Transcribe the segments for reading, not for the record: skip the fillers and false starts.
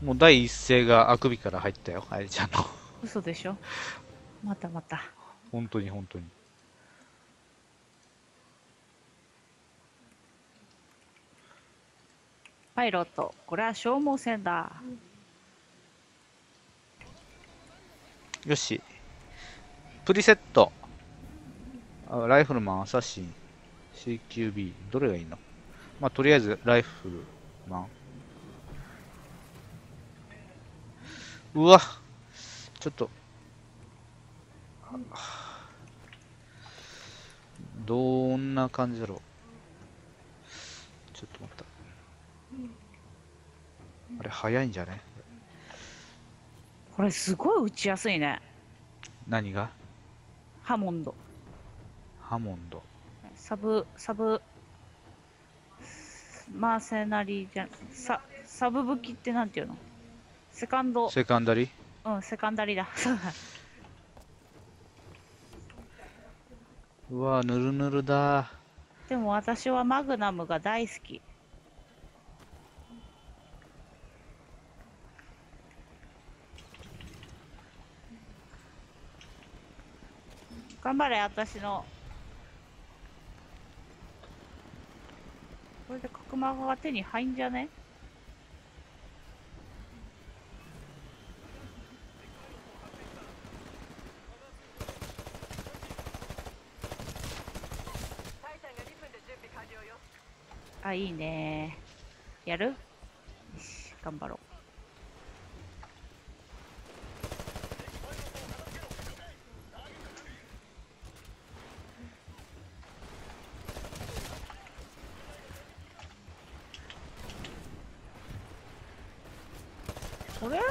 もう第一声があくびから入ったよ、あやりちゃんの。 嘘でしょ。またまた。 本当に本当に。 パイロット、これは消耗戦だ。 よし。プリセット。ライフルマン、アサシン、CQB。どれがいいの？まあ、とりあえず、ライフルマン。うわ、ちょっと、どんな感じだろう。ちょっと待った。あれ、早いんじゃね？ これすごい打ちやすいね。 何が？ ハモンド。 ハモンド。 サブ、マーセナリーじゃん。サブ武器ってなんていうの？セカンド。 セカンダリー。 うん、セカンダリーだ。そうだ。 うわ、ぬるぬるだ。 でも私はマグナムが大好き。頑張れ、私の。これで角膜が手に入んじゃね？あ、いいね。やる？よし、頑張ろう。これ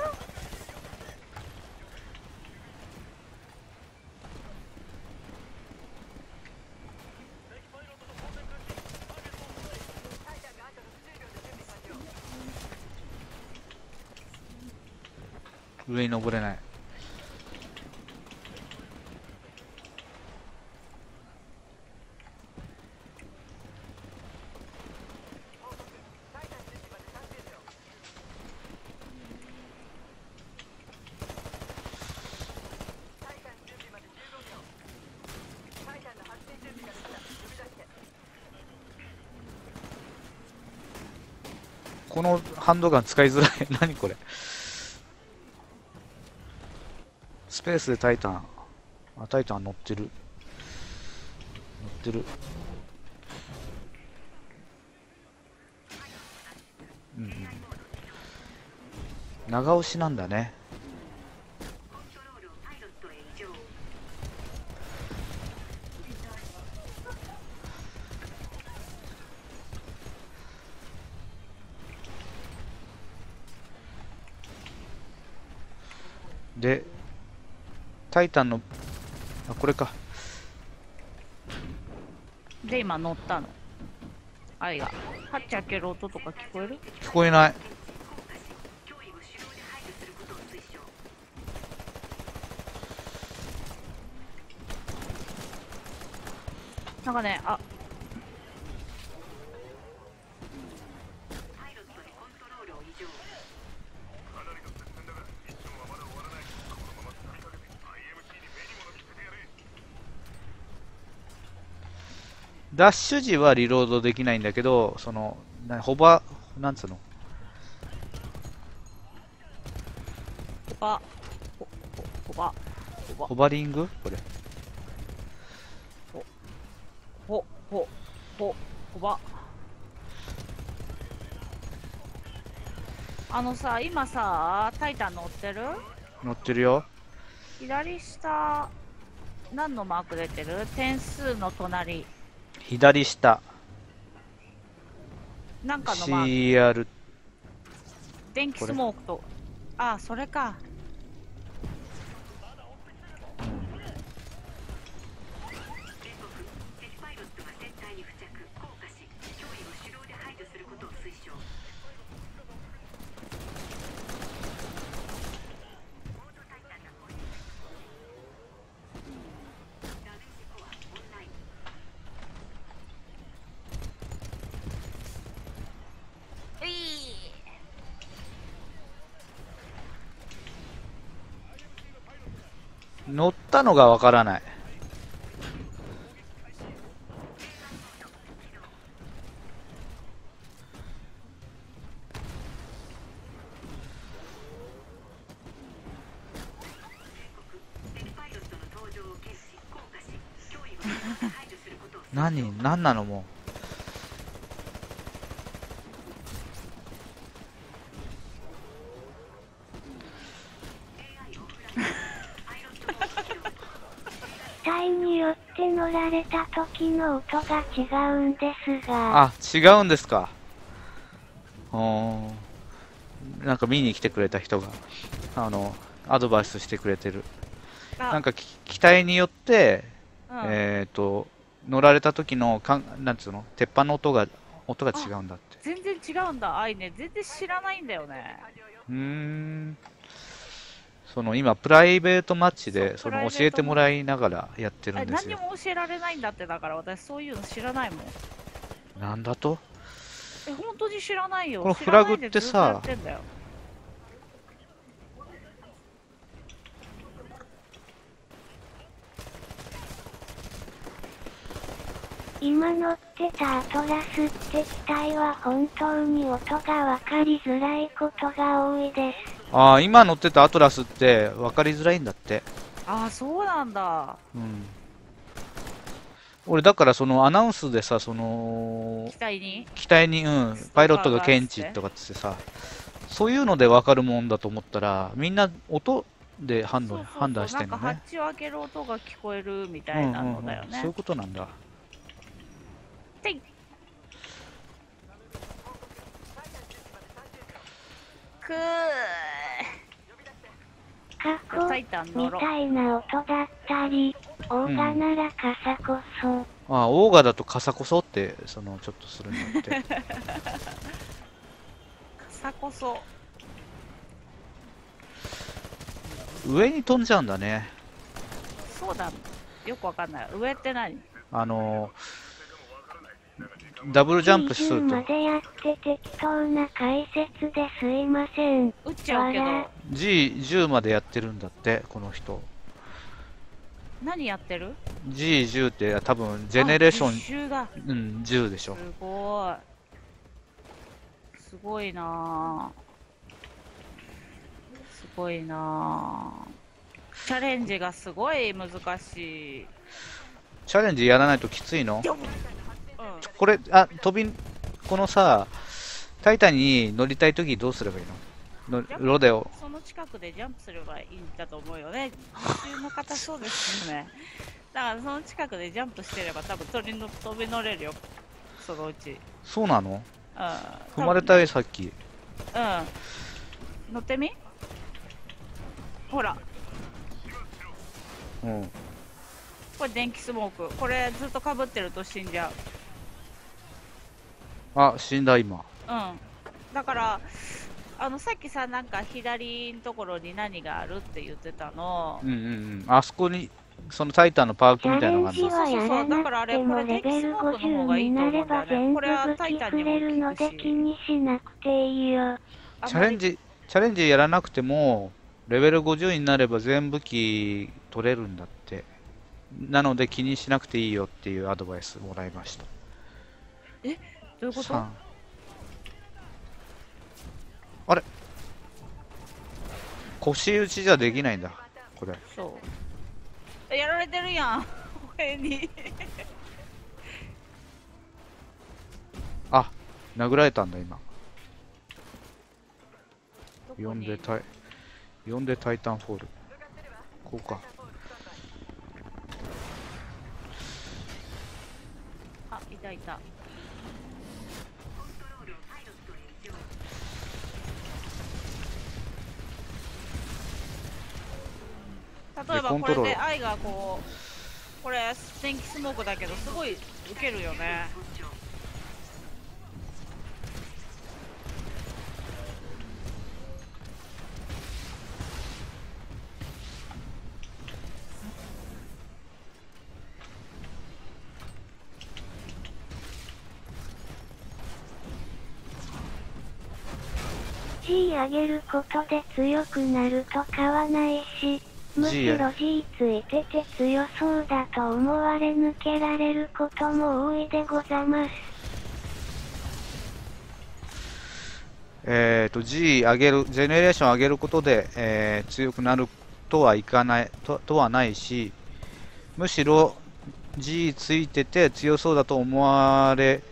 上に登れない。このハンドガン使いづらい。何これ。スペースでタイタン。あ、タイタン乗ってる。乗ってる。うんうん。長押しなんだね。で、タイタンの、あ、これか。 で今乗ったの。あいが。ハッチ開ける音とか聞こえる？ 聞こえない。 なんかね、あ、 ダッシュ時はリロードできないんだけど、その、ホバー、なんつうの？ ほば、ほ、ほば、ほば、 ホバリングこれ。 ほ、ほ、ほ、ほ、ほば。あのさ、今さ、タイタン乗ってる？ 乗ってるよ。 左下、何のマーク出てる？点数の隣。 左下。 なんかのマーク。 CR。 電気これ。 スモークと。あ、それか。えい。 乗ったのがわからない。何なのも機体によって乗られた時の音が違うんですう。 が。 あ、違うんですか。なんか見に来てくれた人が、アドバイスしてくれてる。なんか機体によって、 うん、 乗られた時のなんつうの、鉄板の音が違うんだって。 全然違うんだ。愛ね、全然知らないんだよね。 今プライベートマッチでそうプライベ教えてもートもらいながらやってるんですよ。 何にも教えられないんだって。だから私そういうの知らないもん。 なんだと？ 本当に知らないよ。 このフラグってさ、 知らないでずっとやってんだよ。 今乗ってたアトラスって機体は本当に音が分かりづらいことが多いです。 ああ、今乗ってたアトラスって分かりづらいんだって。 ああ、そうなんだ。 うん。俺だからアナウンスでさ、機体に、パイロットが検知とかってさ、そういうので分かるもんだと思ったら、みんな音で判断してんのなんかハッね。 チを開ける音が聞こえるみたいなのだよね。 そういうことなんだ。 ていくー過去みたいな音だったり、オーガなら傘こそ。 ああ、オーガだと傘こそって、ちょっとするんだって。 傘こそ。 上に飛んじゃうんだね。 そうだ。よくわかんない。上って何？ ダブルジャンプすると。 までやって適当な解説ですいません。 撃っちゃうけど。 G10 までやってるんだって、この人。 何やってる？ G10 って多分、ジェネレーション、10でしょ。 すごい。すごいなぁ。すごいなぁ。チャレンジがすごい難しい。 チャレンジやらないときついの？ うん、 これ、このさ、タイタンに乗りたいときどうすればいいの？ロデオ。 その近くでジャンプすればいいんだと思うよね。普通の方そうですよね。だからその近くでジャンプしてれば多分飛び乗れるよ。そのうち。 そうなの？ うん。 踏まれたよ、さっき。 うん。乗ってみ？ほら。 うん。 これ電気スモーク。これずっとかぶってると死んじゃう。 あ、死んだ今。 うん。だから、さっきさ、なんか左のところに何があるって言ってたの。 あそこに、そのタイタンのパークみたいなのがある。 そう。だからあれ、これ電気スモークの方がいいと思うんだよね。これはタイタンにも効くし。 気にしなくていいよ。 チャレンジやらなくても、レベル50になれば全武器取れるんだって。なので気にしなくていいよっていうアドバイスもらいました。 え、どういうこと？ あれ、腰打ちじゃできないんだ、これ。 そう。やられてるやん、上に。 あ、殴られたんだ、今。呼んでタイタンフォール。こうか。 あ、いたいた。例えばこれで愛がこれ電気スモークだけどすごいウケるよね。 G 上げることで強くなるとかはないし、 むし G ろ G ついてて強そうだと思われ抜けられることも多いでござます。 G 上げる、ジェネレーション上げることで、強くなるとはいかない、とはないし、むしろ G ついてて強そうだと思われ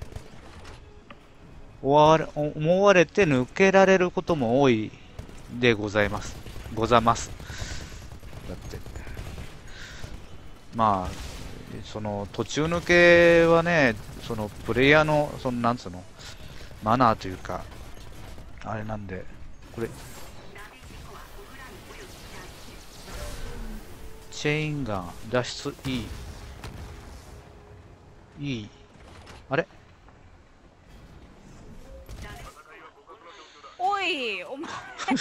て抜けられることも多いでございます。だって。まあ、その途中抜けはね、そのプレイヤーの、そのなんつうの、マナーというか、あれなんで、これ、チェインガン、脱出 E、あれおい、お前、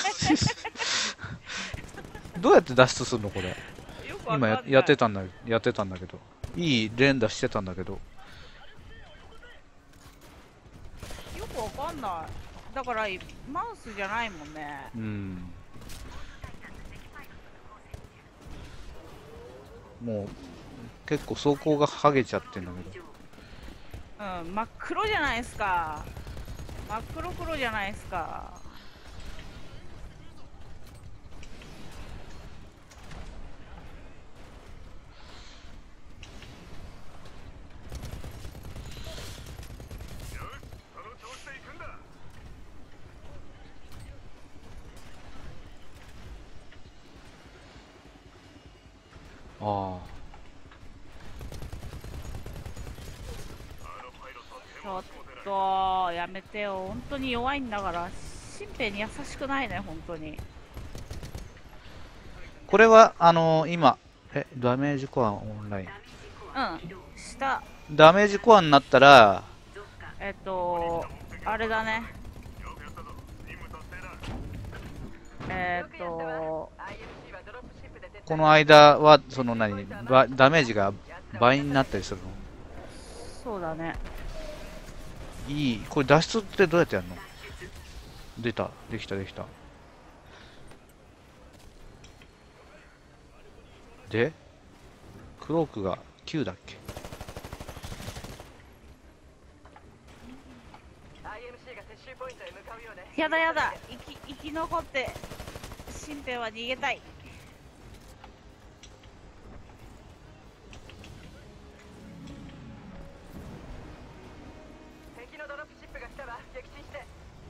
どうやって脱出するのこれ。 よくわかん今ない。 やってたんだけど。いい連打してたんだけど。 よくわかんない。だから、マウスじゃないもんね。 うん。もう、結構走行が剥げちゃってんだけど。 うん、真っ黒じゃないですか。真っ黒黒じゃないですか。 あちょっと、やめてよ。本当に弱いんだから、新兵に優しくないね、本当に。 あ。これは、今、ダメージコアオンライン。 うん、下、 ダメージコアになったら、 あれだね。 この間は、そのダメージが倍になったりするの。 そうだね。 いい。これ脱出ってどうやってやるの？できた。で、クロークが9だっけ？ やだやだ、生き残って、新兵は逃げたい。 敵のドロップシップが来たわ、撃沈して。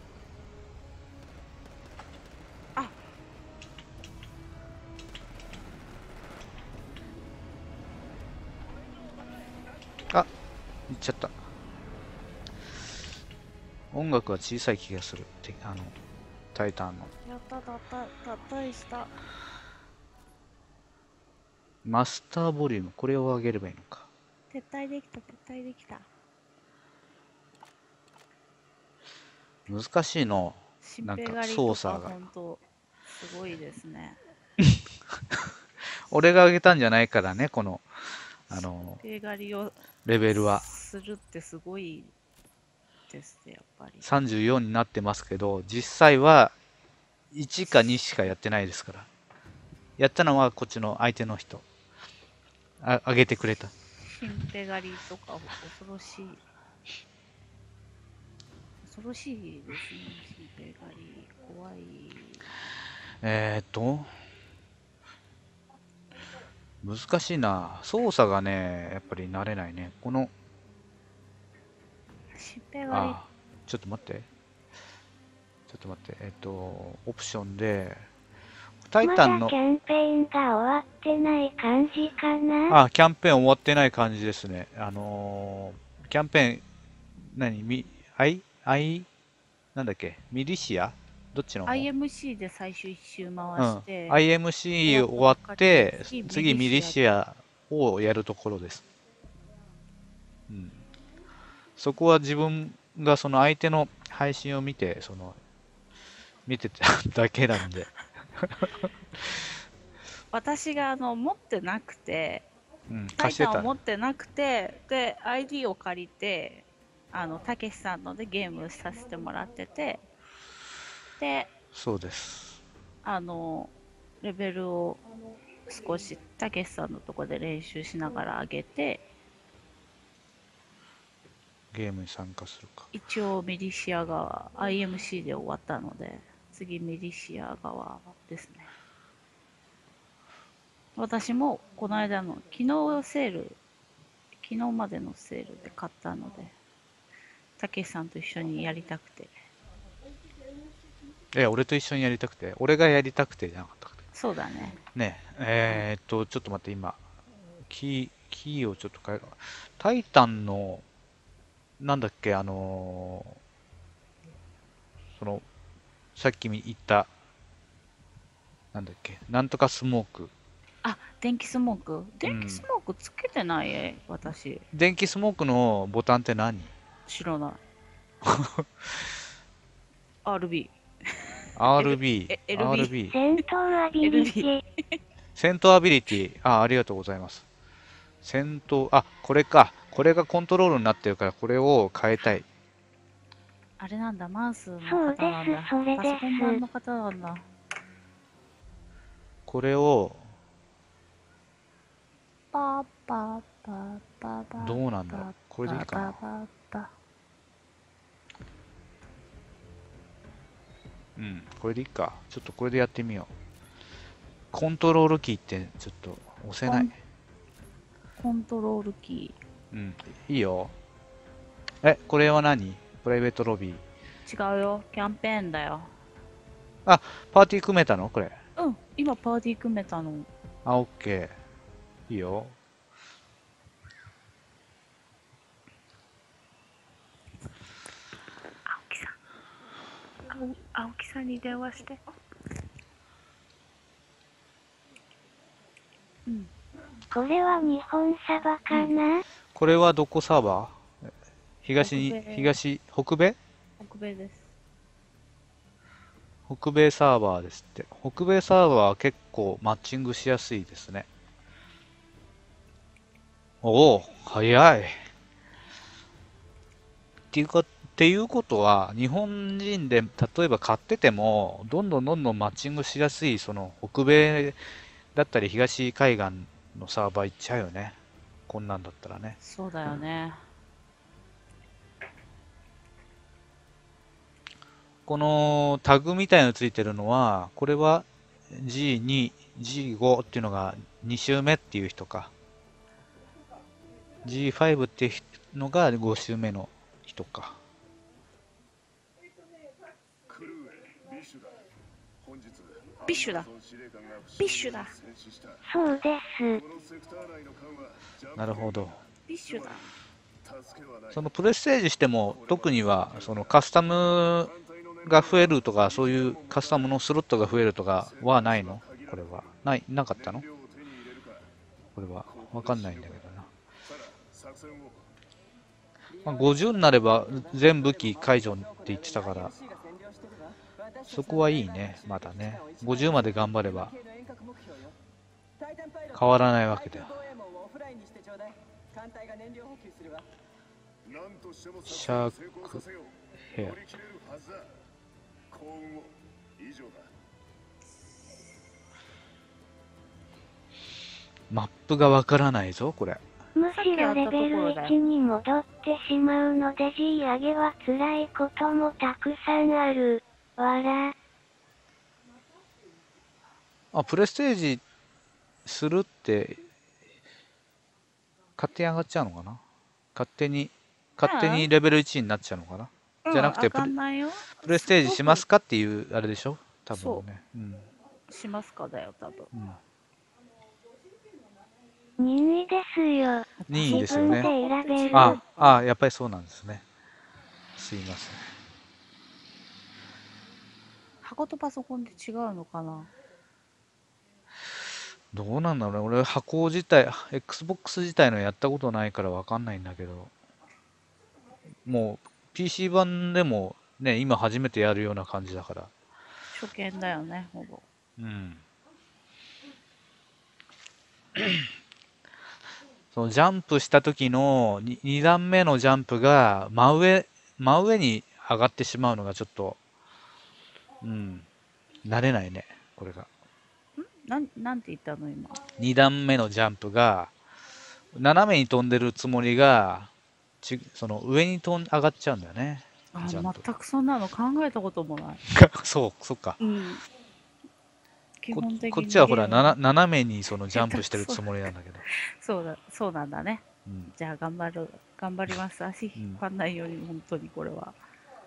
あ、行っちゃった。音楽は小さい気がする。タイタンの。 やったした。 マスターボリューム、これを上げればいいのか。 撤退できた。 難しいの。 新なんか兵狩りとか操作が。 本当すごいですね。 俺が上げたんじゃないからね、この、 新兵狩りをレベルは。 するってすごいですね、やっぱり。 34になってますけど、実際は1か2しかやってないですから。やったのはこっちの相手の人。上げてくれた。 新兵狩りとか恐ろしい。恐ろしいですね、新兵狩り。怖い。 難しいな。操作がね、やっぱり慣れないね。この、 新兵狩り。 ちょっと待って。オプションで、タイタンの、 まだキャンペーンが終わってない感じかな？ キャンペーン終わってない感じですね。キャンペーン、なんだっけ、ミリシアどっちの方？ IMC で最終一周回して、 IMC 終わって次ミリシアをやるところです、そこは自分がその相手の配信を見て見てただけなんで私が持ってなくて、タイ貸してたタンを持ってなくて、で ID を借りてたけしさんのでゲームさせてもらってて、でそうです。 レベルを少したけしさんのとこで練習しながら上げて、 ゲームに参加するか。 一応ミリシア側、IMC で終わったので、次ミリシア側ですね。私もこの間の昨日までのセールで買ったので、たけしさんと一緒にやりたくて。 俺と一緒にやりたくて、俺がやりたくてじゃなかったか。 そうだね。 ねちょっと待って、今、キーをちょっと変える。タイタンの、なんだっけ、さっき言った、なんだっけ、なんとかスモーク。 あ、電気スモーク。電気スモークつけてない私。 電気スモークのボタンって何？ 知らない。RB。 RB。 LB。 戦闘アビリティ。 戦闘アビリティ。ありがとうございます。戦闘、これか。これがコントロールになってるから、これを変えたい。 あれなんだ、マウスのそう方なんだ。 です、それパソです。 コン版の方なんだ。 これを、 パーパーパーパーパー。 どうなんだろう。これでいいかな。 パーパー。 うん、これでいいか。ちょっとこれでやってみよう。コントロールキーってちょっと押せない。 コントロールキうん、いいよ。これは何？プライベートロビー。 ー。違うよ、キャンペーンだよ。 パーティー組めたのこれ。 うん、今パーティー組めたの。 オッケー。いいよ。 青木さんに電話して。うん。 これは日本サバかな？ これはどこサーバー？北米？ 北米です。 北米サーバーですって。北米サーバーは結構マッチングしやすいですね。おお、早い。っていうことは、日本人で例えば買ってても、どんどんマッチングしやすい、その北米だったり東海岸のサーバー行っちゃうよね。こんなんだったらね。 そうだよね。 このタグみたいなのついてるのは、これは G2、G5 っていうのが2周目っていう人か。G5 っていうのが5周目の人か。 ビッシュだ。ビッシュだ。 そうです。 なるほど。 ビッシュだ。 そのプレステージしても特にはそのカスタムが増えるとかそういうカスタムのスロットが増えるとかはないの？これはなかったの？これはわかんないんだけどな。50になれば全武器解除って言ってたからそこはいいね。まだね50まで頑張れば変わらないわけだよ。シャークヘアマップがわからないぞこれ。 むしろレベル1に戻ってしまうので G 上げは辛いこともたくさんある。わら。 プレステージするって勝手に上がっちゃうのかな。勝手にレベル1になっちゃうのかな。じゃなくてプレステージしますかっていうあれでしょ多分ね。 しますかだよ多分。 任意ですよ。 任意ですよね。 自分で選べる。 やっぱりそうなんですね。すいません。 箱とパソコンで違うのかな。 どうなんだろうね。俺箱自体 Xbox 自体のやったことないからわかんないんだけど、もう PC 版でもね今初めてやるような感じだから。 初見だよねほぼ。 そのジャンプした時の2段目のジャンプが真上に上がってしまうのがちょっと慣れないねこれが。 なんて言ったの今。 2段目のジャンプが斜めに飛んでるつもりがその上に上がっちゃうんだよね。 あ、 ジャンプ全くそんなの考えたこともない。 そっか。 うん。基本的にこっちはほらゲーム斜めにそのジャンプしてるつもりなんだけど。 そうなんだね。 うんじゃあ頑張ります。足引っ張んないように、本当にこれは。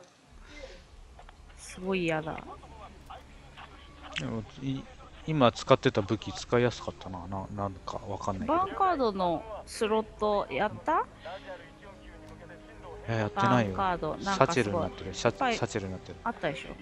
すごい嫌だ。 でも今使ってた武器使いやすかったな。なんかわかんないけど。 バンカードのスロットやった？ やってないよ。 バンカードなんサかすごいチェルになってる。サチェルになってる。 あったでしょ。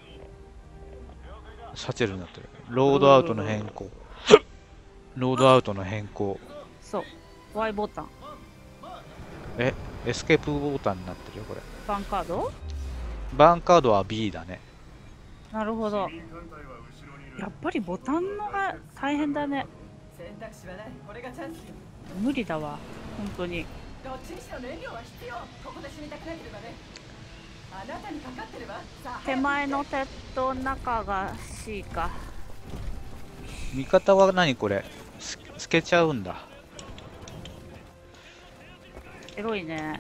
サチェルになってる。ロードアウトの変更。ロードアウトの変更。 そう。Y ボタン。 エスケープボタンになってるよ、これ。 バンカード？ バンカードは B だね。 なるほど。やっぱりボタンのが大変だね。 選択肢はない。これがチャンスよ。 無理だわ。本当に。 どっちにしろ燃料は必要。ここで死にたくなければね。あなたにかかってれば。さあ手前の鉄塔の中が C か。 味方は何これ透けちゃうんだ。 エロいね。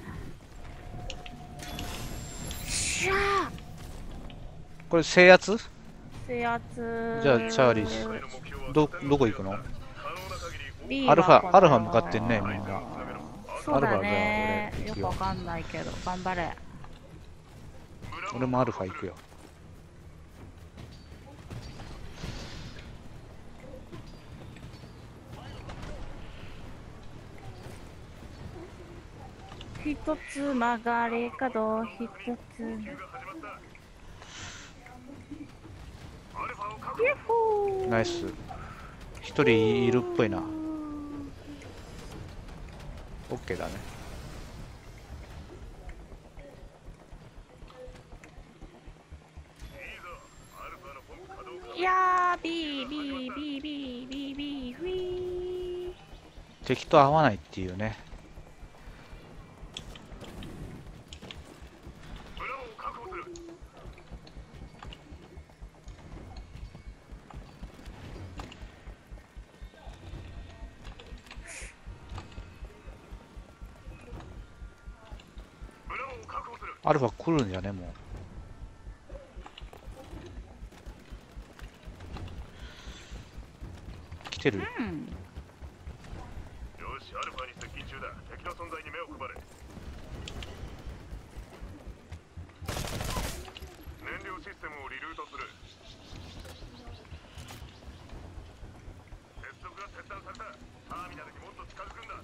しゃー。 これ制圧？ 制圧。 じゃあチャーリーどこ行くの？ B アルフはァ向かってんね、みんな。 そうだね。 アルファだよ俺よくわかんないけど、頑張れ。 俺もアルファ行くよ。 一つ曲がり角、一つ。ヤッホー。 ナイス。一人いるっぽいな。オッケーだね。 いやー、B、フィー。 敵と合わないっていうね。アルファ来るんじゃね、もう。来てる。 うん。 よし、アルファに接近中だ。敵の存在に目を配れ。燃料システムをリルートする。接続が切断された。ターミナルにもっと近づくんだ。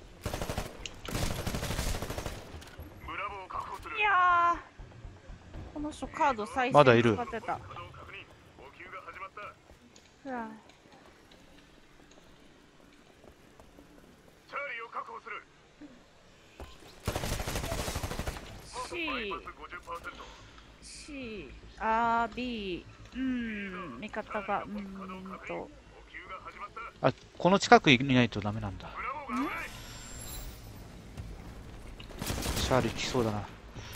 ブラボーを確保する。 いやー、この人カード再生まだいる使ってた。 稼働確認。補給が始まった。 うわチャーリーを確保する。 C バイパス 50%。 C、B、味方が、 補給が始まった。 あ、この近くにいないとダメなんだ。 ブラボーが危ない。 シャーリー来そうだな。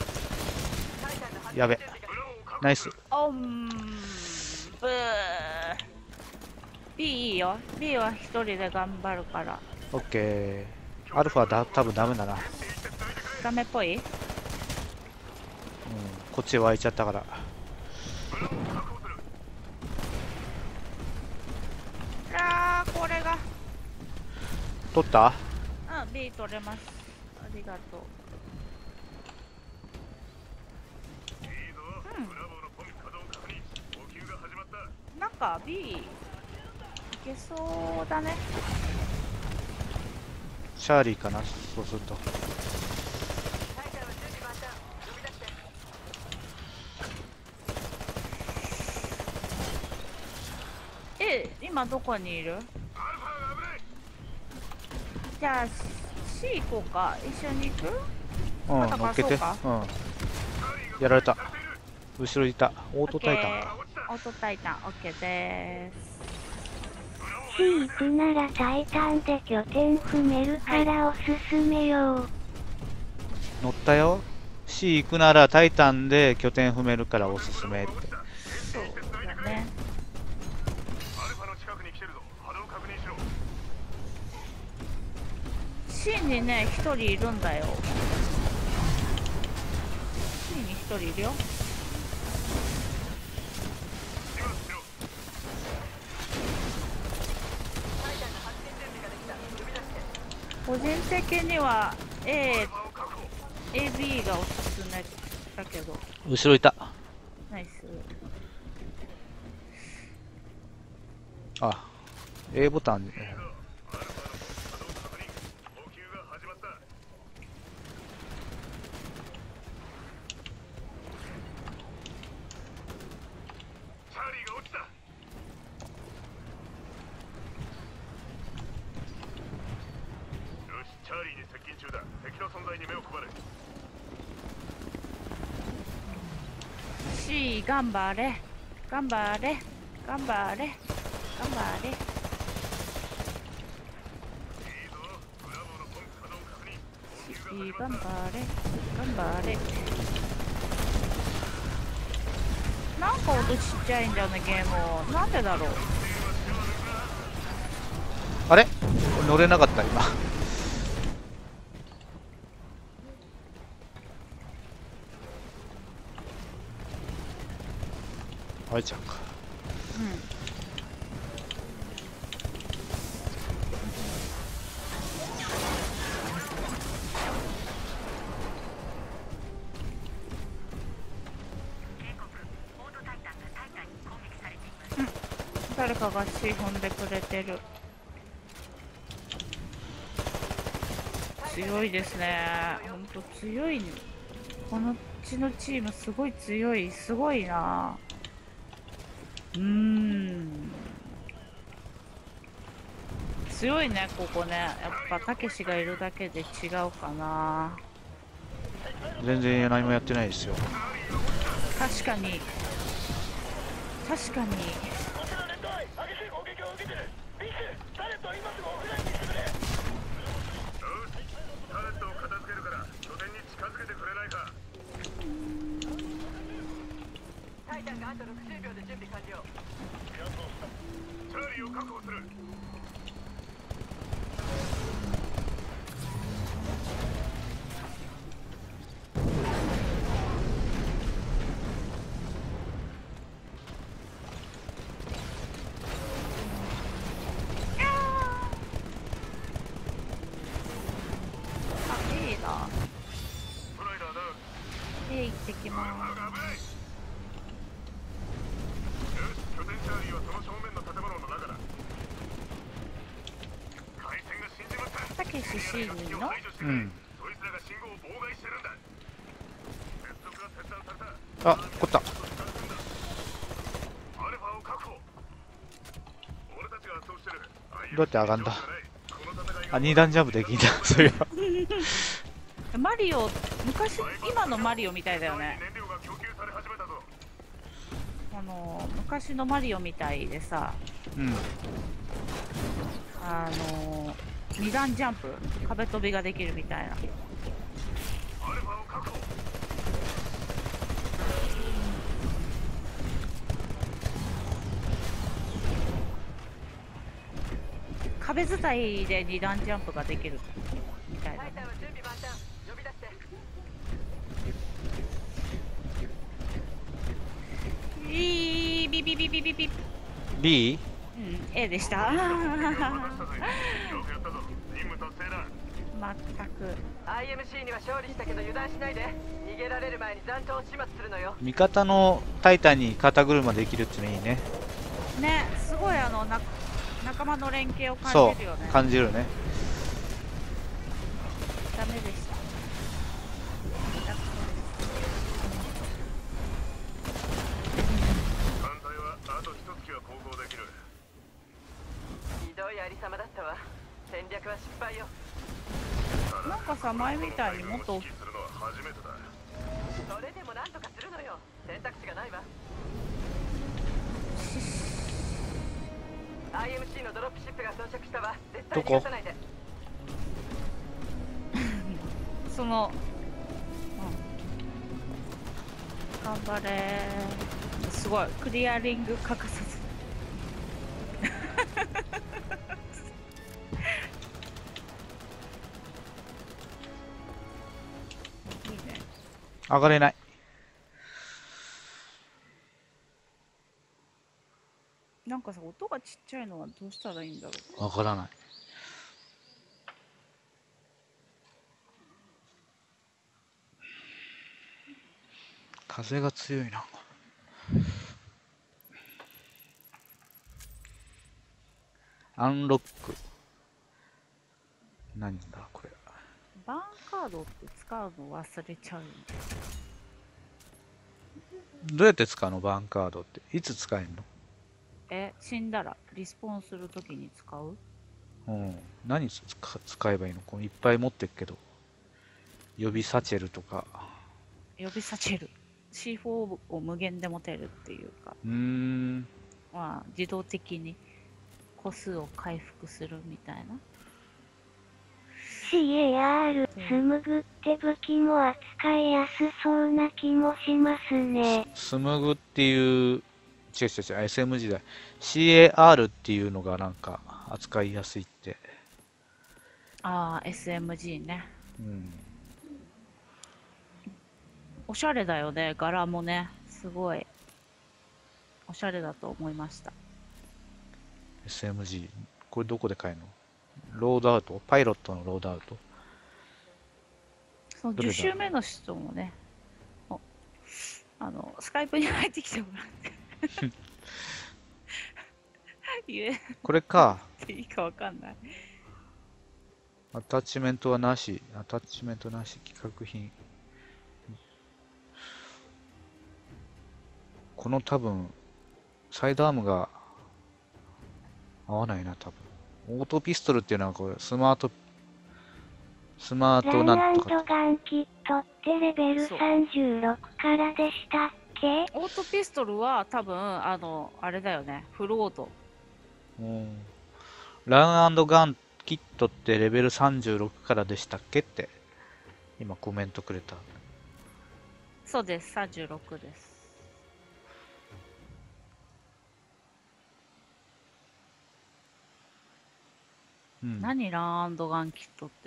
やべ。ナイス。 ブー。B いいよ。B は一人で頑張るから。 オッケー。アルファ多分ダメだな。 ダメっぽい？ うん、こっち湧いちゃったから。 これが。 取った？ B 取れます。ありがとう。なんか B いけそうだね。 シャーリーかな、そうすると。 今どこにいる？じゃあ C 行こうか。一緒に行く？ うん、 また乗っけて。 貸そううん。やられた。後ろいた。オートタイタンか。 オートタイタン、OK でーす。 C 行くならタイタンで拠点踏めるからおすすめよ。 乗ったよ。C 行くならタイタンで拠点踏めるからおすすめって。 そうだね。 アルファの近くに来 C にね1人いるんだよ。 C に1人いるよ。 今しろ。 個人的には A、 場を確保。 AB がおすすめだけど。 後ろいた。 ナイス。 あ、A ボタン。 アルファの稼働確認。補給が始まった。チャーリーが落ちた。よし、チャーリーに接近中だ。敵の存在に目を配れ。 C 頑張れ頑張れ頑張れ頑張れ。 いいぞ。ブラボーのポンプ稼働確認。補給 C が始まっ頑張た。 れ頑張れ。なんか音ちっちゃいんだよねゲーム。なんでだろう。 あれ乗れなかった今。あいちゃんか。 うん誰かが C 踏んでくれてる。強いですね。ほんと強いね。このちのチームすごい強い。すごいな。強いねここね。やっぱたけしがいるだけで違うかな。 全然何もやってないですよ。 確かに確かに。 タレットを片付けるから拠点に近づけてくれないか。 タイタンがあと60秒で準備完了。 チャーリーを確保する。 あ、いいな。 スライダーだ。 行ってきま危ない。よし、拠点チャーリーはその正面の建物の中だ。回線が死んじまった。 す。たけし C にいるの？ 排除してくれ。 うん。 そいつらが信号を妨害してるんだ。接続が切断された。 あ、こった。 アルファを確保。俺たちが圧倒してる。 どうやって上がんだ。 この戦いがあ、2段ジャンプできんだ。それは。 マリオ、昔、今のマリオみたいだよね。 燃料が供給され始めたぞ。 昔のマリオみたいでさ、 うん。 2段ジャンプ、壁飛びができるみたいな。 アルファを確保。 壁伝いで2段ジャンプができるみたいなタイ。タンは準備万端。呼び出して。 ビビビビビビビ。 B？ うん、A でした。 よくやったぞ。任務達成だ。 まったく。 IMC には勝利したけど油断しないで。逃げられる前に残党を始末するのよ。 味方のタイタンに肩車できるってのいいね。 ね、すごい仲間の連携をそ感じるよね。 う、感じるね。 ダメでした。 艦隊はあと一月は航行できる。 ひどいありさまだったわ。戦略は失敗よ。 なんかさ、前みたいにもっと指揮するのは初めてだ。 それでもなんとかするのよ。選択肢がないわ。IMC のドロップシップが到着したわ。絶対逃がさないで。 その、頑張れー。すごい、クリアリング欠かさず。 上がれない。 なんかさ、音がちっちゃいのはどうしたらいいんだろう。 わからない。風が強いな。アンロック。何だこれ。 バーンカードって使うの忘れちゃうよね。 どうやって使うのバーンカードって。いつ使えんの？ 死んだらリスポーンするときに使う？ うん。何使えばいいの？こういっぱい持ってるけど。予備サチェルとか。 予備サチェル。C4 を無限で持てるっていうか、まあ自動的に個数を回復するみたいな。 CAR、スムグって武器も扱いやすそうな気もしますね。 スムグっていう、違う、SM 時代。CAR っていうのがなんか扱いやすいって。 ああ、SMG ね。 うん。 おしゃれだよね、柄もね。すごい。おしゃれだと思いました。 SMG。これどこで買えるの？ロードアウト？パイロットのロードアウト？ その10周目の人もね、スカイプに入ってきてもらって言えこれか。 ていいかわかんない。 アタッチメントはなし。アタッチメントなし。企画品。この多分、サイドアームが合わないな、多分。オートピストルっていうのはこれ、スマートなんとか。 ランガンキットってレベル36からでしたっけ？ オートピストルは多分、あれだよね、フルオート。 ランガンキットってレベル36からでしたっけって、今コメントくれた。 そうです、36です。何ランガンキットって。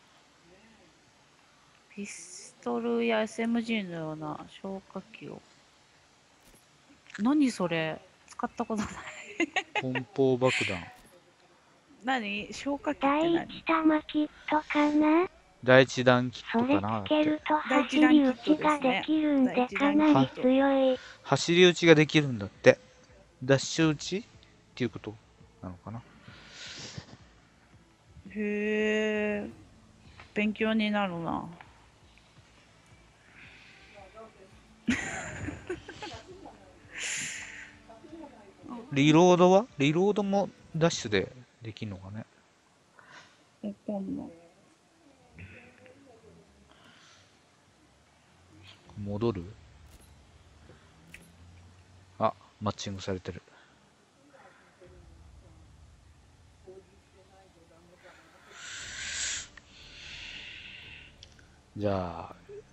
ピストルや SMG のような消火器を。何それ？使ったことない。 梱包爆弾。 何？消火器って第何？ 一弾キットかな？ 第一弾キッそれトかなっつけるて。 と走り打ちができるんでかなり強い。 走り打ちができるんだって。ダッシュ打ちっていうことなのかな。 へえ、勉強になるな。 リロードは？リロードもダッシュでできるのかね。 わかんない。 戻る？あ、マッチングされてる。じゃあ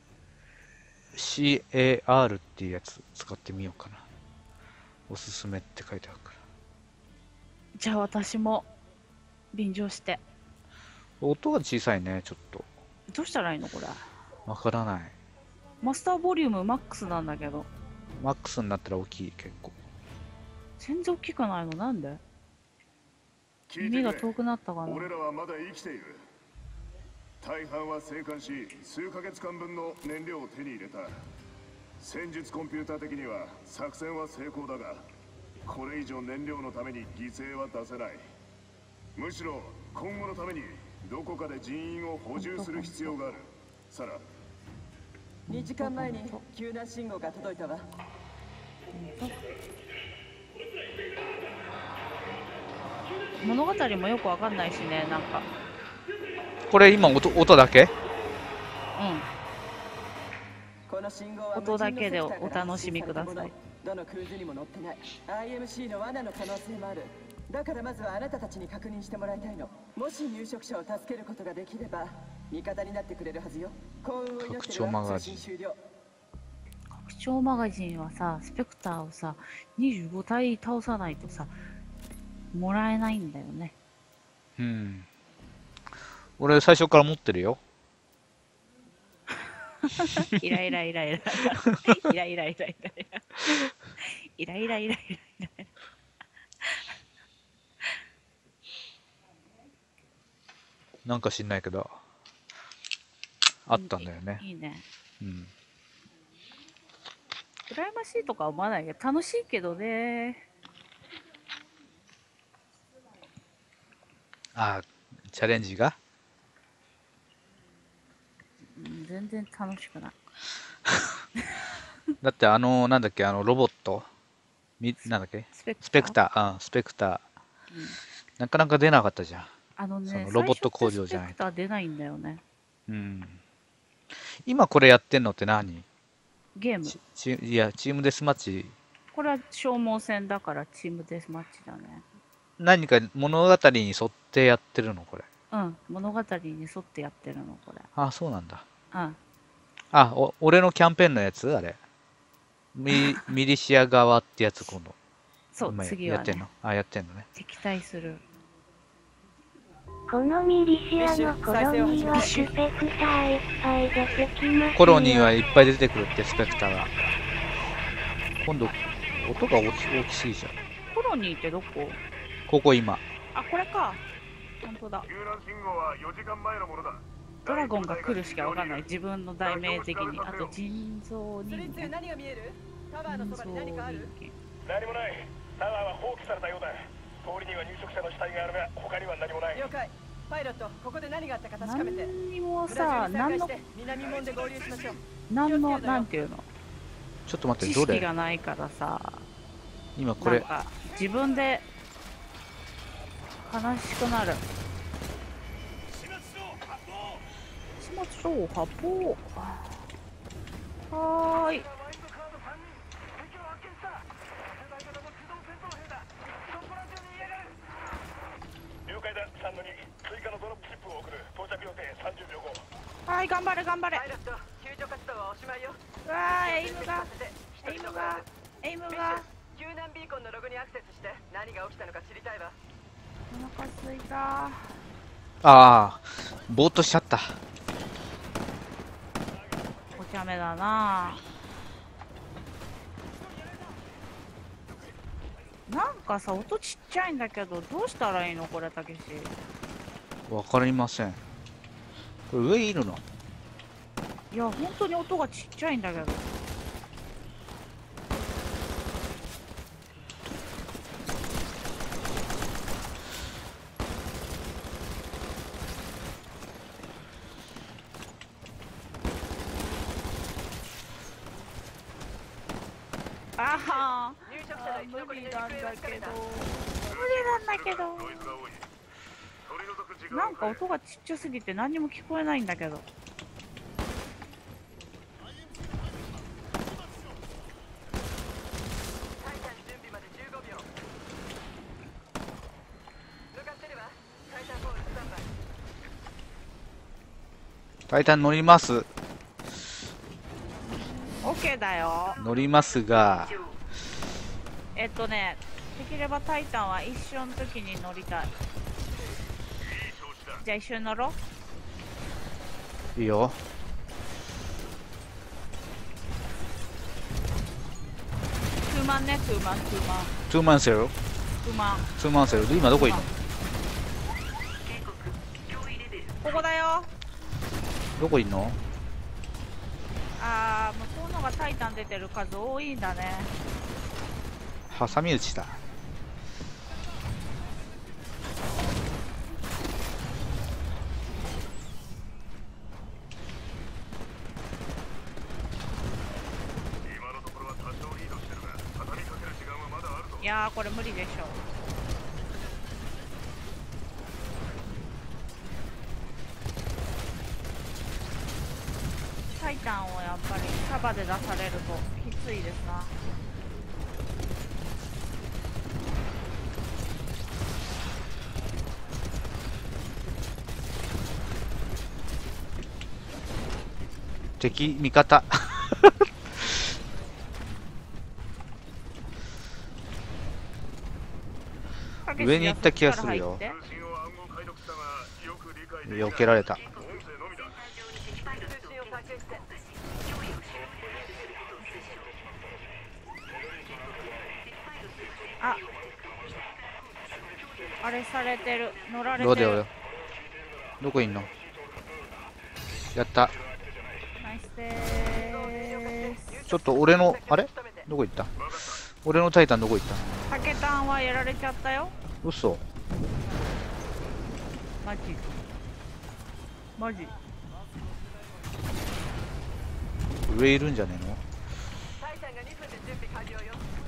CAR っていうやつ使ってみようかな。おすすめって書いてあるから。 じゃあ私も便乗して。 音が小さいね、ちょっと。 どうしたらいいのこれ。 わからない。 マスターボリュームマックスなんだけど。 マックスになったら大きい、結構。 全然大きくないの？なんで？耳が遠くなったかな。 俺らはまだ生きている。大半は生還し、数ヶ月間分の燃料を手に入れた。戦術コンピューター的には作戦は成功だが、これ以上燃料のために犠牲は出せない。むしろ今後のためにどこかで人員を補充する必要がある。サラ。 2時間前に救難信号が届いたわ。 物語もよくわかんないしね、なんか。 これ今音だけ？ この信号は音だけでお楽しみください。 どのクルーズにも乗ってない IMC の罠の可能性もある。だからまずはあなたたちに確認してもらいたいの。もし入植者を助けることができれば味方になってくれるはずよ。幸運を祈ってるわ。通信終了。 拡張マガジンはさ、スペクターをさ、25体倒さないとさ、もらえないんだよね。 俺最初から持ってるよ。 イライライライラ。イライライライライラ。イライライライライラ。 なんか知んないけど、あったんだよね。 いいね。 うん。 羨ましいとか思わないけど、楽しいけどね。 あ、チャレンジがうん全然楽しくない。 だってなんだっけ、ロボットなんだっけスペスペクター、スペクター。 うんなかなか出なかったじゃん。そね、 のロボット工場じゃない最初ってスペクター出ないんだよね。 うん。今これやってんのって何？ ゲーム。 いや、チームデスマッチ、 これは消耗戦だからチームデスマッチだね。 何か物語に沿ってやってるのこれ。 うん、物語に沿ってやってるの、これ。 あ、そうなんだ。 うん。 あ、俺のキャンペーンのやつあれ。ミリシア側ってやつ今度。 そう、 今次はねやってんの、あ、やってんのね。 敵対する。 このミリシアのコロニーはスペクターいっぱい出てきますよ。 コロニーはいっぱい出てくるって、スペクターが。今度、音が大きすぎちゃう。 コロニーってどこ？ ここ今。 あ、これか。本当だ。 救難信号は4時間前のものだ。 ドラゴンが来るしかわかんない。自分の題名的に。あと、人造人間。 何が見える？タワーの人造そばに何かある？ 人間。 何もない。タワーは放棄されたようだ。通りには入植者の死体があるが、他には何もない。 了解。パイロット、ここで何があったか確かめて。 何にもブラさ、 ジルに何の、 参加して南門で合流しましょう。 なんていうの、 ちょっと待って、 知識どれがないからさ、 今これ。 なんか自分で悲しくなる。始末書を発砲。はーい。 了解だ、3の2。追加のドロップシップを送る。到着予定30秒後。 はい、頑張れ、頑張れ。 パイロット、救助活動はおしまいよ。 うわー、エイムが、エイムが。 救難ビーコンのログにアクセスして何が起きたのか知りたいわ。 お腹すいた。 ああ、ぼーっとしちゃった。 お茶目だな。なんかさ、音ちっちゃいんだけど、どうしたらいいのこれ、たけし。 わかりません。これ上いるの？ いや、本当に音がちっちゃいんだけど。ああ、 入植者の生き残無理りの行なんだけど。無理方はつかめた。 なんだけど。 ノイズが多い。取り除く時間なんか音がちっちゃすぎて何にも聞こえないんだけど。 タイタン準備まで15秒。向かってるわ。タイタンボールスタンバイ。 タイタン乗ります。 オッケーだよ。 乗りますが、 できればタイタンは一緒の時に乗りたい。じゃあ一緒に乗ろう。 いいよ。 トゥーマンね、トゥーマン。 トゥーマンセルトゥーマン。 トゥーマンセルで今どこいるの？ ここだよ。 どこいるの？ あー、向こうのがタイタン出てる数多いんだね。 挟み撃ちだ。 今のところは多少リードしてるが、畳みかける時間はまだあるぞ。 いやー、これ無理でしょ。タイタンをやっぱり束で出されるときついですな。 敵味方上に行った気がするよ。 通信を暗号解読したが、よく理解できない。 避けられた。 音声のみだ。 通信を再生して。 あれされてる。乗られてる。 ロデオよ。どこいんの？やった。 ナイスでーす。 ちょっと俺の、あれどこ行った？俺のタイタンどこ行った？ タケタンはやられちゃったよ。 嘘。 マジ。マジ。 上いるんじゃねえの？ タイタンが2分で準備完了よ。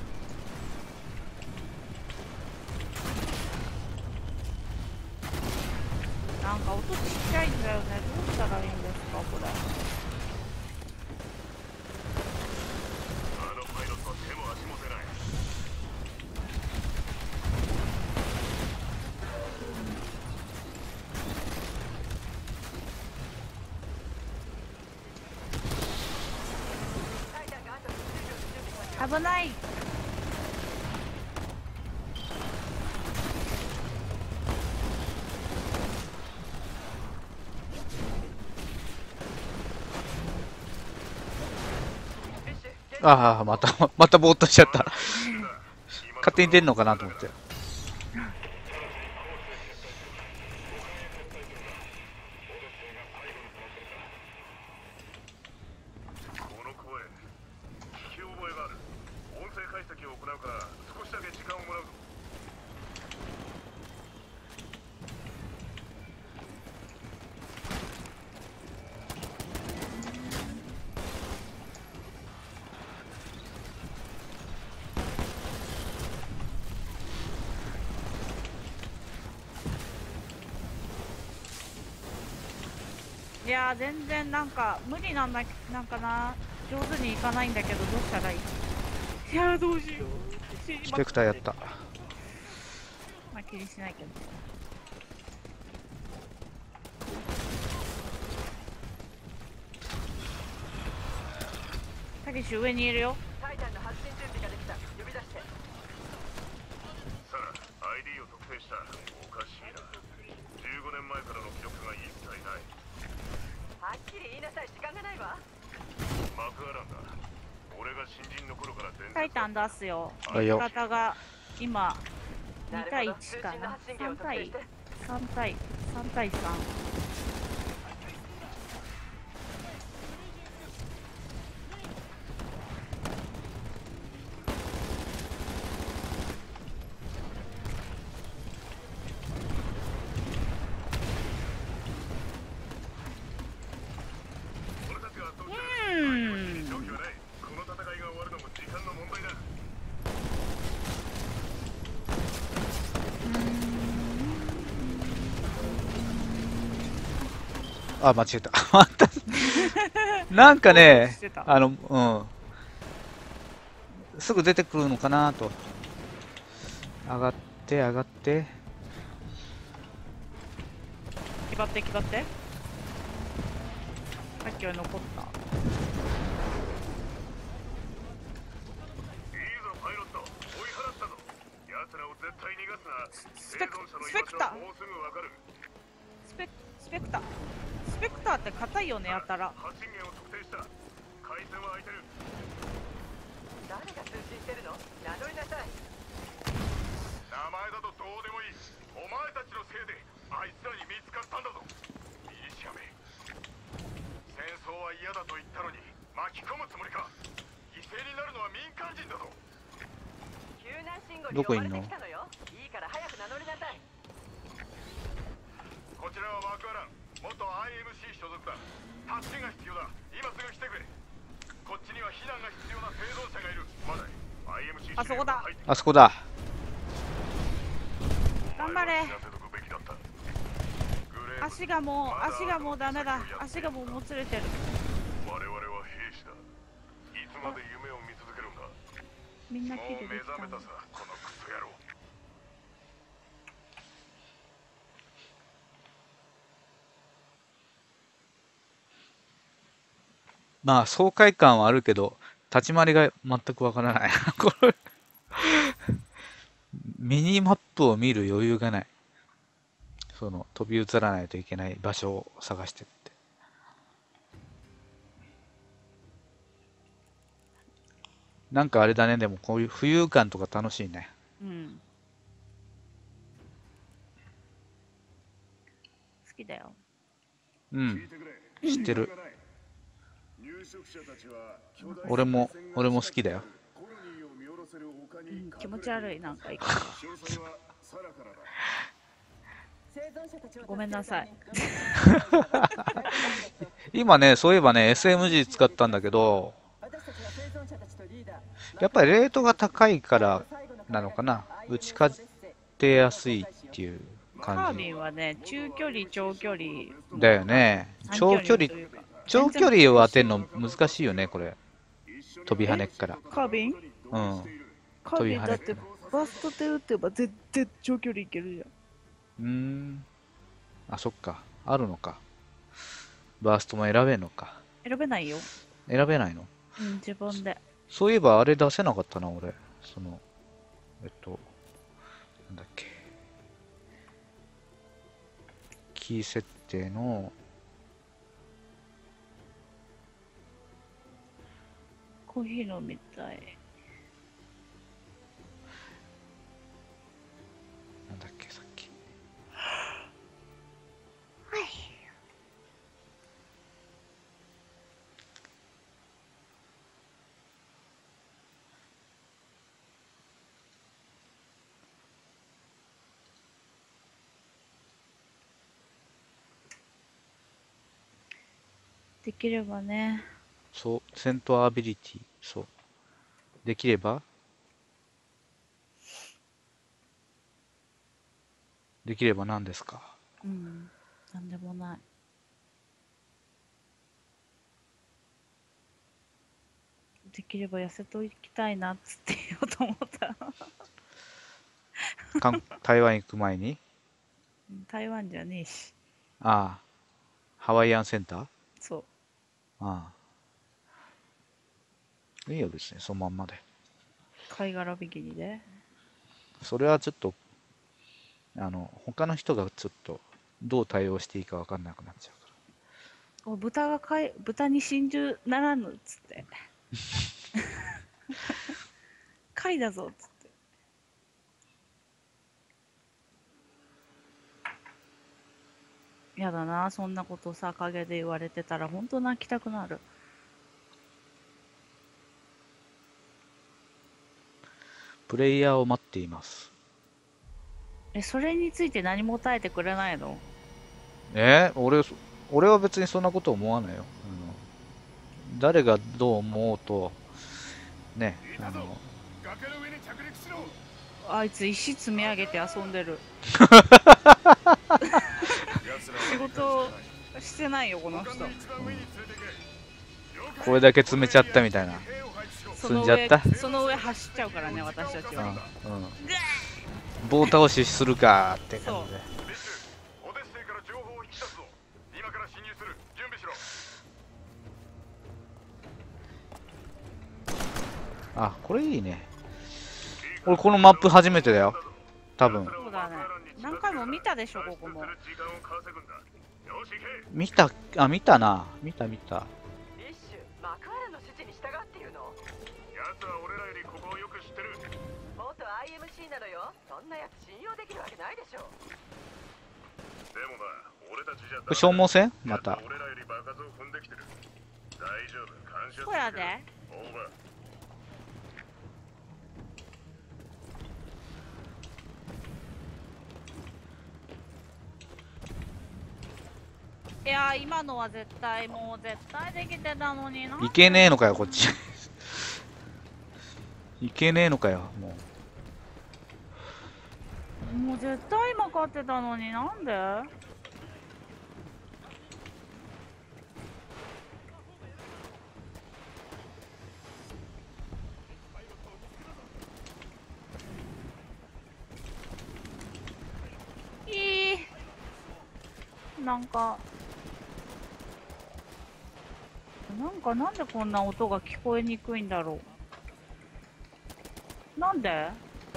なんか音ちっちゃいんだよね。どうしたらいいんですか、これ。 あのパイロットは手も足も出ない。 危ない。 ああ、またぼーっとしちゃった。勝手に出んのかなと思って。 この声、聞き覚えがある。音声解析を行うから少しだけ時間をもらうぞ。 いやー、全然なんか無理なんかな。上手にいかないんだけど、どうしたらいい？いやー、どうしよう。 スペクターやった。 まあ、気にしないけど。たけし上にいるよ。 タイタンの発進準備ができた。呼び出して。 さあ、ID を特定した。おかしいな。15年前からの記録が一切ない。 はっきり言いなさい。時間がないわ。 マクアランだ。俺が新人の頃から伝タイタン出すよ。 はいよ。 方が今2対1かな。3対3。 俺たちが圧倒してる。勝機はない。この戦いが終わるのも時間の問題だ。 あ、間違えた。また。なんかねして、たすぐ出てくるのかなと。上がって。 気張って。さっきは残った。 いいぞ、パイロット。追い払ったぞ。奴らを絶対逃がすな。 スペク生存者の居スペクター場所はもうすぐわかる。 スペクターって硬いよね、やたら。 発信源を特定した。回線は空いてる。 誰が通信してるの？名乗りなさい。 名前だとどうでもいい。お前たちのせいであいつらに見つかったんだぞ。ミリシアめ。戦争は嫌だと言ったのに巻き込むつもりか。犠牲になるのは民間人だぞ。 救難信号にどこ呼ばいんの？ れてきたのよ。いいから早く名乗りなさい。 こちらはマクアラン。元 IMC 所属だ。助けが必要だ。今すぐ来てくれ。こっちには避難が必要な生存者がいる。まだ IMC あそこだ。 あそこだ。 頑張れ。 知らせとくべきだった。 足がもうダメだ。足がもうもつれてる。 我々は兵士だ。いつまで夢を見続けるんだ。 みんなもう目キルできたの覚めたさ、このクソ野郎。 まあ爽快感はあるけど立ち回りが全くわからない。これミニマップを見る余裕がない。その飛び移らないといけない場所を探してって。なんかあれだね。でもこういう浮遊感とか楽しいね。 うん。 きだよ。 うん知ってる。 入植者たちは巨大俺も好きだよ。 コロニーを見下ろせる丘に隠れている。 気持ち悪い、なんか言い方。 詳細はサラからだ。 ごめんなさい。 今ね、そういえばね SMG 使ったんだけど、やっぱりレートが高いからなのかな、打ち勝てやすいっていうカー感じビンはね、中距離、長距離、 だよね。長距離というか長距離を当てるの難しいよね、これ。飛び跳ねっから。 カービンうん。 カービンだってバストで打てば絶対長距離いけるじゃん。 あ、そっか。あるのか。バーストも選べんのか。 選べないよ。 選べないの？ 自分で。 そういえばあれ出せなかったな、俺。なんだっけ。キー設定の、 コーヒー飲みたい。 なんだっけ、さっき。 できればね。 そう、戦闘アビリティ。そう。できれば何ですか？ なんでもない。できれば痩せといきたいなっつって言おうと思った台湾行く前に？ 台湾じゃねえし。 ああ、ハワイアンセンター？ そう。 ああ。いいよ、別に、そのまんまで。 貝殻ビキニで。 それはちょっと、他の人がちょっと、どう対応していいか分かんなくなっちゃうか豚に真珠ならぬっつって。貝だぞっつって。やだな、そんなことさ、陰で言われてたら、ほんと泣きたくなる。 プレイヤーを待っています。 それについて何も答えてくれないの？ 俺は別にそんなこと思わないよ。誰がどう思おうと、ね、 あいつ石積み上げて遊んでる。仕事してないよ、この人。 これだけ詰めちゃったみたいな。積んじゃった。 その上走っちゃうからね、私たちは。 棒倒しするかって感じで。あ、これいいね。俺このマップ初めてだよ。多分。 そうだね。何回も見たでしょ、ここも。 見たな。見た。 マクアラの指示に従っているの？ 奴は俺らよりここをよく知ってる。 元 IMC なのよ。そんなやつ信用できるわけないでしょ。 でもな、俺たちじゃこれ消耗戦？また。 俺らより場数を踏んできてる。大丈夫、感謝する。 そうやで。 オーバー。 いやー、今のは絶対できてたのにな。 いけねえのかよ、こっち。いけねえのかよ、もう絶対今勝ってたのになんで？なんでこんな音が聞こえにくいんだろう。なんで？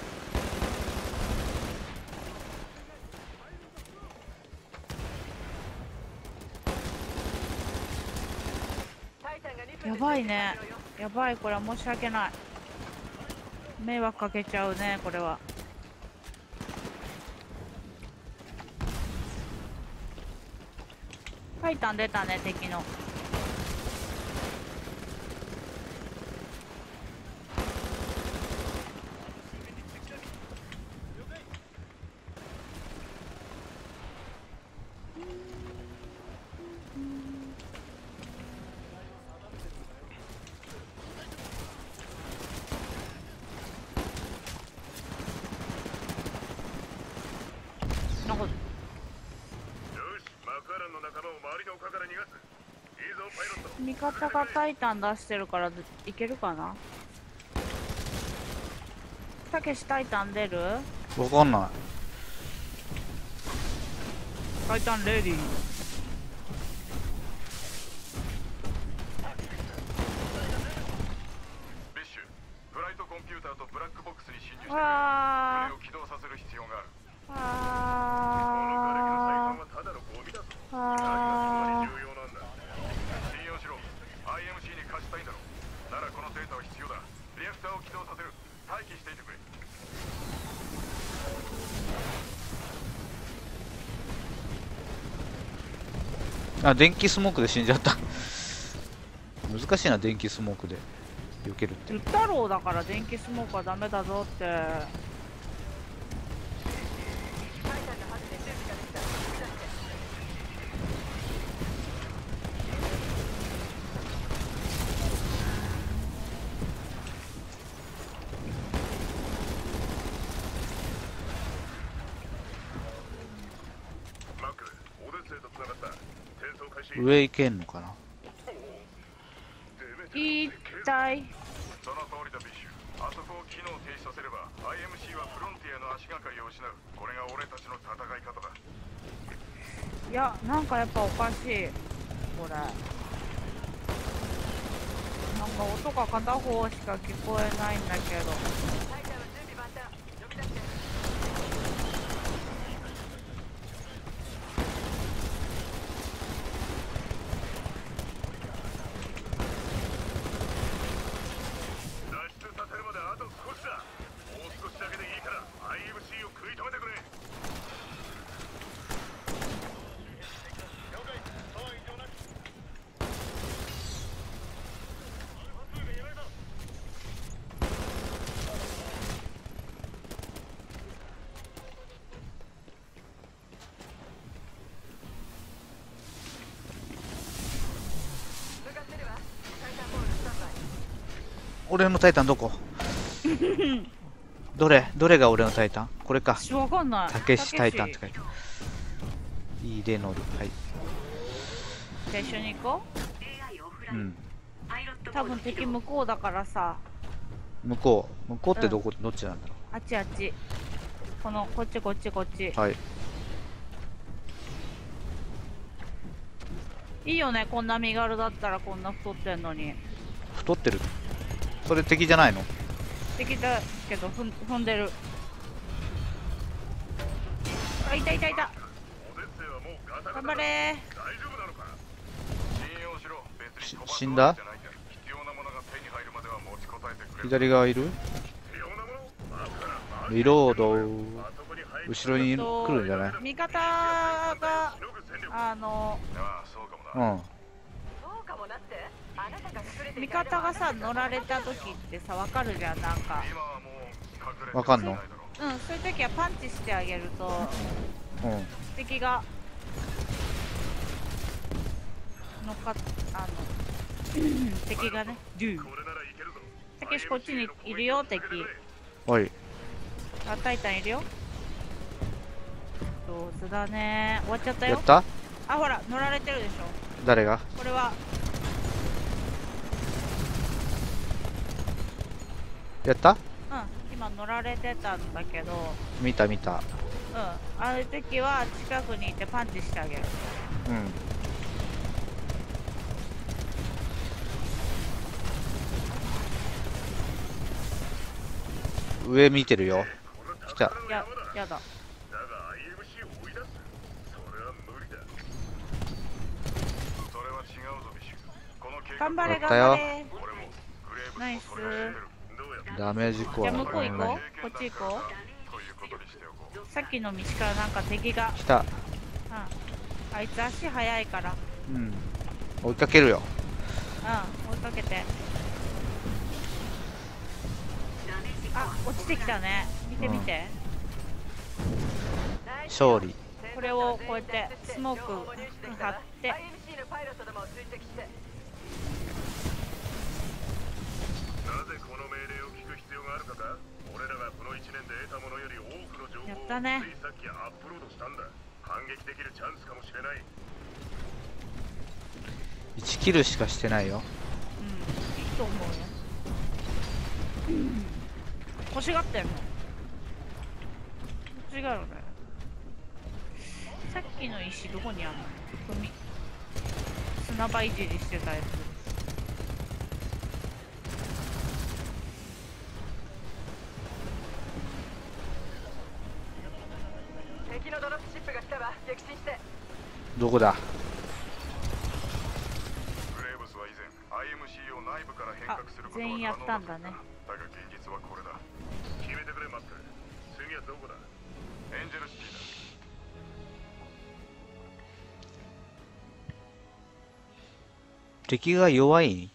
やばいね。やばい、これは申し訳ない。迷惑かけちゃうね、これは。 タイタン出たね、敵の。なんかよし、マクアランの仲間を周りの丘から逃がす。いいぞパイロット。 味方がタイタン出してるからいけるかな。たけしタイタン出る？ わかんない。 タイタンレディー。 ビッシュ、フライトコンピューターとブラックボックスに侵入してわ船を起動させる必要がある。 ー。 この瓦礫の再販はただのゴミだぞ。何がそんなに重要なんだ。信用しろ。IMC に貸したいんだろ。ならこのデータは必要だ。リアクターを起動させる。待機していてくれ。 あ、電気スモークで死んじゃった。難しいな、電気スモークで避けるって。 ル太郎だから電気スモークはダメだぞって。 マック、オデッセイと繋がった。転送開始。 上行けんのかな。 一体その通りだビッシュ。あそこを機能停止させれば IMC はフロンティアの足がかりを失う。これが俺たちの戦い方だ。 いや、なんかやっぱおかしいこれ。なんか音が片方しか聞こえないんだけど。 脱出させるまであと少しだ。もう少しだけでいいから IMC を食い止めてくれ。 俺のタイタンどこ？どれが俺のタイタン？これか。 わかんない。 たけしタイタンって書いてある。いいレノル。はい。 じゃあ一緒に行こうん。 う。多分敵向こうだからさ。 向こうってどっちなんだろあっちあっち。こっちこっちこっち。 う。はい。 いいよね、こんな身軽だったらこんな太ってんのに。 太ってる。それ敵じゃないの？ 敵だけど踏んでる。あ、いたいたいた。 オデッセイはもうガタガタだ。 頑張れ大丈夫なのか。信用しろ。別に飛ばす死んだ？ わけじゃないんだ。必要なものが手に入るまでは持ちこたえてくれる。 左側いる？ 必要なもの？だからリロード。 あそこに入る後ろに来るんじゃない？ 味方がしのぐ戦力。 あのああ、そうかもな。 うん。 そうかもなって。あなたが隠れて味方がさ乗られた時ってさ、わかるじゃん。なんか今はもう隠れてわかんの？ ないだろう。 そういう時はパンチしてあげるとうん。 敵が乗っかっ敵がね、ドゥこれならいけるぞ。 たけしこっちにいるよ敵。 おい。 あ、タイタンいるよ。上手だね。終わっちゃったよ。 やった？ あ、ほら乗られてるでしょ。 誰が？ これはやった？ 今乗られてたんだけど、 見た。 ああいう時は近くにいてパンチしてあげる。 うん。上見てるよ。来た。 やだ。 だが IMC を追い出す。それは無理だ。それは違うぞビシュ。この計画頑張れ頑やったよ張れ。 俺もグレーブナイス。 スとそれを知ってる。どうやってダメージコア。 じゃあ向こう行こう。 うんこっち行こということにしておこう。 う。さっきの道からなんか敵が。 来た。 あいつ足速いから。 うん。追いかけるよ。 追いかけて。あ、落ちてきたね。見て見て。 勝利。 これをこうやってスモーク貼って。 IMC のパイロットどもを追跡して。 なぜこの命令を聞く必要があるかか。俺らがこの1年で得たものより多くの情報をやったね。 ついさっきアップロードしたんだ。反撃できるチャンスかもしれない。 1キルしかしてないよ。 いいと思うよ。欲しがってんの。欲しがるね。さっきの石どこにあるの？組。砂場いじりしてたやつ。 敵のドロップシップが来たわ。撃沈して。 どこだ？ グレーブスは以前 IMC を内部から変革することは全員やったんだね。 だが現実はこれだ。決めてくれマック。次はどこだ？エンジェルシティだ。 敵が弱い？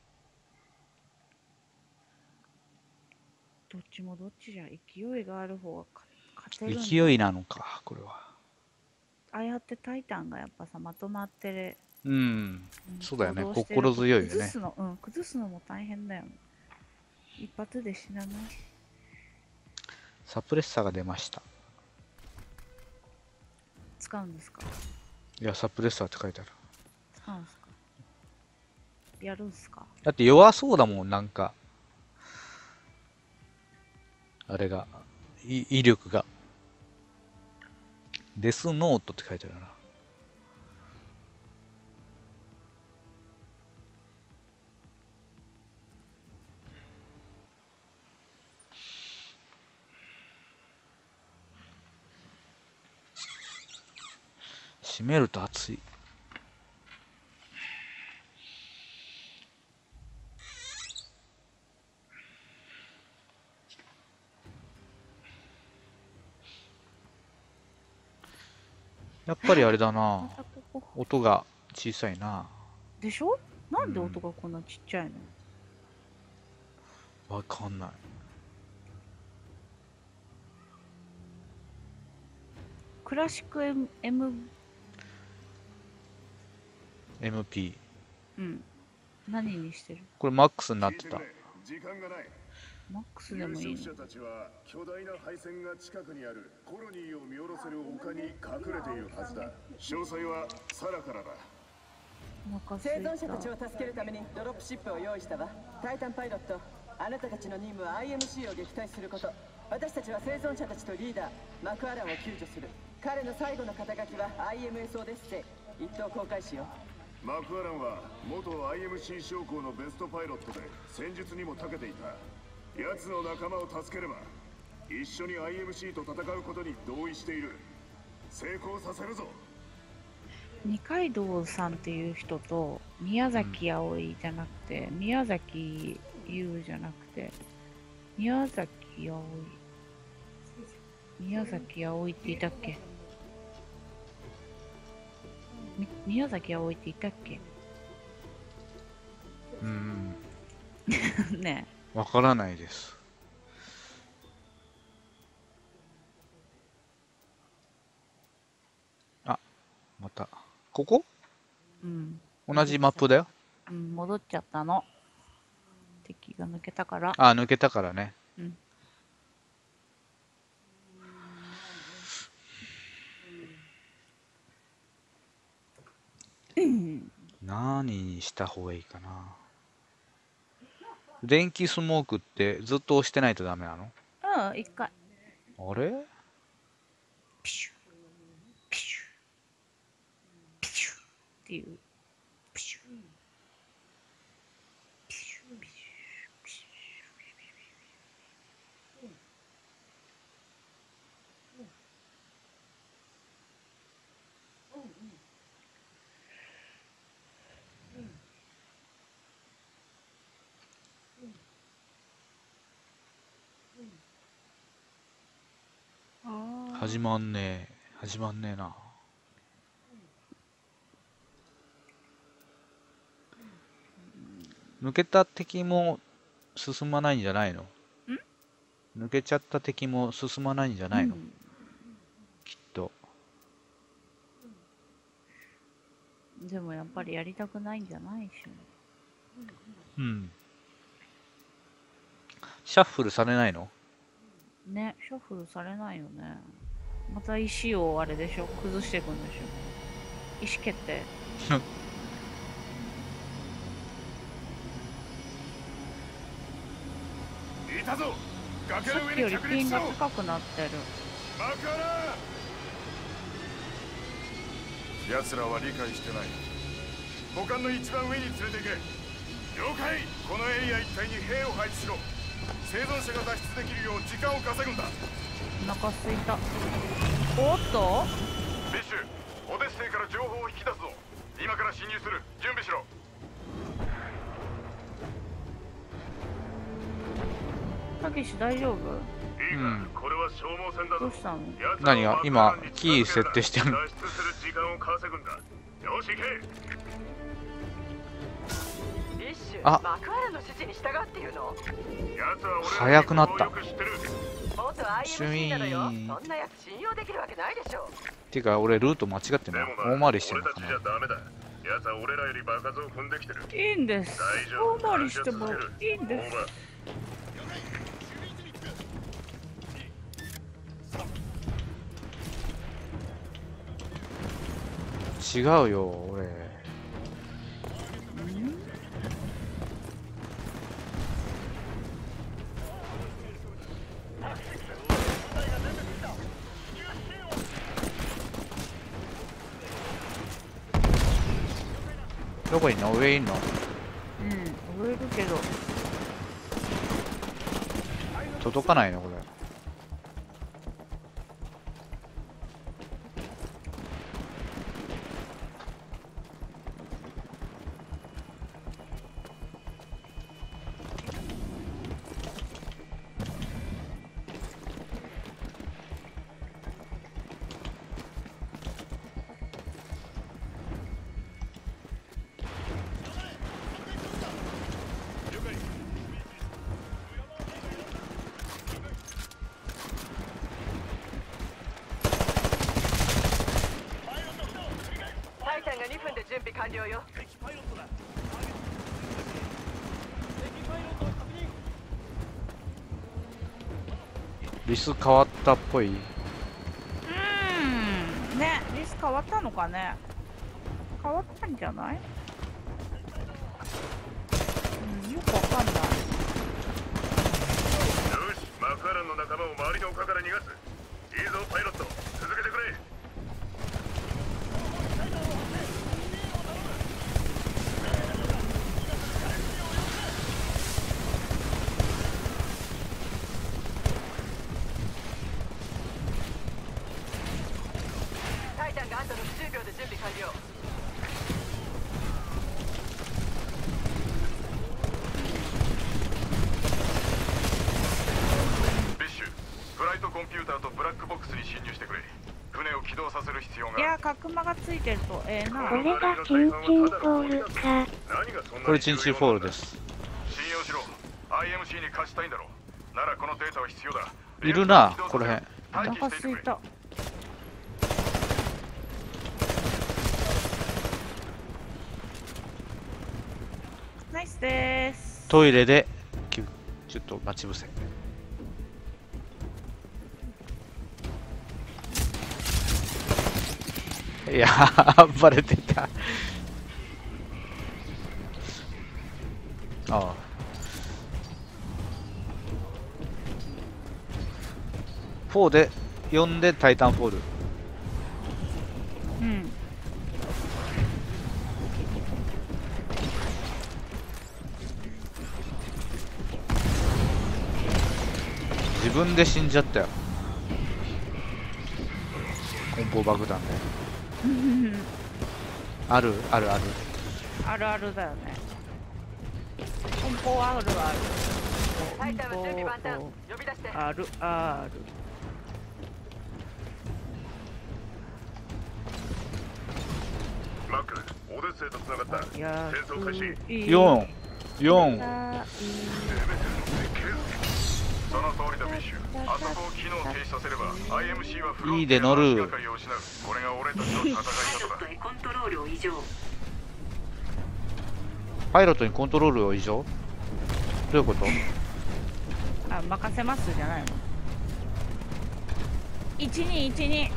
どっちもどっちじゃ勢いがある方が勝てるんだ。 勢いなのか、これは。 ああやってタイタンがやっぱさまとまってる。 うん。そうだよね。 行動してる心強いよね。 崩すのも大変だよね。一発で死なない。 サプレッサーが出ました。 使うんですか？ いや、サプレッサーって書いてある。 使うんですか？やるんすか？ だって弱そうだもん、なんか。あれが、威力が。デスノートって書いてあるな。閉めると熱い。やっぱりあれだな。 またここ音が小さいな。 でしょ？なんで音がこんなちっちゃいの？ わかんない。 クラシック MP。 うん何にしてる？ これマックスになってた。 時間がない。 マックスでもいいの？ 入植者たちは巨大な配線が近くにあるコロニーを見下ろせる丘に隠れているはずだ。詳細はサラからだ。 お腹すい生存者たちた。 を助けるためにドロップシップを用意したわ。タイタンパイロット、あなたたちの任務は IMC を撃退すること。私たちは生存者たちとリーダーマクアランを救助する。彼の最後の肩書きは IMS オデッセイ。一等航海士よ。 マクアランは元 IMC 将校のベストパイロットで戦術にも長けていた。奴の仲間を助ければ一緒に IMC と戦うことに同意している。成功させるぞ。 二階堂さんっていう人と宮崎あおいじゃなくて、宮崎優じゃなくて宮崎あおい、宮崎あおいっていたっけ？宮崎あおいっていたっけ？ねわからないです。あ、また。ここ？ え、うん同じマップだよ。 戻っちゃったの。敵が抜けたから。 あ、抜けたからね。何にした方がいいかな。電気スモークってずっと押してないとダメなの？ 一回。 あれ？ ピシュピシュピシュっていう。ピシュピシュピシュピシ始まんねえ。始まんねえな。 抜けた敵も進まないんじゃないの？抜けちゃった敵も進まないんじゃないの？きっと。 でもやっぱりやりたくないんじゃないでしょ。 うん。シャッフルされないの？ ね、シャッフルされないよね。また石をあれでしょ、崩していくんでしょ。意思決定。 いたぞ。崖さのっきよりピ上に着陸しろ。 ンが高くなってる。 マカラー。奴らは理解してない。補完の一番上に連れて行け。了解。このエリア一帯に兵を配置しろ。生存者が脱出できるよう時間を稼ぐんだ。 お腹すいた。おっとビッシュ、オデッセイから情報を引き出すぞ。今から侵入する。準備しろ。 たけし大丈夫？ いいか、これは消耗戦だぞ。 どうしたの？ 何が今キー設定してるの？ 脱出する時間を稼ぐんだ。よし行け。 ビッシュ、 あマクアラの指示に従っていうの。 奴は俺ら早くなった。 よく知ってる。 元シュ IMC イなのよ。 ーン。 そんなやつ信用できるわけないでしょ。 てか俺ルート間違ってんの？ でも大回りしてんのかな？ 俺たちじゃダメだ。奴は俺らより場数を踏んできてる。 いいんです。 大丈夫。 大回りしてもいいんです。 オーバー。 違うよ俺。どこいんの？上いんの？ うん、植えるけど。 届かないのこれ。 タイタンが2分で準備完了よ。 リス変わったっぽい。 ね、リス変わったのかね。変わったんじゃない？よくわかんない。 よし、マクアランの仲間を周りの丘から逃がす。いいぞパイロット、続けてくれ。 タイタンがあと60秒で準備完了。 ビッシュ、フライトコンピューターとブラックボックスに侵入してくれ。船を起動させる必要が。 いや、角間がついてるとな。 これがチンチンフォールか。 何がそんなにこれチンチンフォールです。 信用しろ。IMC に貸したいんだろう。ならこのデータは必要だ。 いるなこの辺。 お腹すいた。ナイスでーす。 トイレでちょっと待ち伏せ。いやーバレてた。ああ。4で4でタイタンフォール。 うん。 自分で死んじゃったよ。梱包爆弾で。あるあるある。 あるあるだよね。梱包あるある。 タイタンは準備万端。呼び出して。 あるある。 マック、オデッセイと繋がった。 いや戦争開始。 いい。 4 4。 その通りだビッシュ。あそこを機能停止させれば IMC はフロン E で乗る。 手がかりを失う。これが俺たちの戦い方だ。 コントロールを異常。 パイロットにコントロールを異常？どういうこと？ あ、任せますじゃないの。1212。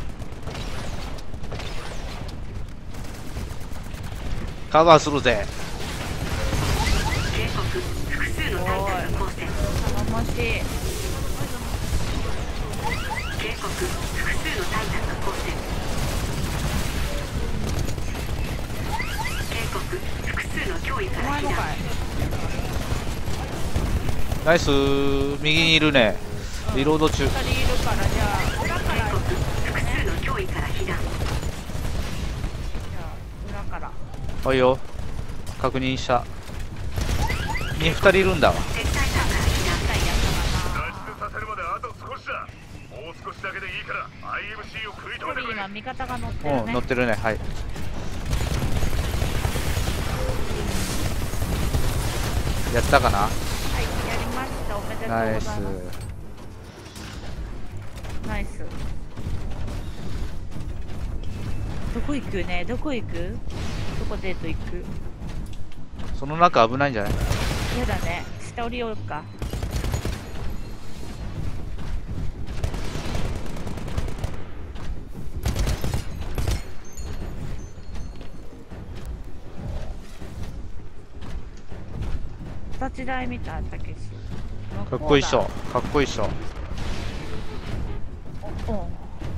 カバーするぜ。 警告、複数のタイタンが交戦。 頼もしい。 警告、複数のタイタンが交戦。警告、複数の脅威かおら避難。 前のかい。 ナイス。右にいるね。リロード中。 2人いるからじゃあ裏から警告、複数の脅威から避難。 裏からはいよ。確認した。2人いるんだわ。 敵タイタンから避難。 脱出させるまであと少しだ。もう少しだけでいいから IMC を食い止めてくれ。 今味方が乗ってるうん、 ね。 乗ってるね。はい。やったかな？ はい、やりました。おめでとうございナイス。 ます。ナイス。どこ行くね、どこ行く？どこデート行く？ その中危ないんじゃない？ やだね、下降りようか。形台みたいたけし。 かっこいいっしょ。かっこいいっしょ。 おお。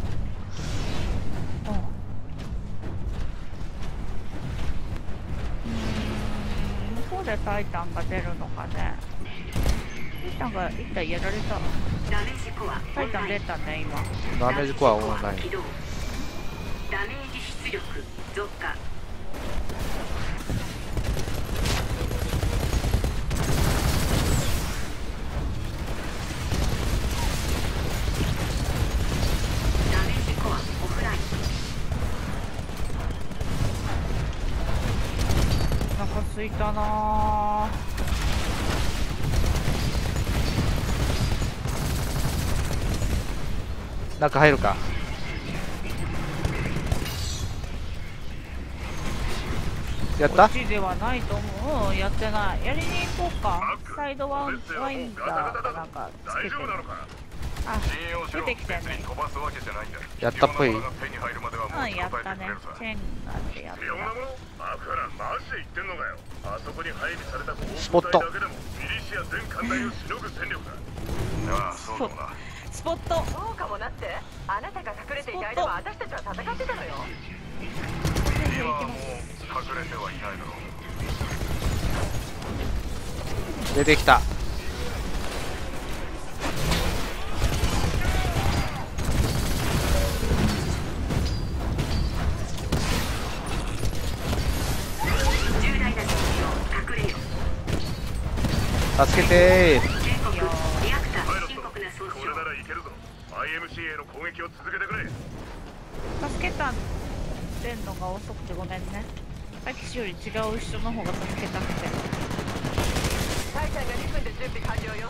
向こうでタイタンが出るのかね。タイタンが一体やられた。 ダメージコアタイタン出たね、今。 ダメージコアオンライン。 起動。ダメージ出力増加。ダメージコアオフライン。 お腹すいたなぁ。 中入るか？やった？ こっちではないと思う。うん、やってない。やりに行こうか。サイドワインダーかなんかつけてる。 大丈夫なのか？ あ、 信用しろ。 出てきたね。 別に飛ばすわけじゃないんだ。 やったっぽい？ 必要なものが手に入るまではもううん、やったね答えてくれるさ。 チェーンがあってやっ必要なもの？バカな、マジで言ってんのかよ。あそこに配備されたスポットだけでもミリシア全艦隊をしのぐ戦力だ。ああ、そうだもな。 た。スポット。 そうかもなって。あなたが隠れていた間は私たちは戦ってたのよ。 今はもう隠れてはいないだろう。 出てきた。 重大な敵を隠れよ。 助けてー。 警告、リアクタパイロッー深刻な損ト、こ傷。 れならいけるぞ。IMC への攻撃を続けてくれ。 助けた出んのが遅くてごめんね。タキシより違う人の方が助けたくて。 タイタンが2分で準備完了よ。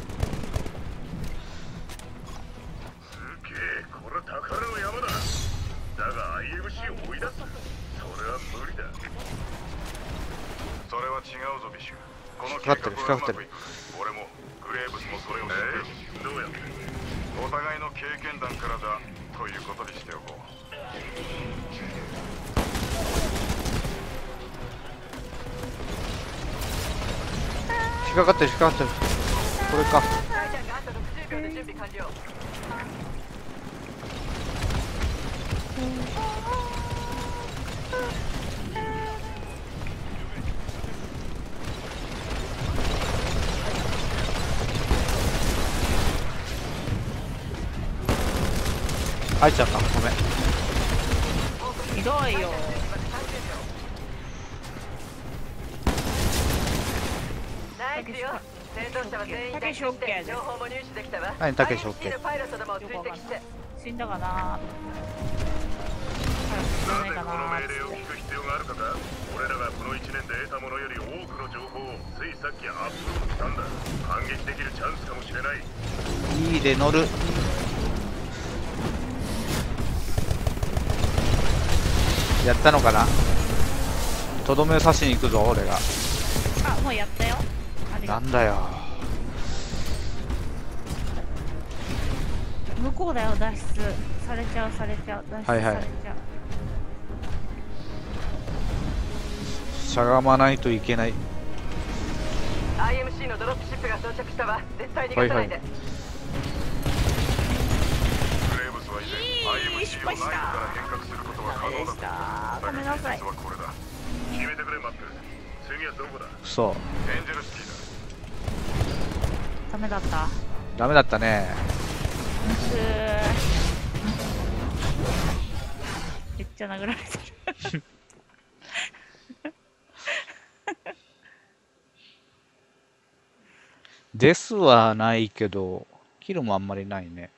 すげえ、これ宝の山だ。だが IMC を追い出す、それは無理だ。それは違うぞビッシュ。この計画はうまくいく。俺もグレーブスもそれを知ってる。どうやって？お互いの経験談からだということにしておこう。 引っかかってる、引っかかってる。これか。 タイタンがあと60秒で準備完了。 入っちゃった。ごめん。 ひどいよ。 ナイスよ。戦闘車は全員脱出して情報も入手できたわ。 はいたけし OK。 IMC のパイロットどもを追跡して。 死んだかな。早く死なないかなぜこのな。 命令を聞く必要があるかか？ 俺らがこの1年で得たものより多くの情報をついさっきアップロードしたんだ。反撃できるチャンスかもしれない。 いいで乗る。やったのかな。とどめを刺しに行くぞ俺が。 あ、もうやったよ。ありがとなんだよ。 う。向こうだよ、脱出。されちゃう、されちゃう。脱出されちゃう。 はいはいしゃがまないといけない。 IMC のドロップシップが到着したわ。絶対逃がさないで。 はいブレーブスは以前 IMC を内部から変革することは可能だと。 ごめんなさい。 はこれだ。決めてくれマック。次はどこだ。 そうエンジェルシティだ。 ダメだった。 ダメだったね。 めっちゃ殴られてる。 ですはないけどキルもあんまりないね。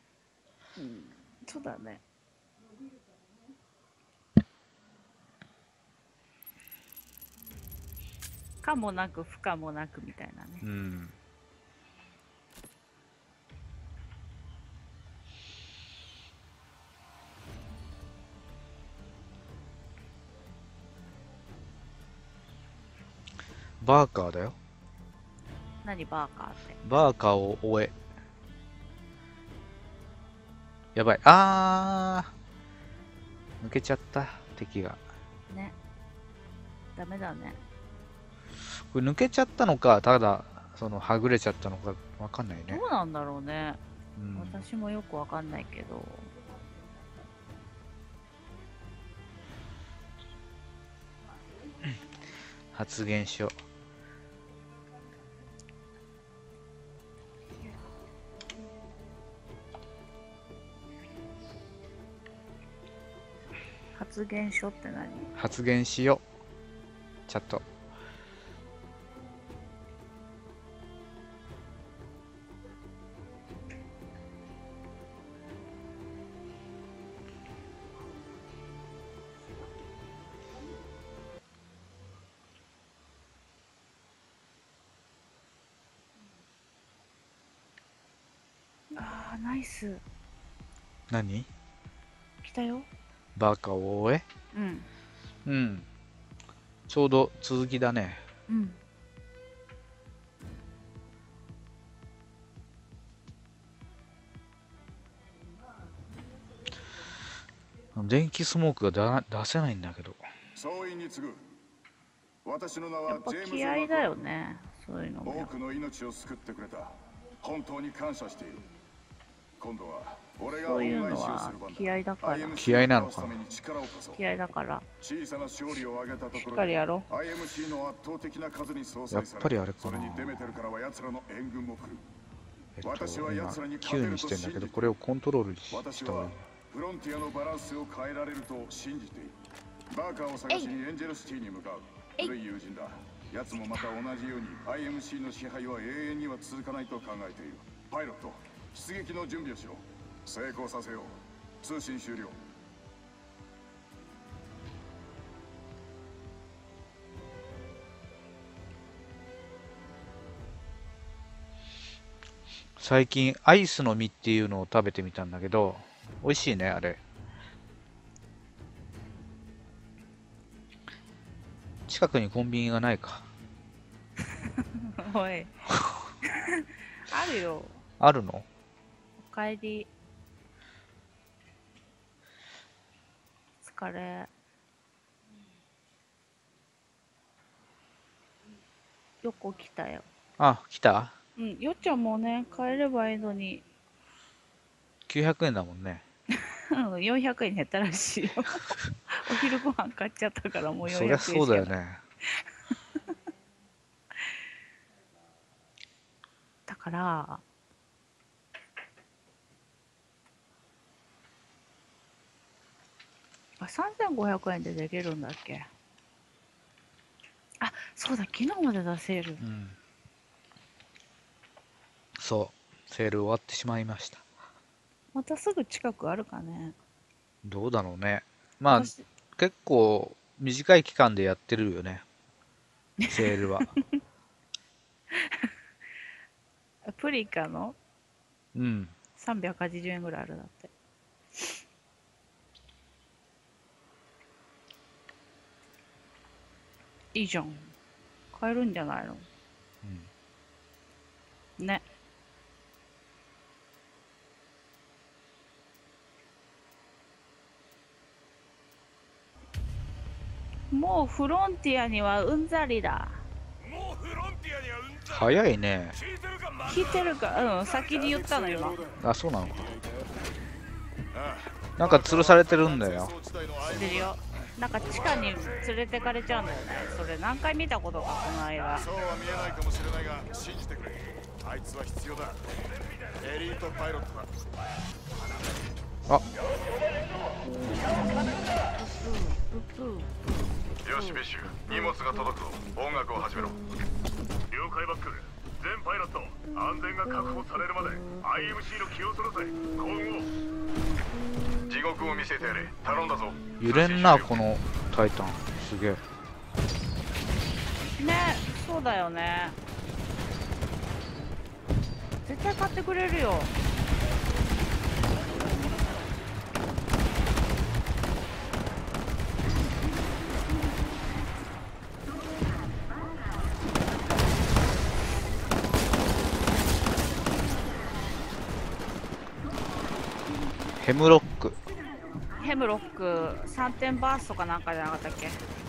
そうだね。可もなく不可もなくみたいなね。 うん。バーカーだよ。 何バーカーって。 バーカーを終え。やばい。あー抜けちゃった敵が。 ね。ダメだね。 これ抜けちゃったのか、ただそのはぐれちゃったのかわかんないねど。うなんだろうね。 うん、 私もよくわかんないけど。 発言しよう。 発言書って何？ 発言しよう。チャット。 あー、ナイス。 何？ 来たよ。 バーカーを終え。 うん。 うん。ちょうど続きだね。 うん。 電気スモークが出せないんだけど。 総員に次ぐ。私の名やっぱはジェームズ・気合だよね。そういうのも。 多くの命を救ってくれた。本当に感謝している。今度は俺がそういう恩返しをすのはる番だ。 気合だから。 気合なのかな。 気合だから。 小さな勝利を挙げたところしっかりやろう。IMC の圧倒的な数に相殺され、 やっぱりあれかな。 それにデメテルからは奴らの援軍も来る。 今私は奴らに勝て 9にると信じてしてんだけど、これをコントロールし私た方がい。 はいフロンティアのバランスを変えられると信じている。バーカーを探しにエンジェルシティに向かう。古い友人だ。奴もまた同じように IMC の支配は永遠には続かないと考えている。パイロット、出撃の準備をしろ。成功させよう。通信終了。 最近アイスの実っていうのを食べてみたんだけど、美味しいねあれ。近くにコンビニがないか。 おい。あるよ。 あるの？ おかえり。疲れ。よく来たよ。 あ、来た？ うん、よっちゃんもね、帰ればいいのに。 900円だもんね。 400円減ったらしいよ。お昼ご飯買っちゃったからもう400円しかない。 そりゃそうだよね。 だから3500円でできるんだっけ。あ、そうだ、昨日までだ、セール。 うん。そう、セール終わってしまいました。 またすぐ近くあるかね。 どうだろうね。まあ私結構短い期間でやってるよね、セールは。 プリカのうん。 380円ぐらいあるだって。いいじゃん。買えるんじゃないの？ね。もうフロンティアにはうんざりだ。 もうフロンティアにはうんざり。 早いね。 聞いてるかマ聞いてるか？うん、先に言ったの今。 あ、そうなのか。なんか吊るされてるんだよ。 知ってるよ。なんか地下に連れてかれちゃうんだよね。それ何回見たことか、この間。 そうは見えないかもしれないが信じてくれ。あいつは必要だ。エリートパイロットだ。 あ、 よしビッシュ、荷物が届くぞ。音楽を始めろ。了解バック。全パイロット、安全が確保されるまで IMC の気をそらせ。幸運を。地獄を見せてやれ。頼んだぞ。 揺れんな、このタイタン。すげえ。 ね、そうだよね。絶対買ってくれるよ。 ヘムロック。 ヘムロック3点バーストかなんかじゃなかったっけ？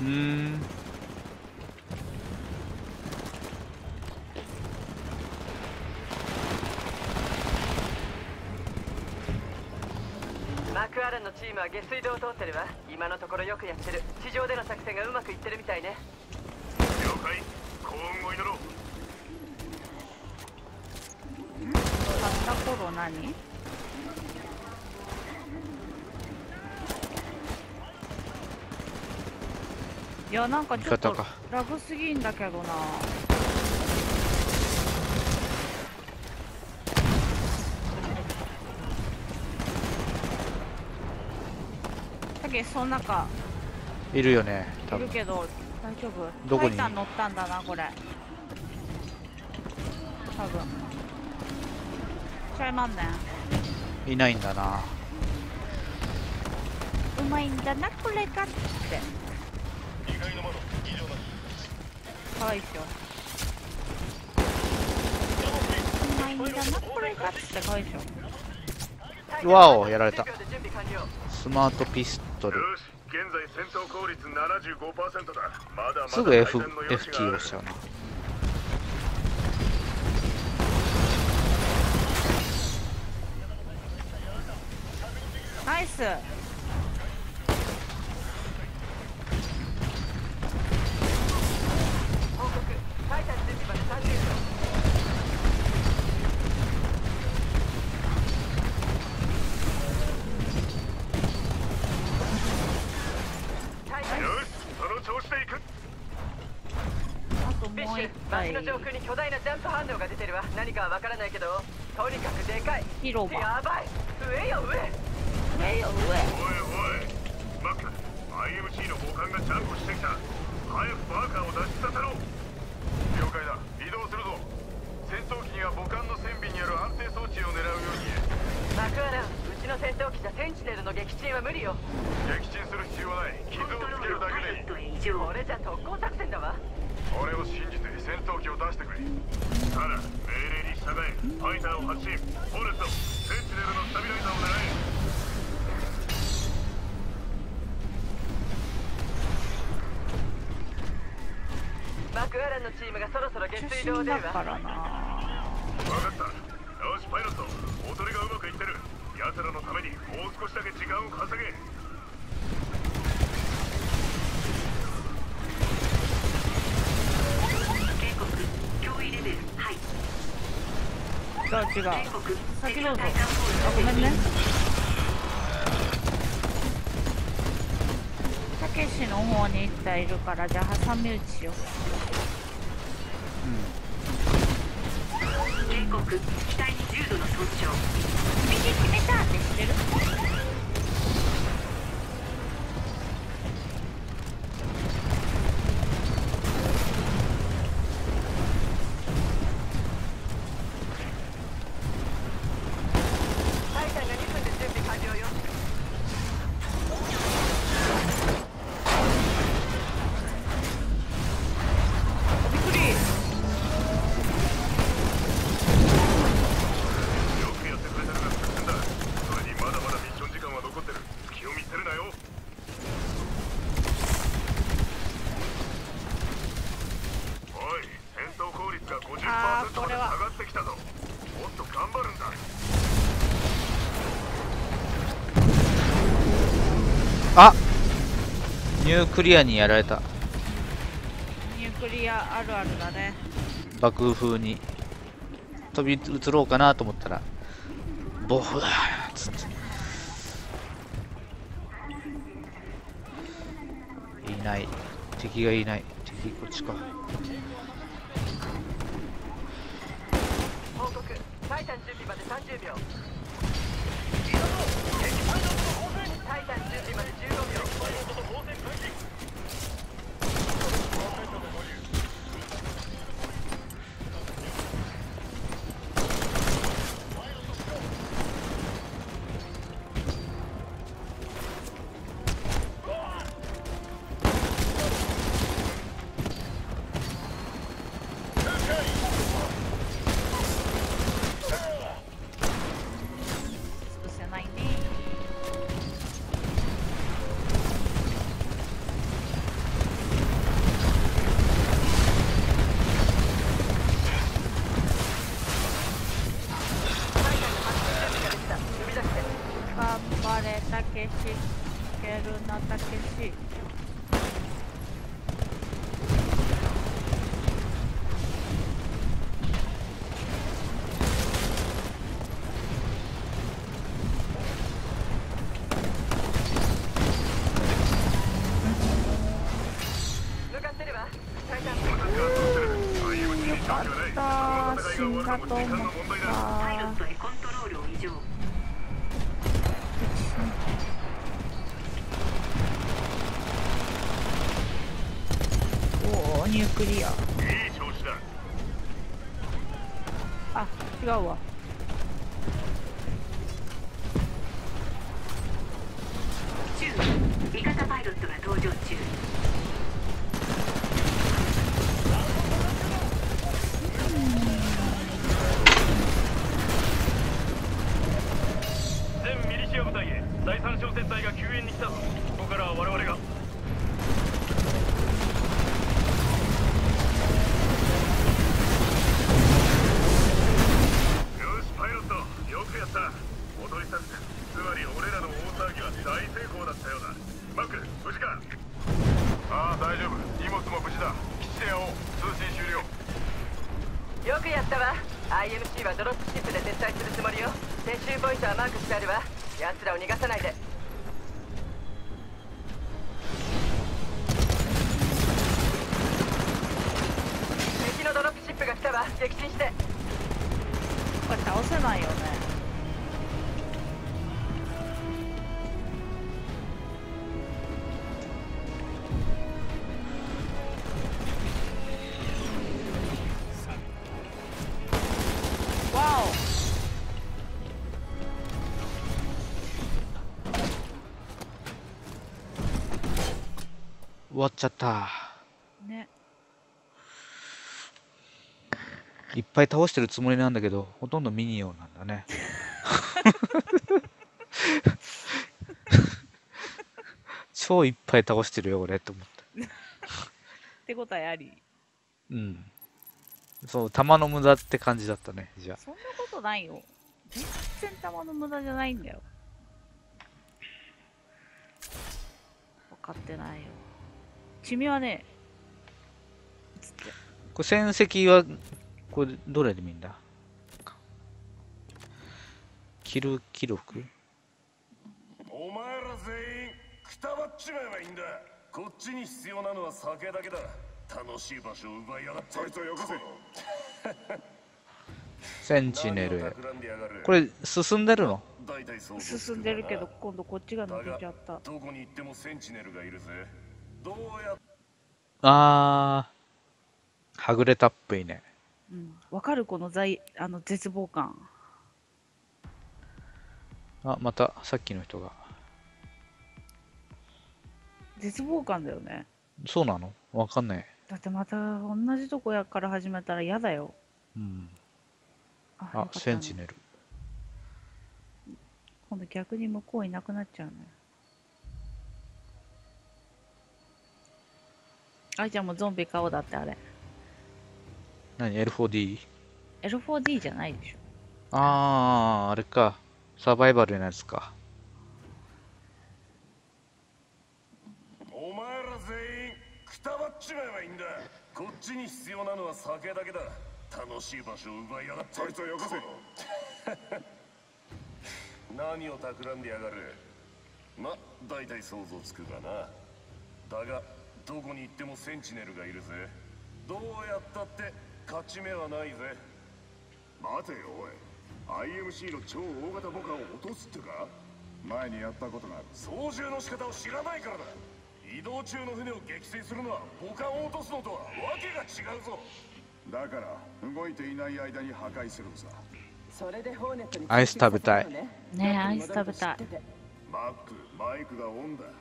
マクアランのチームは下水道を通ってるわ。今のところよくやってる。地上での作戦がうまくいってるみたいね。 了解。幸運を祈ろう。 買った頃何？いや、なんかちょっとラグすぎんだけどな。だけどその中いるよね、 いるけど大丈夫？ どこに？ タイタン乗ったんだなこれ。多分。ちゃいまんねん。 いないんだな。 うまいんだなこれがって。かわいいっしょ。うまいんだなこれがってかわいいっしょ。 わお、やられた。スマートピストル。 よし、現在戦闘効率 75% だ。まだまだすぐ F 改善の余地キがあるーをしちゃうな。 ナイス。 報告。タイタン準備まで30秒。 よし、その調子でいく。 あともう一体。 街の上空に巨大なジャンプ反応が出てるわ。何かはわからないけど、とにかくでかい。 広場。 やばい。上よ上。 上よ上。 おいおい、マック、IMC の母艦がジャンプしてきた。早くバーカーを脱出させろ。了解だ、移動するぞ。戦闘機には母艦の船尾にある安定装置を狙うように。 マクアラン、うちの戦闘機じゃセンチネルの撃沈は無理よ。 撃沈する必要はない。傷をつけるだけでいい。 これじゃ特攻作戦だわ。 俺を信じて戦闘機を出してくれ。ただ命令に従え。ファイターを発進。フォレスト、センチネルのスタビライザーを狙え。 マクアランのチームがそろそろ下水道を出るわ。 からな。 分かった。よし、パイロット、踊りがうまくいってる。奴らのためにもう少しだけ時間を稼げ。 警告、脅威レベルハイ。 違う違う。 警告、 先どうぞ。 敵対艦あ、ごめんね。たけしの方に一体いるから、じゃあ挟み撃ちしよう。 警告、機体に重度の損傷。 右決めたって知ってる？ あ、ニュークリアにやられた。 ニュークリアあるあるだね。 爆風に飛び移ろうかなと思ったらボフだーっつっていない。敵がいない。敵こっちか。 報告タイタン準備まで30秒タイタン準備まで15秒潰せないね。頑張れたけし、けるなたけし。 向かってるわタイタンよかった、死んだと思っパイロッた。 トへコントロールを異常。 おお、ニュークリア。 いい調子だ。 あ、違うわ。 注意、味方パイロットが登場中。 全ミリシア部隊へ第三小戦隊が救援に来たぞ。ここからは我々が。よしパイロット、よくやった。踊り作戦、つまり俺らの大騒ぎは大成功だったようだ。マック、無事か？ああ大丈夫、荷物も無事だ。基地で会おう。通信終了。 よくやったわ IMC はドロップシップで撤退するつもりよ撤収ポイントはマークしてあるわ奴らを逃がさないで敵のドロップシップが来たわ撃沈してこれ倒せないよね。わ終わっちゃった。 お。ね。 いっぱい倒してるつもりなんだけどほとんどミニオンなんだね。超いっぱい倒してるよ俺と思って。 手応えあり。 うん。そう、弾の無駄って感じだったね。じゃあそんなことないよ。全然弾の無駄じゃないんだよ。分かってないよ。チミはね、つって。 これ戦績はこれどれで見んだ？キル記録？ お前ら全員くたばっちまえばいいんだ。こっちに必要なのは酒だけだ。楽しい場所を奪いやがってそいつをよこせ。 センチネルへ。これ進んでるの？ 進んでるけど、今度こっちが抜けちゃった。 どこに行ってもセンチネルがいるぜ。どうやあー、はぐれたっぷいね。 うん。わかるこの絶望感。 あ、またさっきの人が。 絶望感だよね。 そうなの？わかんない。 だってまた同じとこやから始めたら嫌だよ。 うん。 あ、よあかっ、たねセンチネル。 今度逆に向こういなくなっちゃうね。あいちゃんもゾンビ顔だってあれ。 何 ?L4D？ L4D じゃないでしょ。 あー、あれか。サバイバルのやつか。 は酒だけだ。楽しい場所を奪いやがって。そいつをよこせ。何を企んでやがる。ま、大体想像つくがな。だがどこに行ってもセンチネルがいるぜ。どうやったって勝ち目はないぜ。 待てよおい、 IMC の超大型母艦を落とすってか。前にやったことがある。 操縦の仕方を知らないからだ。移動中の船を撃墜するのは母艦を落とすのとはわけが違うぞ。 だから動いていない間に破壊するのさ。 それでホーネットにアイス食べたい。 ねえ、アイス食べたい。 マイクがオンだ。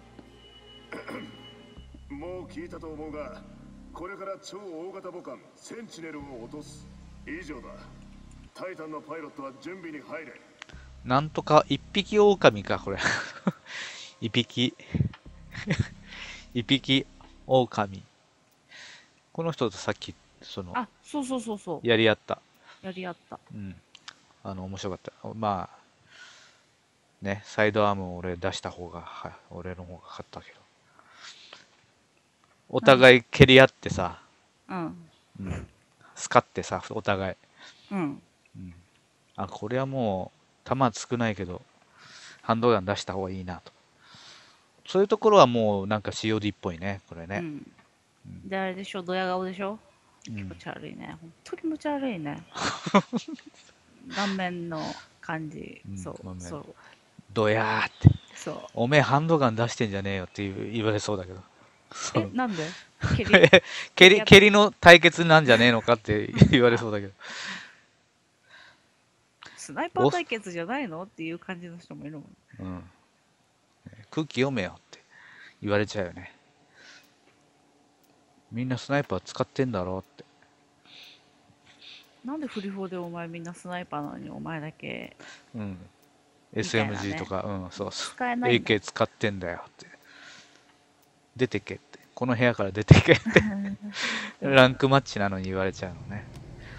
もう聞いたと思うが、これから超大型母艦センチネルを落とす。以上だ。タイタンのパイロットは準備に入れ。 なんとか一匹狼か、これ。一匹。一匹狼。この人とさっき、 あ、そうそうそうそう。 やり合った。 やり合った。 うん。面白かった。まあ、ね、サイドアームを俺出した方が、俺の方が勝ったけど。お互い蹴り合ってさ、 うん。 うん。スカってさ、お互い。 うん。 うん。あ、これはもう、弾少ないけど、ハンドガン出した方がいいなと。そういうところはもうなんか COD っぽいね、これね。 うん。で、あれでしょ、ドヤ顔でしょ。気持ち悪いね。本当に気持ち悪いね。顔面の感じ。そう。そう。 ドヤーって。 そう。 おめえハンドガン出してんじゃねえよって言われそうだけど。 なんで蹴りの対決なんじゃねえのかって言われそうだけど。 スナイパー対決じゃないのっていう感じの人もいるもん。 うん。空気読めよって言われちゃうよね。みんなスナイパー使ってんだろうって。 なんでフリフォでお前みんなスナイパーなのにお前だけ。 うん。SMG とか、うん、そうそう。 使えない。 AK 使ってんだよって。出てけって。この部屋から出てけって。ランクマッチなのに言われちゃうのね。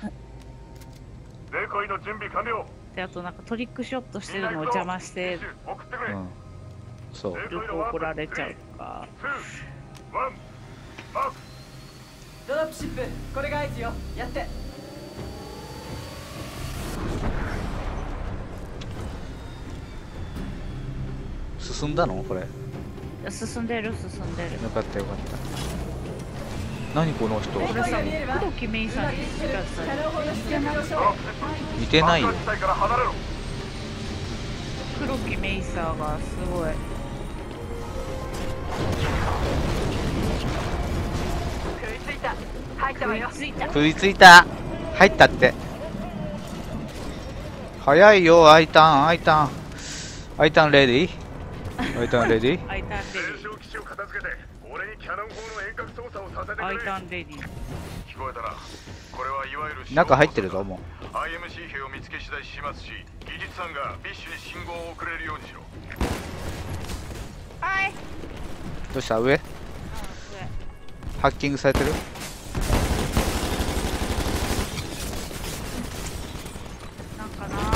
デコイの準備完了。 で、あとなんかトリックショットしてるのを邪魔して、 うん。そう。 怒られちゃうとか。 ドロップシップ、これが合図よ。やって。 進んだのこれ。 進んでる。よかったよかった。何この人。 これさ、黒木メイさんに似てたさ。 似てないよ。 黒木メイサーがすごい。 食いついた。入ったって。早いよ、アイタンレディアイタンレディアイタンレディ聞こえたな。これはいわゆる中入ってるぞ、もう。 IMC 兵を見つけ次第始末し、技術班がビッシュに信号を送れるようにしろ。 はい。 どうした上？ハッキングされてる？ なんかな。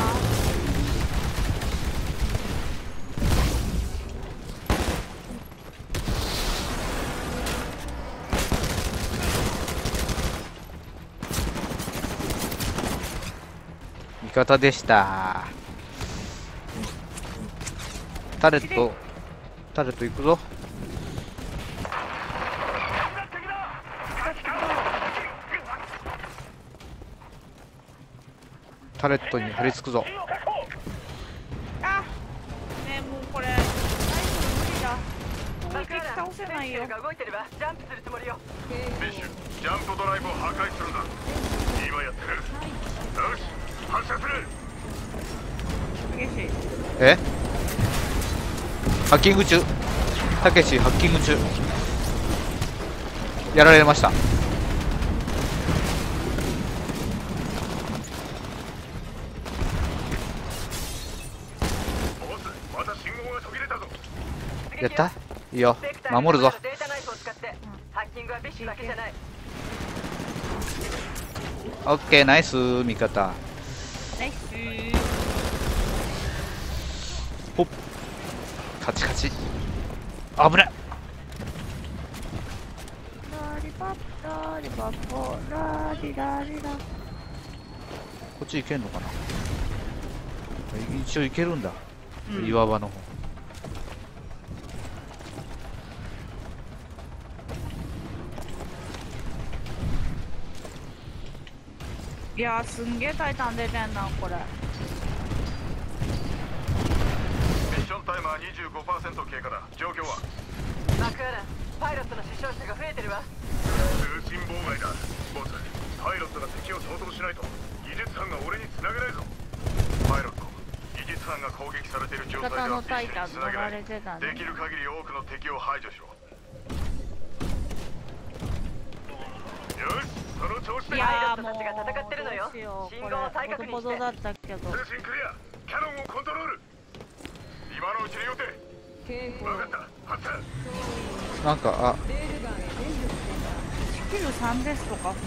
味方でした。タレット行くぞ。タレットに張り付くぞ。 あ、ねえ、もうこれライフル無理だ。攻撃倒せないよ。 が動いてればジャンプするつもりよ。 ビッシュ、ジャンプドライブを破壊するんだ。今やってる。よし、発射する。 え？ハッキング中。たけしハッキング中。やられました。やった？いいよ。守るぞ。オッケー、ナイス味方。 ナイス。 ほっ。カチカチ。危ない。 ロリポットリバボラリラリラ。 こっち行けんのかな。一応行けるんだ、 うん岩場の方。 いやー、すんげえタイタン出てんな、これ。 ミッションタイマー 25% 経過だ。状況は？ マクアラン、パイロットの死傷者が増えてるわ。 通信妨害だ。ボス、パイロットが敵を掃討しないと技術班が俺に繋げないぞ。パイロット、技術班が攻撃されている状態で味方のはタイタン繋げない。 乗られてたね。 できる限り多くの敵を排除しろ。よし、その調子で。 いやー、もうパイロットたちが戦ってるのよどうしよう、 信号を再これ確認してボドボドだったけど。 通信クリア。キャノンをコントロール。今のうちに予定。分かった。発射。 なんか、 スキル3ですとか。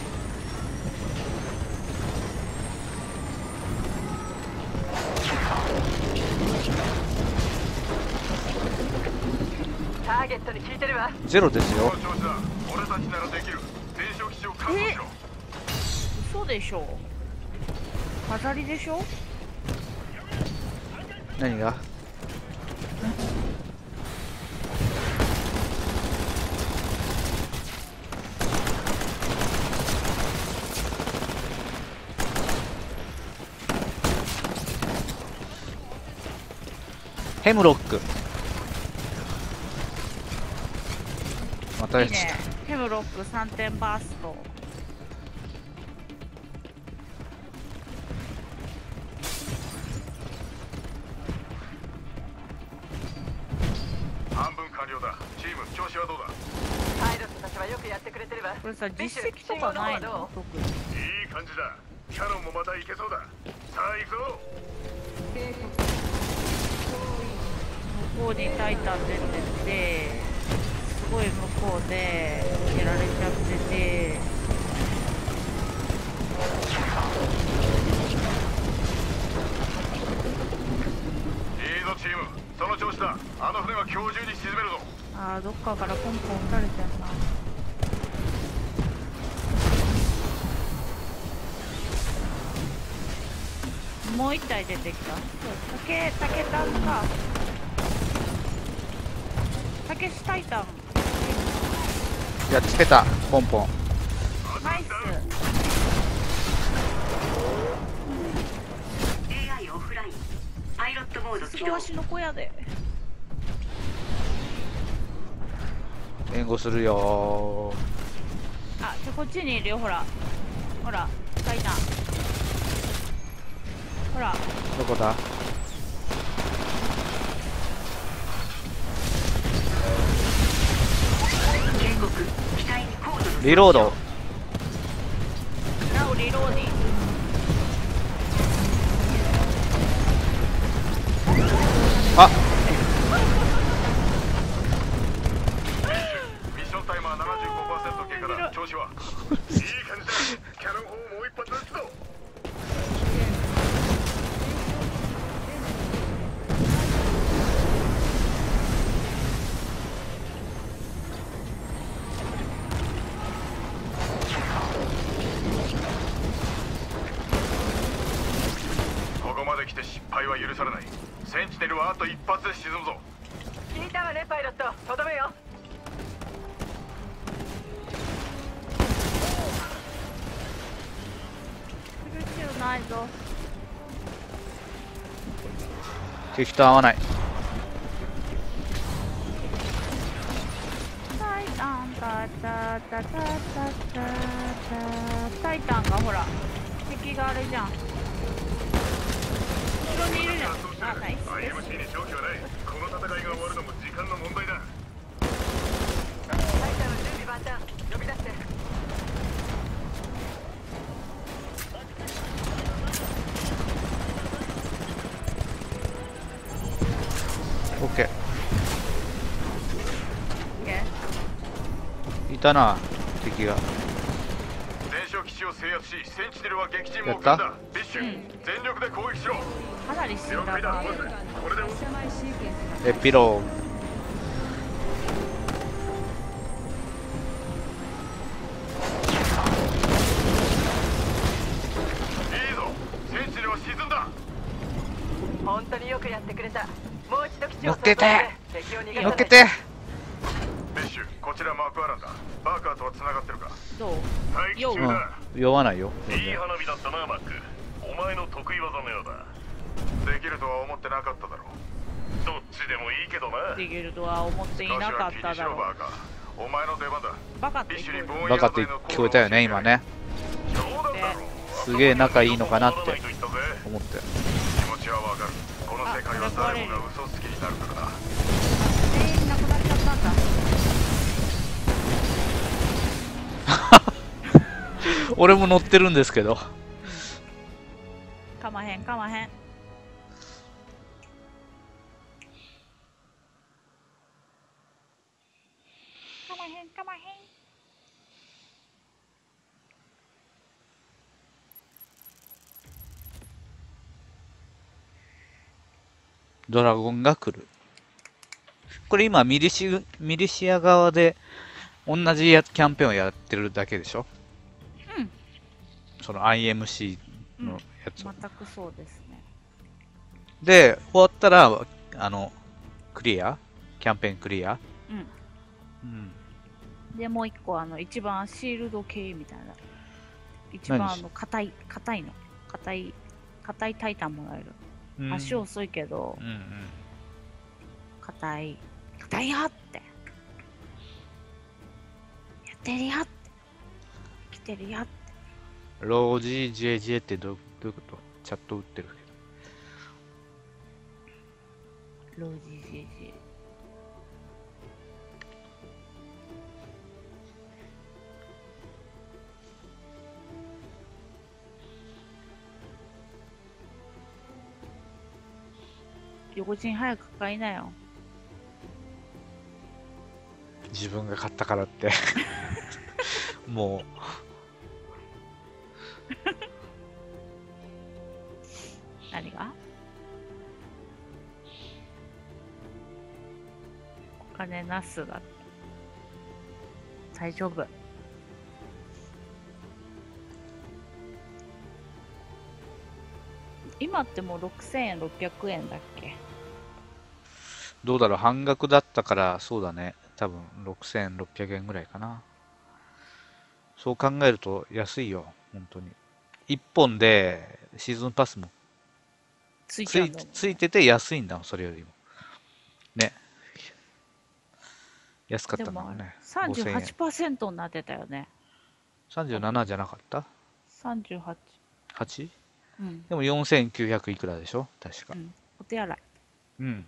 ターゲットに効いてるわ。 ゼロですよ。 この調子だ。俺たちならできる。全焼基地を確保しろ。 嘘でしょ。飾りでしょ。 何が？ヘムロック。またやつだ。 いいね。ヘムロック3点バースト。 半分完了だ。チーム調子はどうだ？ パイロットたちはよくやってくれてるわ。 これさ、実績とかないの？特に。 いい感じだ。キャノンもまたいけそうだ。さあ行くぞ。 向こうにタイタン出てて、すごい向こうでやられちゃってて、 いいぞチーム、その調子だ。あの船は今日中に沈めるぞ。 あー、どっかからポンポン撃たれてんな。もう一体出てきた。竹タンか。竹しタイタン。 やっつけた。ポンポン。 ナイス。 AI オフラインパイロットモード起動。 わしの子やで。 援護するよあ、こっちにいるよ、ほら。ほら、タイタン。ほら。 どこだ？ 警告、機体に高度のリロード。 なおリローディング。 あ、 ミッションタイマー 75% 経過だ。調子は？いい感じだ。キャノン砲をもう一発撃つぞ。ここまで来て失敗は許されない。センチネルはあと一発で沈むぞ。 聞いたわね、パイロット。とどめよ。 苦しゅうないぞ。 敵と合わない。 タイタンタタタタタタタイタンがほら敵があれじゃん。後ろにいるじゃん。あ、ナイスです。 IMC に勝機はない。この戦いが終わるのも時間の問題だ。 タイタンの準備万端。呼び出して。 オッケオッケー。いたな、敵が。 全焼基地を制圧し、センチネルは撃沈やった目を組んだ。ビッシュ、全力で攻撃しろ。 ー。かなり死んだ了解だ、 な。 ボス。これでエピローグ。 本当によくやってくれた。もう一度基地を乗っけて敵を逃がさない乗っけて。 ビッシュ、こちらマクアランだ。バーカーとは繋がってるか？ どう？ 待機中うんだ。 酔わないよ。 いい花火だったな、マック。お前の得意技のようだ。できるとは思ってなかっただろう。どっちでもいいけどな。 できるとは思っていなかっただろう。 バカ。お前の出番だ。 バカってビッシュに言う。 バカって聞こえたよね今ね。 冗談だろ。 すげえ仲いいのかなって思って。 気持ちはわかる。この世界は誰もが嘘つきになるからな。 全員なくなっちゃったんだ。 俺も乗ってるんですけど。 かまへんかまへん。かまへんかまへん。 ドラゴンが来る。これ今ミリシア側で同じキャンペーンをやってるだけでしょ？ うん。 その IMC のやつを。 全くそうですね。 で、終わったら、クリアキャンペーンクリアうん。 うん。 で、もう一個、一番シールド系みたいな。一番硬いの。硬いタイタンもらえる。 うん足遅いけど、 うんうん。 硬いよって。やってるよって。来てるよって。 ロージー JJ ってどういうこと？チャット打ってるけど。 ロージー JJ。横人早く買いなよ。 自分が買ったからっても何が？お金なすだって。大丈夫。今ってもう6600円だっけ？ どうだろう、半額だったからそうだね、多分6600円ぐらいかな。そう考えると安いよ本当に。1本でシーズンパスもついちゃうんだもんね。 ついてて安いんだもん、それよりもね。安かったでもんだもんね。 38% になってたよね。 37じゃなかった？ 38。 8？ うん。 でも4900いくらでしょ確か。 うん。お手洗い。 うん。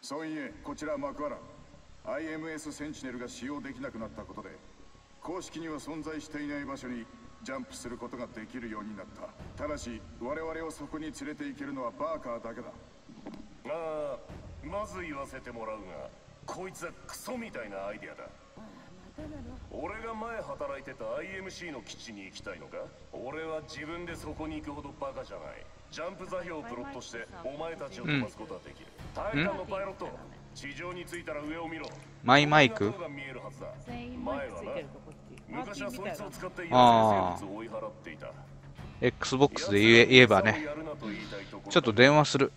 そういえこちらマクアラン IMS センチネルが使用できなくなったことで公式には存在していない場所にジャンプすることができるようになった。ただし我々をそこに連れて行けるのはバーカーだけだ。 ああ、まず言わせてもらうが、こいつはクソみたいなアイデアだ。俺が前働いてた IMC の基地に行きたいのか？俺は自分でそこに行くほどバカじゃない。ジャンプ座標をプロットしてお前たちを飛ばすことはできる。タイタンのパイロット、地上に着いたら上を見ろ。 マイマイク？ が見えるはずだ。 全員マイクついてるとこっち。 昔はそいつを使って野生生物を追い払っていた。 Xbox で言えばね。ちょっと電話する。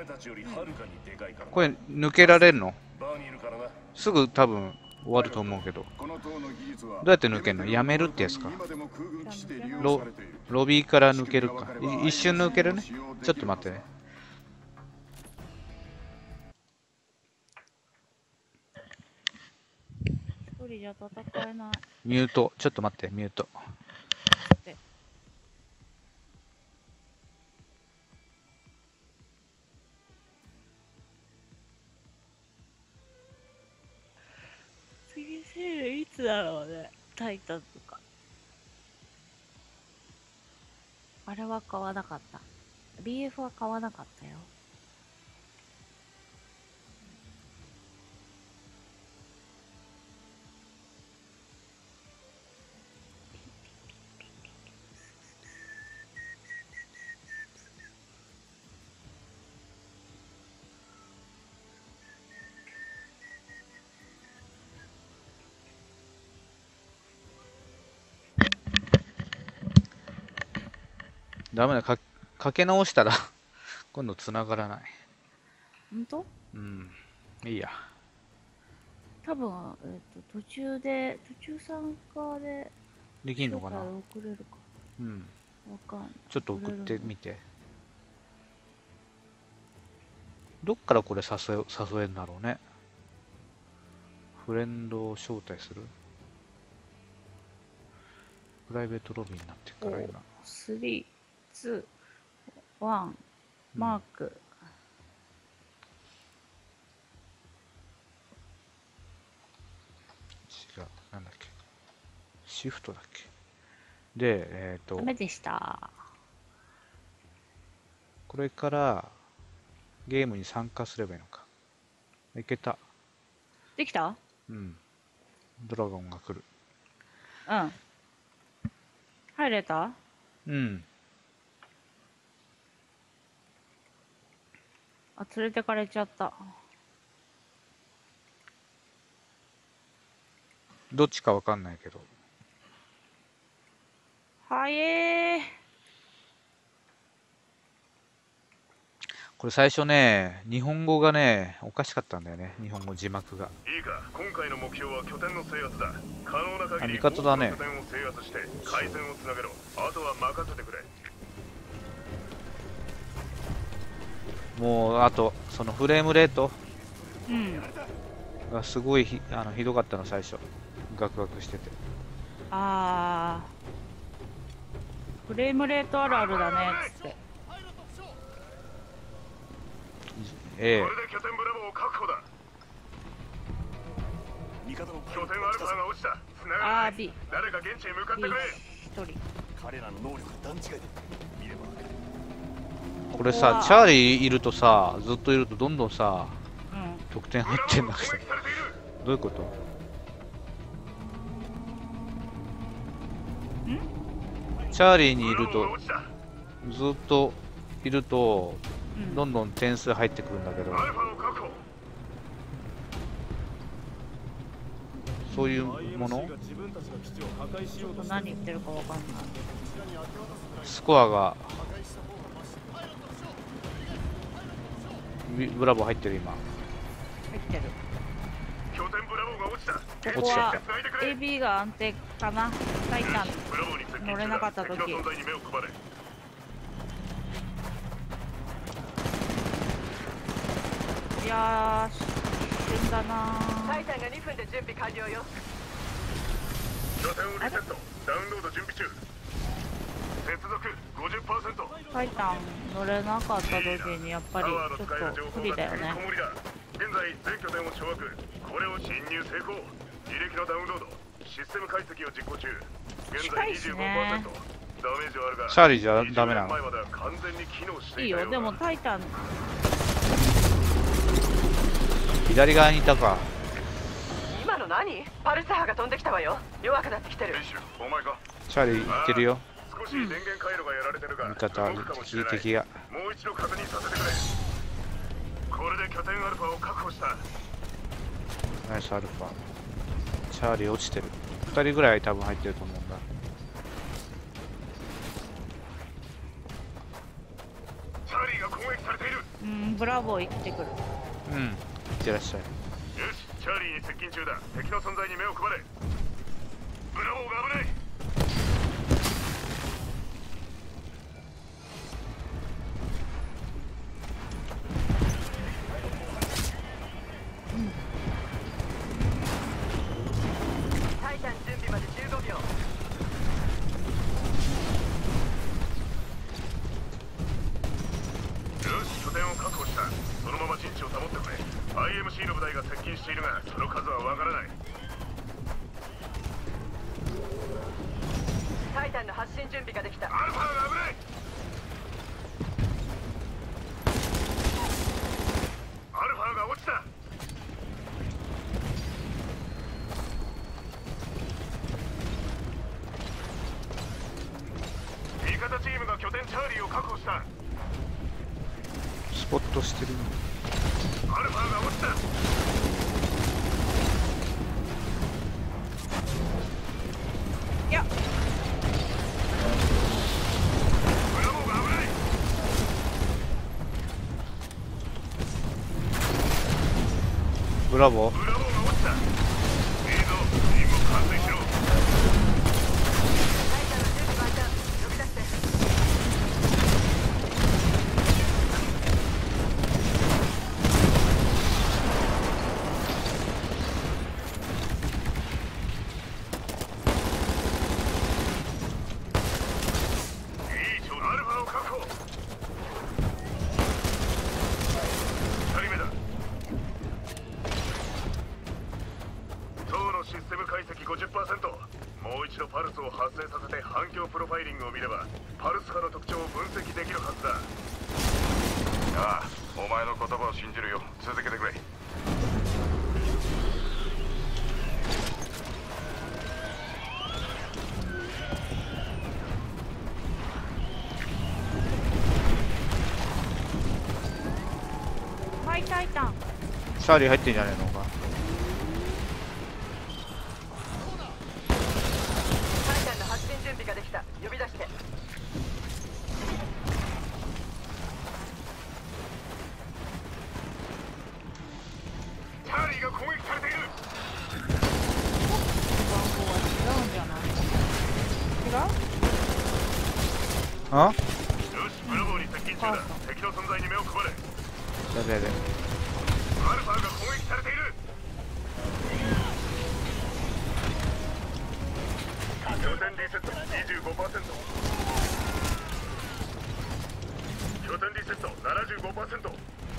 これ抜けられるの？すぐ多分終わると思うけど。どうやって抜けるの？やめるってやつか。ロビーから抜けるか。一瞬抜けるね。ちょっと待ってね。 一人じゃ戦えない。 ミュート。ちょっと待って、ミュート。 次セールいつだろうね。タイタンとか。あれは買わなかった。BF は買わなかったよ。 ダメだ、かけ直したら今度繋がらない。 本当？ うん。いいや。 多分、途中参加でできんのかな？ 送れるか。 うん。 わかんない。 ちょっと送ってみて。どっからこれ誘えんだろうね。フレンドを招待する？プライベートロビーになってるから今。 3、2、1、マーク。 違う、なんだっけ。シフトだっけ。で、 ダメでした。 これからゲームに参加すればいいのか。いけた。 できた？ うん。ドラゴンが来る。 うん。入れた？ うん。 あ、連れてかれちゃった。 どっちかわかんないけど。 はえー。 これ最初ね、日本語がね、おかしかったんだよね。日本語字幕が。 いいか、今回の目標は拠点の制圧だ。可能な限り味方だね。 拠点を制圧して回線をつなげろ。あとは任せてくれ。 もうあとそのフレームレートうんがすごいひどかったの最初。ガクガクしてて。 あー。フレームレートあるあるだねっつって。 ええ。 これで拠点ブラボーを確保だ。拠点アルファが落ちた。繋がらない。 B。 誰か現地へ向かってくれ。 一人。 彼らの能力段違いで見れば。 これさ、チャーリーいるとさ、ずっといるとどんどんさ、 うん。 得点入ってんだけど。どういうこと？チャーリーにいると、ずっといると、どんどん点数入ってくるんだけど、そういうもの？ ちょっと何言ってるかわかんない。 スコアがブラボー入ってる今。 入ってる。 拠点ブラボーが落ちた。 ここは AB が安定かな。タイタン乗れなかった時。 敵の存在に目を配れ。 いやー、一瞬だなー。 タイタンが2分で準備完了よ。 拠点をリセット。ダウンロード準備中。接続 50%。 タイタン乗れなかった時にやっぱりちょっと不利だよね。 現在全拠点を掌握。これを侵入成功。履歴のダウンロード、システム解析を実行中。現在 25%、ダメージはあるが、 チャーリーじゃダメなの？ 前までは完全に機能していいよ、 いたようだ。 でもタイタン、 左側にいたか。 今の何？パルス波が飛んできたわよ。弱くなってきてる。 練習、お前か。 チャーリーいけるよ。 少し電源回路がやられてるが、 味方動くかもしれない。 敵が。 もう一度確認させてくれ。これで拠点アルファを確保した。 ナイスアルファ。チャーリー落ちてる。2人ぐらい多分入ってると思うんだ。 チャーリーが攻撃されている。 ブラボー行ってくる。 うん。いってらっしゃい。 よし、チャーリーに接近中だ。敵の存在に目を配れ。ブラボーが危ない。 タイタン準備まで15秒。 よし、拠点を確保した。そのまま陣地を保ってくれ。IMC の部隊が接近しているが、その数はわからない。 タイタンの発進準備ができた。 アルファが危ない。アルファが落ちた。味方チームが拠点チャーリーを確保した。 スポットしてる。 アルファが落ちた。 いや、 ブラボーが危ない。 ブラボー。 ブラボーが落ちた。いいぞ、任務完遂しろ。 タイタンの準備万端。呼び出して。 いい調子。アルファを確保。2人目だ。塔のシステム解析 50%。もう一度パルスを発生させて反響プロファイリングを見ればパルス波の特徴を分析できるはずだ。ああ、お前の言葉を信じるよ。続けてくれ。 はい、タイタン。 チャーリー入ってんじゃねえのか。 タイタンの発進準備ができた。呼び出して。 チャーリーが攻撃されている。 番号は違うんじゃない？違う？ あ？ よし、ブラボーに接近中だ。敵の存在に目を配れ。 やべやべ。 アルファが攻撃されている。拠点リセット 25%。拠点リセット 75%。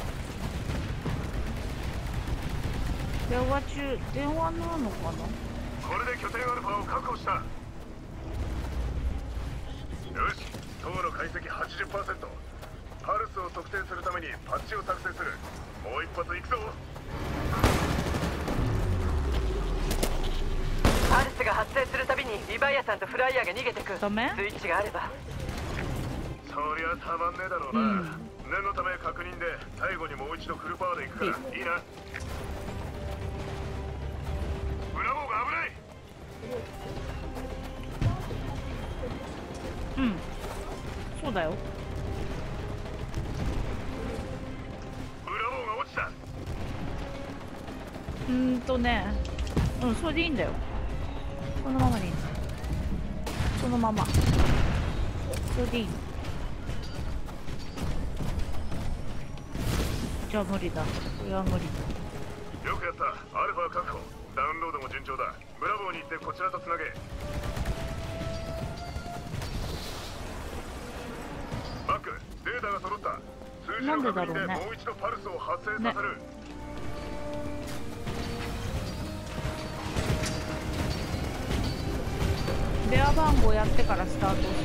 電話中、電話なのかな？ これで拠点アルファを確保した。よし、塔の解析 80%。パルスを測定するためにパッチを作成する。もう一発行くぞ。 パルスが発生するたびにリヴァイアさんとフライヤーが逃げてく。 ダメ？ スイッチがあれば。 そりゃたまんねえだろうな。念のため確認で最後にもう一度フルパワーで行くからいいな。ブラボーが危ない。 うん。そうだよ。 ブラボーが落ちた。 それでいいんだよ。このままでいいの。そのまま。それでいいの。じゃあ無理だ。これは無理だ。 よくやった。アルファ確保。ダウンロードも順調だ。ブラボーに行ってこちらとつなげ。バック、データが揃った。数字の確認でもう一度パルスを発生させる。 電話番号やってからスタートするの。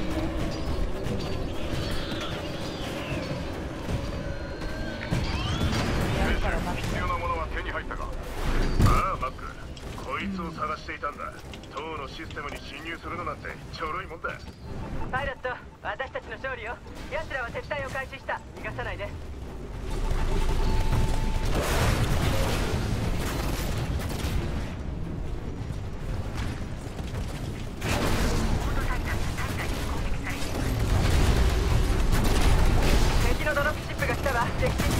やるから待って。 必要なものは手に入ったか。ああ、マック、こいつを探していたんだ。塔のシステムに侵入するのなんてちょろいもんだ。 パイロット、私たちの勝利よ。奴らは撤退を開始した。逃がさないで。敵のドロップシップが来たわ。撃沈して。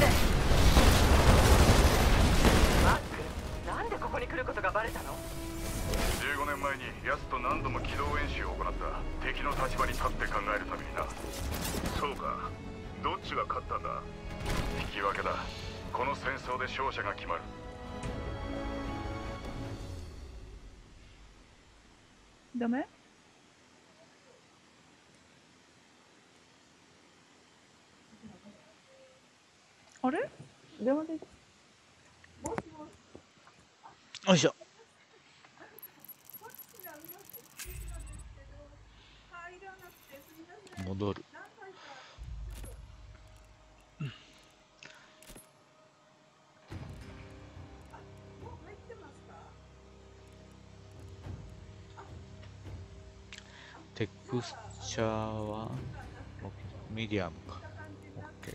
マック、なんでここに来ることがバレたの 15年前にヤツと何度も機動演習を行った。敵の立場に立って考えるためにな。そうか、どっちが勝ったんだ。引き分けだ。この戦争で勝者が決まる。 ダメ？あれ？電話で。 よいしょ。戻る。テクスチャーはミディアムか。OK。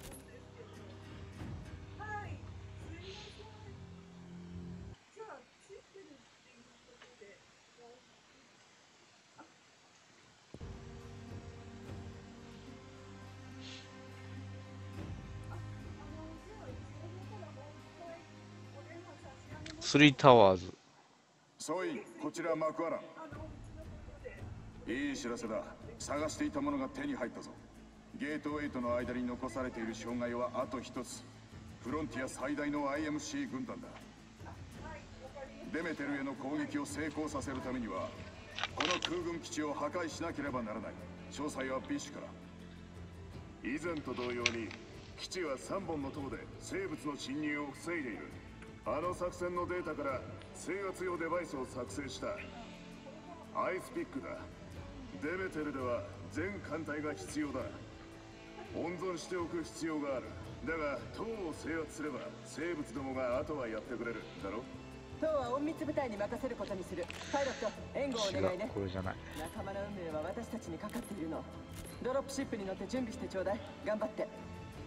スリータワーズ。 ソイ、こちらマクアラン。いい知らせだ。探していたものが手に入ったぞ。ゲートウェイとの間に残されている障害はあと一つ。フロンティア最大の IMC 軍団だ。デメテルへの攻撃を成功させるためにはこの空軍基地を破壊しなければならない。詳細はビッシュから。 以前と同様に基地は3本の塔で生物の侵入を防いでいる。あの作戦のデータから制圧用デバイスを作成した。アイスピックだ。デメテルでは全艦隊が必要だ。温存しておく必要がある。だが塔を制圧すれば生物どもがあとはやってくれるだろ。 塔は隠密部隊に任せることにする。パイロット、援護をお願いね。 これじゃない。 仲間の運命は私たちにかかっているの。ドロップシップに乗って準備してちょうだい。頑張って。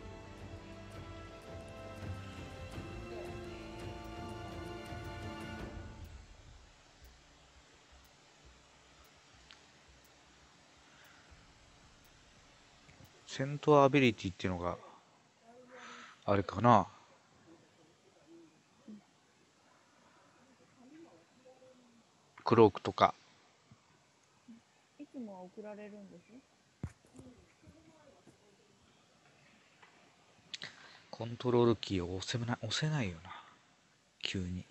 戦闘アビリティっていうのがあれかな。クロークとか。 いつもは送られるんです。 コントロールキーを押せないよな。急に。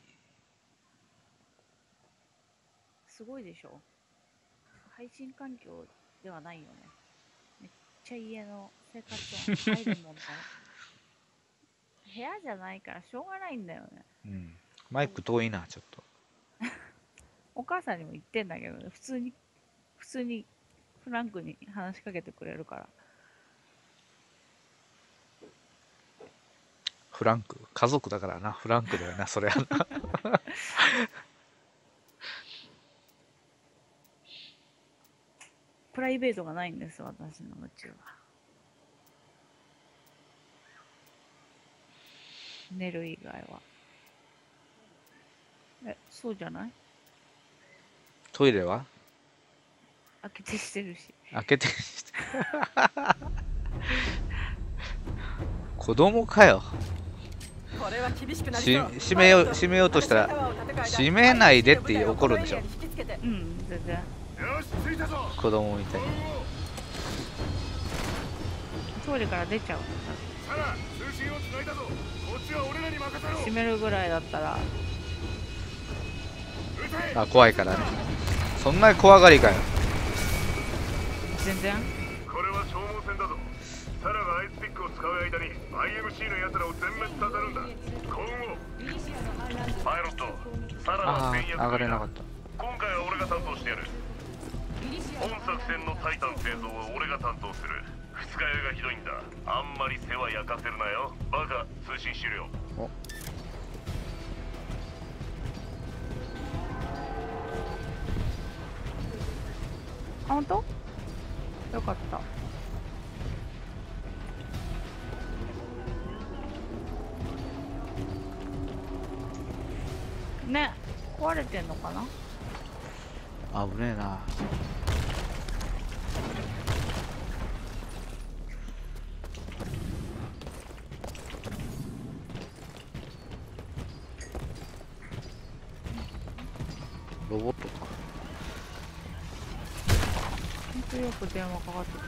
すごいでしょ。配信環境ではないよね。めっちゃ家の生活音入るもんね。部屋じゃないからしょうがないんだよね。 うん。マイク遠いな、ちょっと。 お母さんにも言ってんだけどね、普通にフランクに話しかけてくれるから。 フランク、家族だからな、フランクだよな、それはな。 プライベートがないんです、私の宇宙は。寝る以外は。そうじゃない？ トイレは開けてしてるし。 開けてして子供かよ。 これは厳しくなりそう。 閉めようとしたら閉めないでって怒るんでしょ。 うん、全然。 よし、着いたぞ。 子供みたいに。 トイレから出ちゃう。 サラ、通信をつないだぞ。こっちは俺らに任せろ。 閉めるぐらいだったら。 あ、怖いからね。そんなに怖がりかよ。 全然。 これは消耗戦だぞ。サラがアイスピックを使う間に IMC の奴らを全滅させるんだ。幸運を。パイロット、サラは全員役上がれなかった。 今回は俺が担当してやる。 本作戦のタイタン製造は俺が担当する。二日酔いがひどいんだ。あんまり世話焼かせるなよ。バカ、通信終了。 お、 あ、ほんと？よかった。ね、壊れてんのかな？ 危ねえな。ロボットか。 ほんとよく電話かかってくる。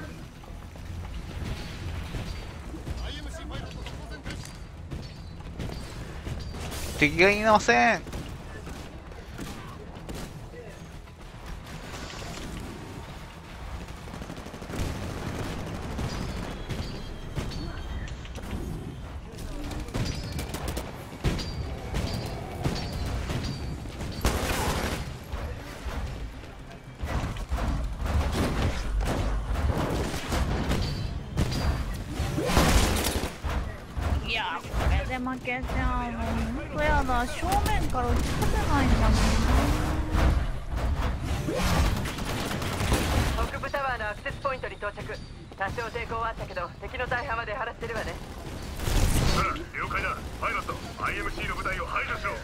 敵がいません。 いやー、これで負けちゃうの。ほんとやだ、正面から撃ち勝てないんだもん。 北部タワーのアクセスポイントに到着。多少抵抗はあったけど敵の大半まで払ってるわね。 了解だ。パイロット、 IMC の部隊を排除しろ。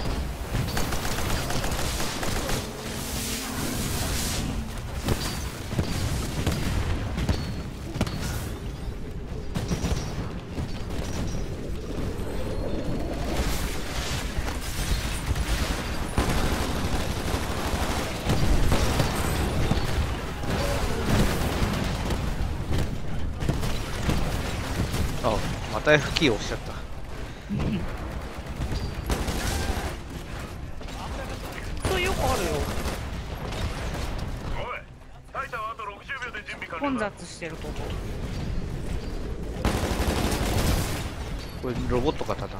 あ、また F キー押しちゃった。 そうよくあるよ。 おい、タイタンはあと60秒で準備完了混だ。 雑してるここ。 これロボットかただ。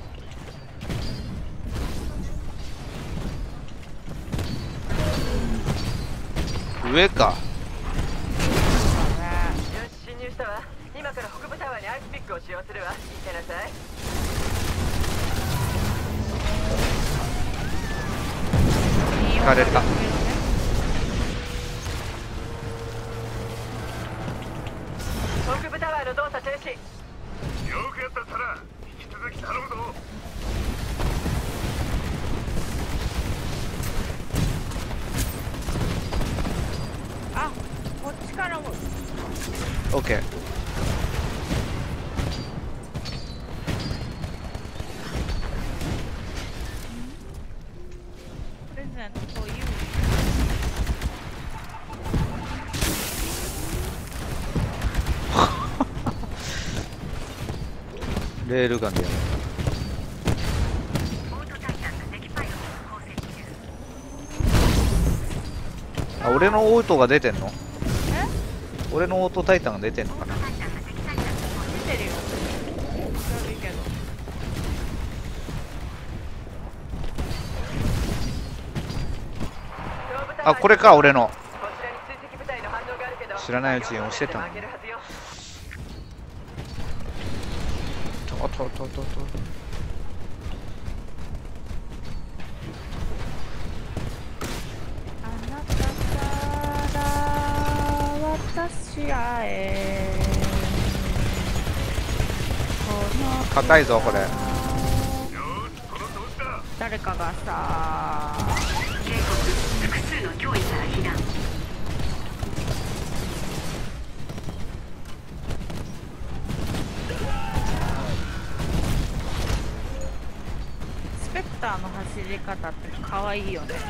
上か。 よし、侵入したわ。今から北部タワーにアイスピックを使用するわ。行ってなさい。 引かれた。 北部タワーの動作停止。 よくやったサラ。引き続き頼むぞ。 あ、こっちからも。 オッケー。 プレゼントという。 レールガンでやる。あ、俺のオートが出てんの？俺のオートタイタンが出てんのかな？ 出てるよ。悪いけど。 あ、これか、俺の。 こちらに追跡部隊の反応があるけど、 知らないうちに押してたの。 負けるはずよ。 と。 あなたから私へ。 硬いぞこれ。 よーし、この調子だ。 誰かがさ、 警告、複数の脅威から避難。 スペクターの走り方って可愛いよね。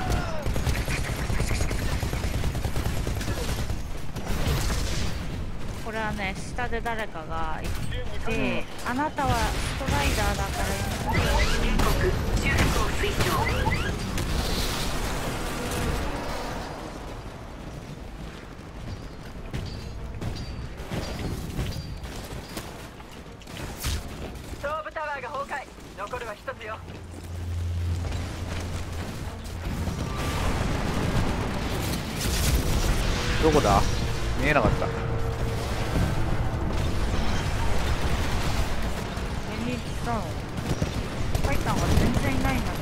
これはね、下で誰かがいて、あなたはストライダーだから警告、修復を推奨。 東部タワーが崩壊。残るは一つよ。 どこだ？見えなかった。 上に行ったの。タイタンが全然いないんだけ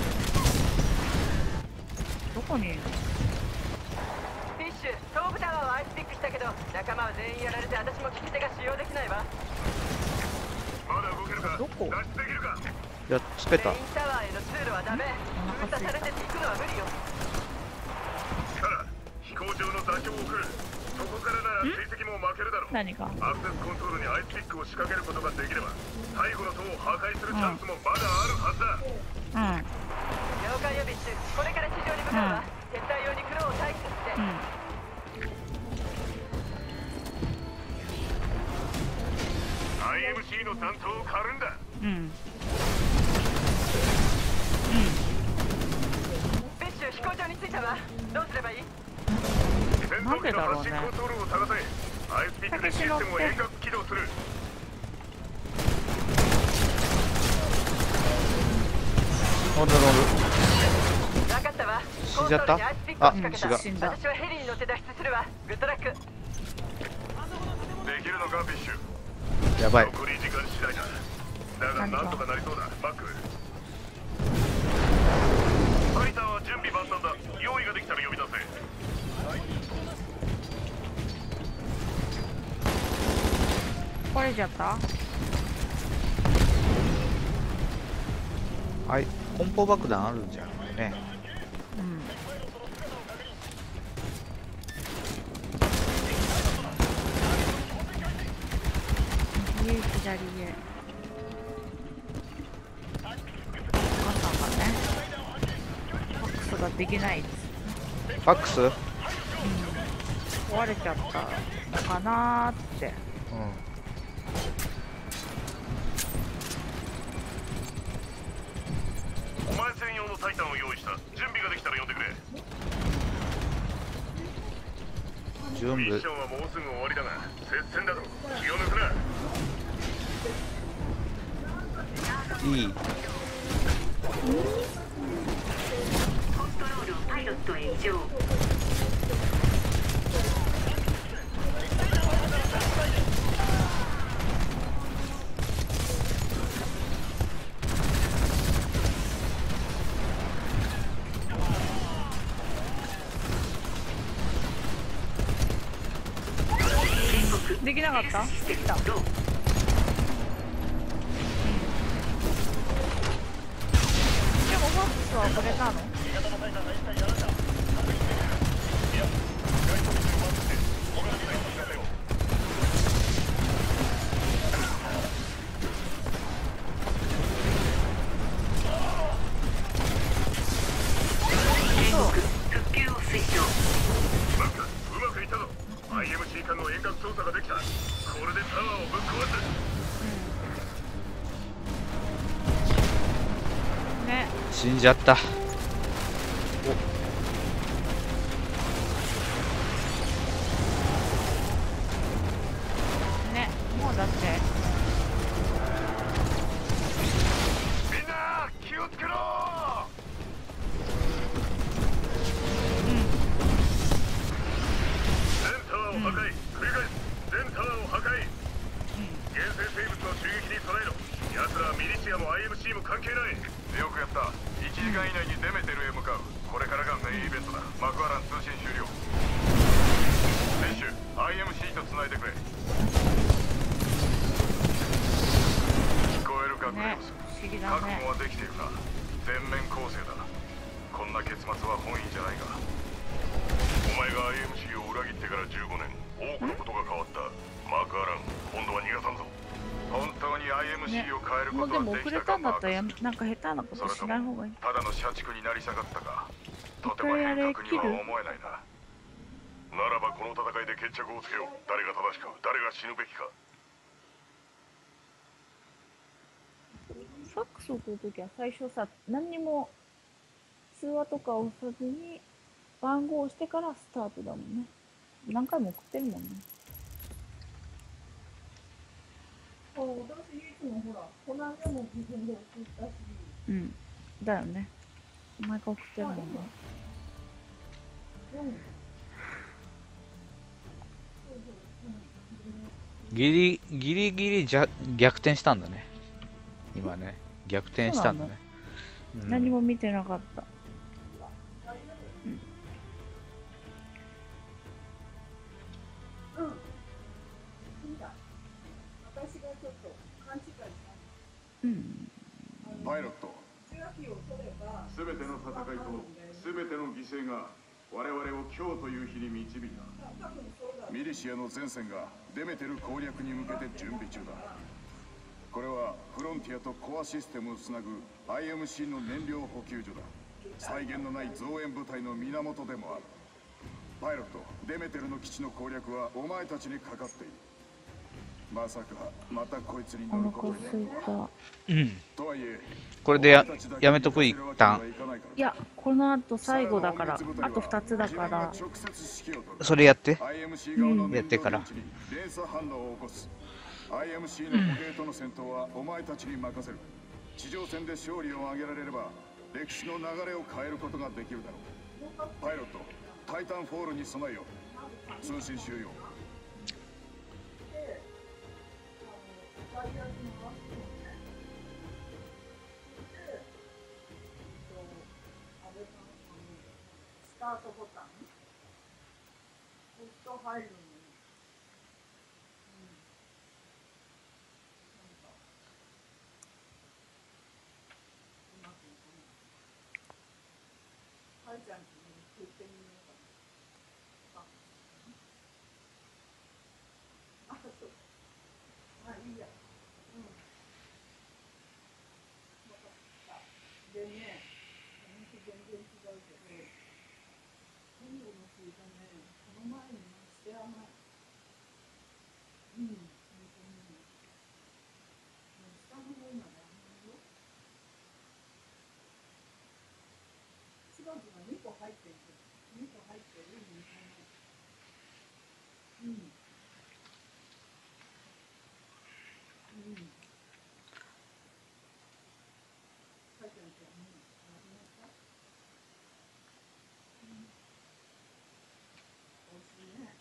ど。どこにいるの？ フィッシュ、東部タワーはアイスピックしたけど、仲間は全員やられて私も利き手が使用できないわ。 まだ動けるか？ どこ？ 脱出できるか？ やっつけた。 メインタワーへの通路はダメ。封鎖されてて行くのは無理よ。 から飛行場の座標を送る。そこからなら追跡も負けるだろう。 何が？ アクセスコントロールにアイスピックを仕掛けることができれば最後の塔を破壊するチャンスもまだあるはずだ。 うん。 了解よビッシュ。これから地上に向かうわ。撤退用にクローを待機させて。 IMC の残党を狩るんだ。 うん。 ビッシュ、飛行場に着いたわ。どうすればいい？ 戦闘機の発進コントロールを探せ。アイスピックでシステムを遠隔起動する。 乗る。 分かったわ。 死んじゃった？あ、違う。 死んだ。 私はヘリに乗って脱出するわ。グッドラック。 できるのかビッシュ？ やばい。 残り時間次第だ。だがなんとかなりそうだ。マック。タイタンは準備万端だ。用意ができたら呼び出せ。 壊れちゃった？ はい、梱包爆弾あるんじゃんね。 うん。右へ左へ。お母さんがね、ファックスができない。 ファックス？ 壊れちゃったのかなーって。 お前専用のタイタンを用意した。準備ができたら呼んでくれ。 準備。 ミッションはもうすぐ終わりだが、接戦だぞ。気を抜くな。 いい。 コントロールパイロットへ異常。 できなかった？できた。でもファックスはこれなの？ 復旧を推奨。 マック、うまくいったぞ。IMC 間の遠隔操作ができた。これでタワーをぶっ壊す。 ね。 死んじゃった。 ね、もうだって。 みんな気をつけろ。全タワーを破壊。繰り返す。全タワーを破壊。原生生物の襲撃に備えろ。奴らはミリシアも IMC も関係ない。よくやった。1時間以内にデメテルへ向かう。これからがメインイベントだ。マクアラン通信終了。選手 IMC と繋いでくれ。聞こえるか、グレーブス。 不思議だ覚ね。 悟はできているな。全面攻勢だ。こんな結末は本意じゃないが、お前が IMC を裏切ってから15年、多くのことが変わった。マーク・アラン、今度は逃がさんぞ。本当に IMC を変えることもうでもはできたか、 遅れたんだったらマークス。 なんか下手なことしない方がいい。 ただの社畜になり下がったか。とても変革には思えないな。ならばこの戦いで決着をつけよう。誰が正しく、誰が死ぬべきか。 ファックスを送るときは最初さ、何にも通話とかを押さずに番号を押してからスタートだもんね。何回も送ってるもんね。私いつもほら、この間も自分で送ったし。うん。だよね。毎回送ってるもんね。 ギリギリ逆転したんだね。今ね。逆転したんだね。うん何も見てなかった。 パイロット、すべての戦いとすべての犠牲が我々を今日という日に導いた。ミリシアの前線がデメテル攻略に向けて準備中だ。これはフロンティアとコアシステムをつなぐ IMC の燃料補給所だ。際限のない増援部隊の源でもある。パイロット、デメテルの基地の攻略はお前たちにかかっている。まさかまたこいつに乗ることになる。 うん。 とはいえ、 これでやめとく一旦。 いや、この後最後だから、あと2つだから。 それやって。 うん、 やってから。 連鎖反応を起こす。IMC の歩兵との戦闘はお前たちに任せる。地上戦で勝利を挙げられれば、歴史の流れを変えることができるだろう。パイロット、タイタンフォールに備えよう。通信終了。 スタートボタン、ポストファイルに、はいちゃんに言ってみようかな。あ、そう。まあいいや。分かった。でね、全然違うけど。今度のスイカね、この前にして甘い。本当に。下の方まで甘いよ。シバズが2個入ってる。2個入ってる。うん。書いてあるけど、ありました？おいしいね。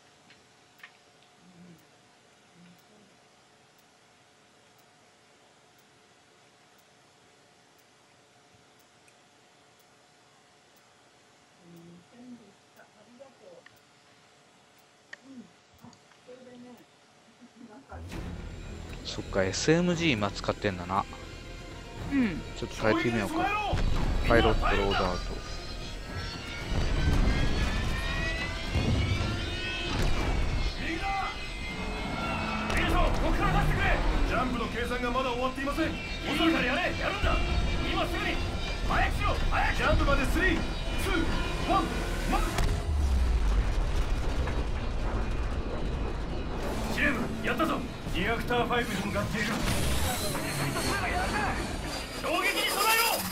ありがとう。あ、それでね、なんか。 そっか、SMG 今使ってんだな。 うん。 ちょっと変えてみようか。パイロットローダーと。 ジャンプの計算がまだ終わっていません。遅いからやれ、やるんだ。今すぐに早くしろ、早く。ジャンプまで3、2、1、チームやったぞ。リアクター5に向かっている。衝撃に備えろ。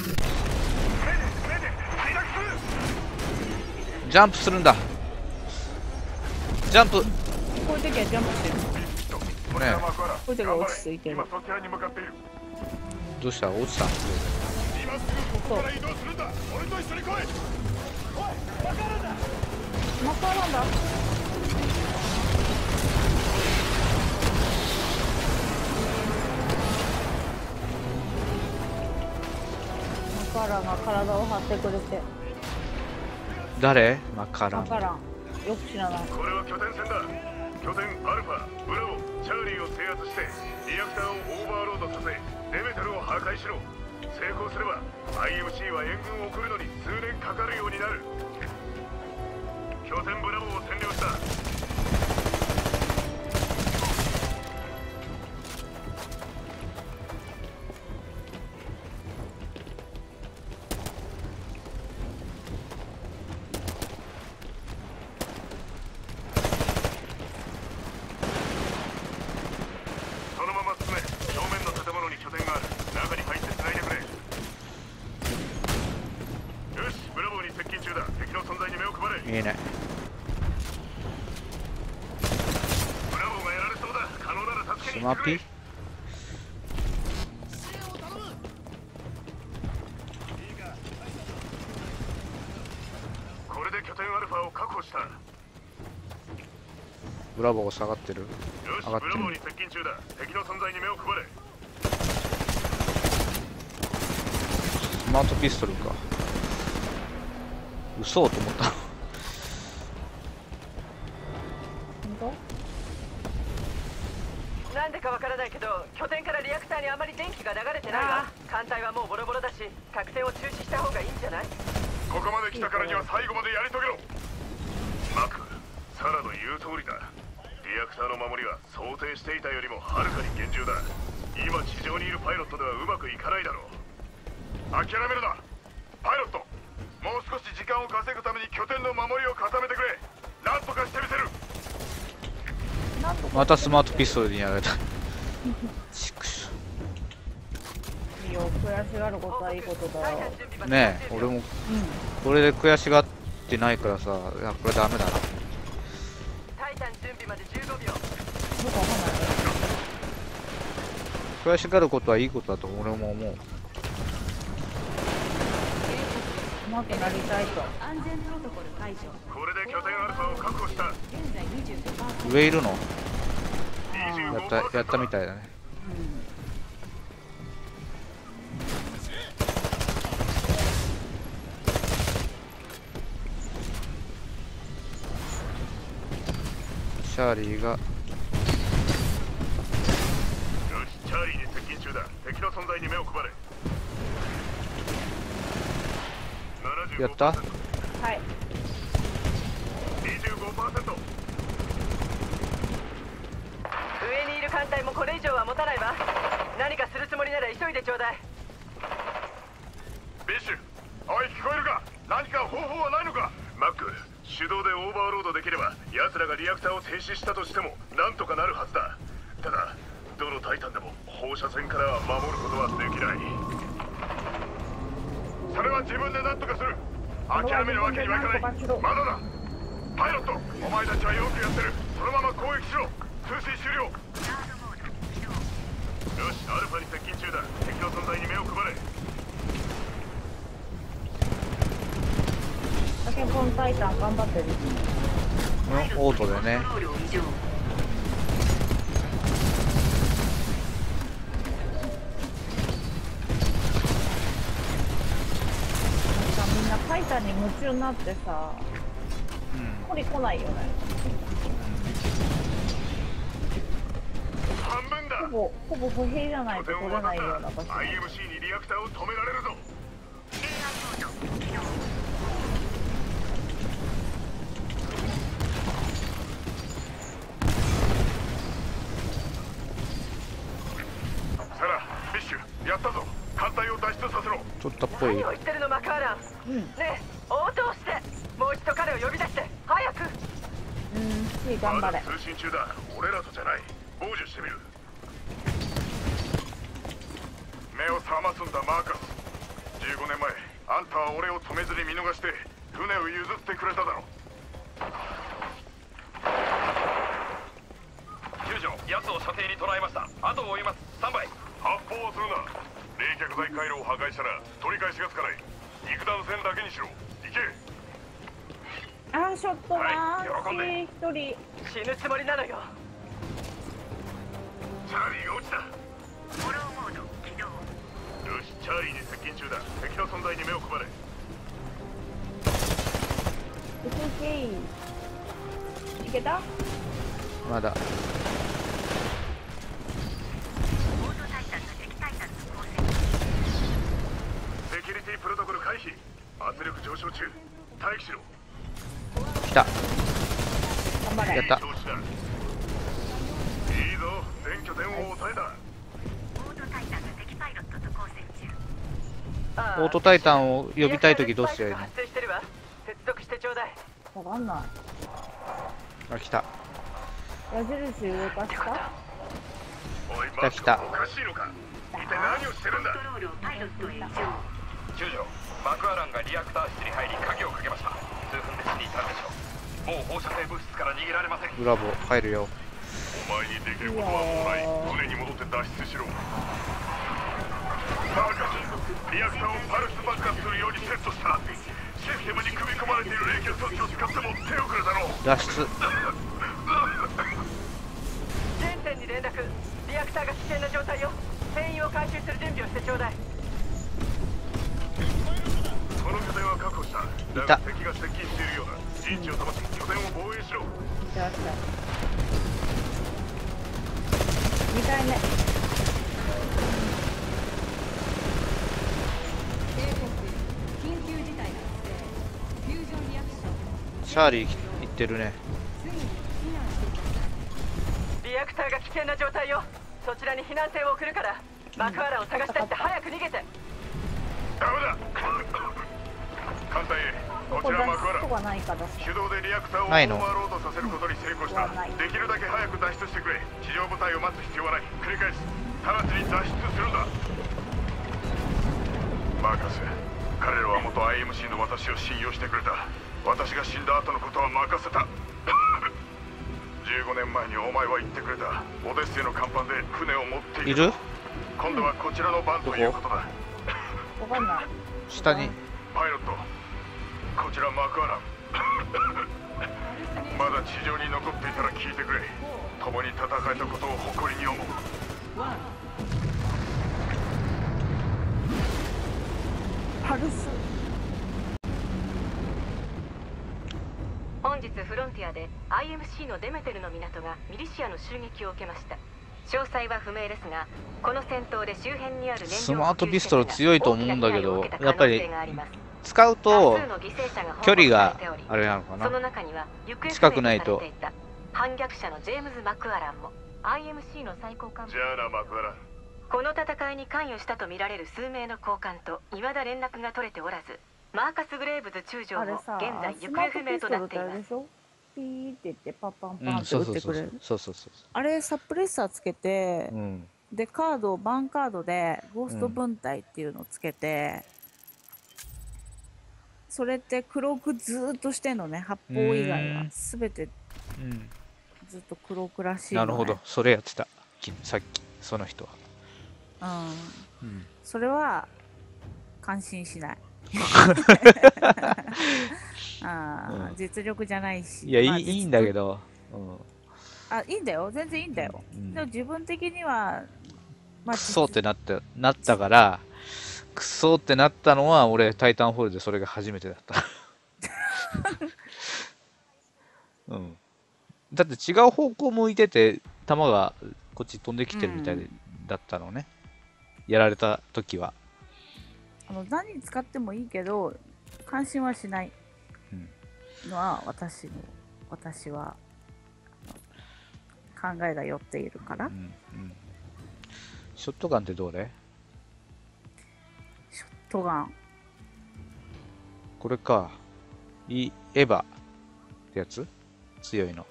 ジャンプするんだ。ジャンプ。 こういう時はジャンプしてる。 ね、 こういう時は落ち着いてる。 どうした？落ちた。 今すぐここから移動するんだ。俺と一緒に来い。おい、マカロンだ。 マカロンだ。マカランが体を張ってくれて。 誰？マカラン。 マカラン。よく知らない。 これは拠点戦だ。拠点アルファ、ブラボー、チャーリーを制圧してリアクターをオーバーロードさせデメテルを破壊しろ。成功すれば IMC は援軍を送るのに数年かかるようになる。拠点ブラボーを占領した。 見えない。スマピ？ これで拠点アルファを確保した。 ブラボーが下がってる。上がってる。 4号に接近中だ。敵の存在に目を配れ。 スマートピストルか。嘘と思った。 なんでかわからないけど、拠点からリアクターにあまり電気が流れてないわ。艦隊はもうボロボロだし、作戦を中止した方がいいんじゃない？ ここまで来たからには最後までやり遂げろ。マク、サラの言う通りだ。リアクターの守りは想定していたよりもはるかに厳重だ。今地上にいるパイロットではうまくいかないだろう。諦めるな。パイロット、もう少し時間を稼ぐために拠点の守りを固めてくれ。なんとかしてみせる。 またスマートピストルにやられた。チクシいいよ、悔しがることはいいことだよ。 ョねえ、俺もこれで悔しがってないからさ、いやこれダメだな。 タイタン準備まで15秒。 よくわかんない。 悔しがることはいいことだと俺も思う。 うまくなりたいと。 安全プロトコル解除。 これで拠点アルファを確保した。 現在25%。 上いるの 25%。 やったみたいだね。チャーリーがよし、チャーリーに接近中だ。敵の存在に目を配れ。75%。 やった。 はい。 25%。 上にいる艦隊もこれ以上は持たないわ。何かするつもりなら急いでちょうだい。 ビッシュ、おい聞こえるか。何か方法はないのか。マック、手動でオーバーロードできれば奴らがリアクターを停止したとしてもなんとかなるはずだ。ただどのタイタンでも放射線からは守ることはできない。それは自分で何とかする。諦めるわけにはいかない。まだだ。パイロット、お前たちはよくやってる。そのまま攻撃しろ。通信終了。よし、アルファに接近中だ。敵の存在に目を配れ。 タケコンタイタン頑張ってる。 オートでね。 コントロール異常。 みんなタイタンに夢中になってさ、取り来ないよね。 半分だ。 ほぼ歩兵じゃないと取れないような場所。 IMC にリアクターを止められるぞ。サラ、ビッシュ、やったぞ。艦隊を脱出させろ。 取ったっぽい。 何を言ってるのマカーラン。ねえ、応答して。もう一度彼を呼び出して早く。 頑張れ。 通信中だ。俺らとじゃない。傍受してみる。目を覚ますんだマーカス。15年前あんたは俺を止めずに見逃して船を譲ってくれただろ。救助、奴を射程に捉えました。後を追います。スタンバイ。発砲はするな。冷却剤回路を破壊したら取り返しがつかない。肉弾戦だけにしろ。行け。 ショットが一人死ぬつもりなのよ。 チャーリーが落ちた。 フォローモード起動。 よし、チャーリーに接近中だ。敵の存在に目を配れ。 いけた？ まだ。 オートタイタンが敵タイタンと交戦。 セキュリティプロトコル回避。圧力上昇中。待機しろ。 来た。 頑張れ。 やった。 いいぞ。全拠点を抑えた。 オートタイタンが敵パイロットと交戦中。 オートタイタンを呼びたいときどうすりゃいいの？ 発生してるわ。接続してちょうだい。 わかんない。 あ、来た。 矢印動かした？ おい、 来た来た。 おかしいのか。一体何をしてるんだ。 コントロールをパイロットへ移動。 救助、マクアランがリアクター室に入り鍵をかけました。数分で死に至るでしょう。もう放射性物質から逃げられません。 ブラボー、入るよ。 お前にできることはもうない。船に戻って脱出しろ。マーカス、リアクターをパルス爆発するようにセットした。システムに組み込まれている冷却装置を使っても手遅れだろう。 脱出。 原点に連 2回目。 チャーリー行ってるね。 リアクターが危険な状態よ。そちらに避難船を送るから、マクアラを探してって早く逃げて。 ダメだ。艦隊へ、こちらマクアラ。 ここがないか出す。 手動でリアクターをオーバーロードさせることに成功した。できるだけ早く脱出してくれ。地上部隊を待つ必要はない。繰り返す。直ちに脱出するんだ。マーカス、彼らは元 IMC の私を信用してくれた。私が死んだ後のことは任せた。15年前にお前は言ってくれた。オデッセイの甲板で船を持っている。今度はこちらの番ということだ。 わかんない。 下に。 パイロット、こちらマクアラン。まだ地上に残っていたら聞いてくれ。共に戦えたことを誇りに思う。 パルス。 本日フロンティアで IMC のデメテルの港がミリシアの襲撃を受けました。詳細は不明ですが、この戦闘で周辺にある燃料スマートピストル強いと思うんだけど、やっぱり使うと距離があれなのかな。近くないと。 反逆者のジェームズ・マクアランも IMC の最高幹部。 じゃあなマクアラン。 この戦いに関与したとみられる数名の高官と未だ連絡が取れておらず、マーカス・グレーブズ中将も現在行方不明となっています。 ピーって言ってパンパンパンって打ってくれる。 そうそうそう。 あれサプレッサーつけて、でカードバンカードでゴースト分隊っていうのをつけて、それって黒くずーっとしてんのね。発砲以外はすべてずっと黒くらしいのね。 なるほど、それやってたさっきその人は。それは感心しない。実力じゃないし。 いや、いいんだけど。 いいんだよ、全然いいんだよ。でも自分的には、 クソってなったから、クソってなったのは俺タイタンフォールでそれが初めてだっただって違う方向向いてて弾がこっち飛んできてるみたいだったのね、やられた時は。 何に使ってもいいけど関心はしないのは私は考えが寄っているから。 ショットガンってどれ？ ショットガン。 これか。エヴァってやつ？強いの。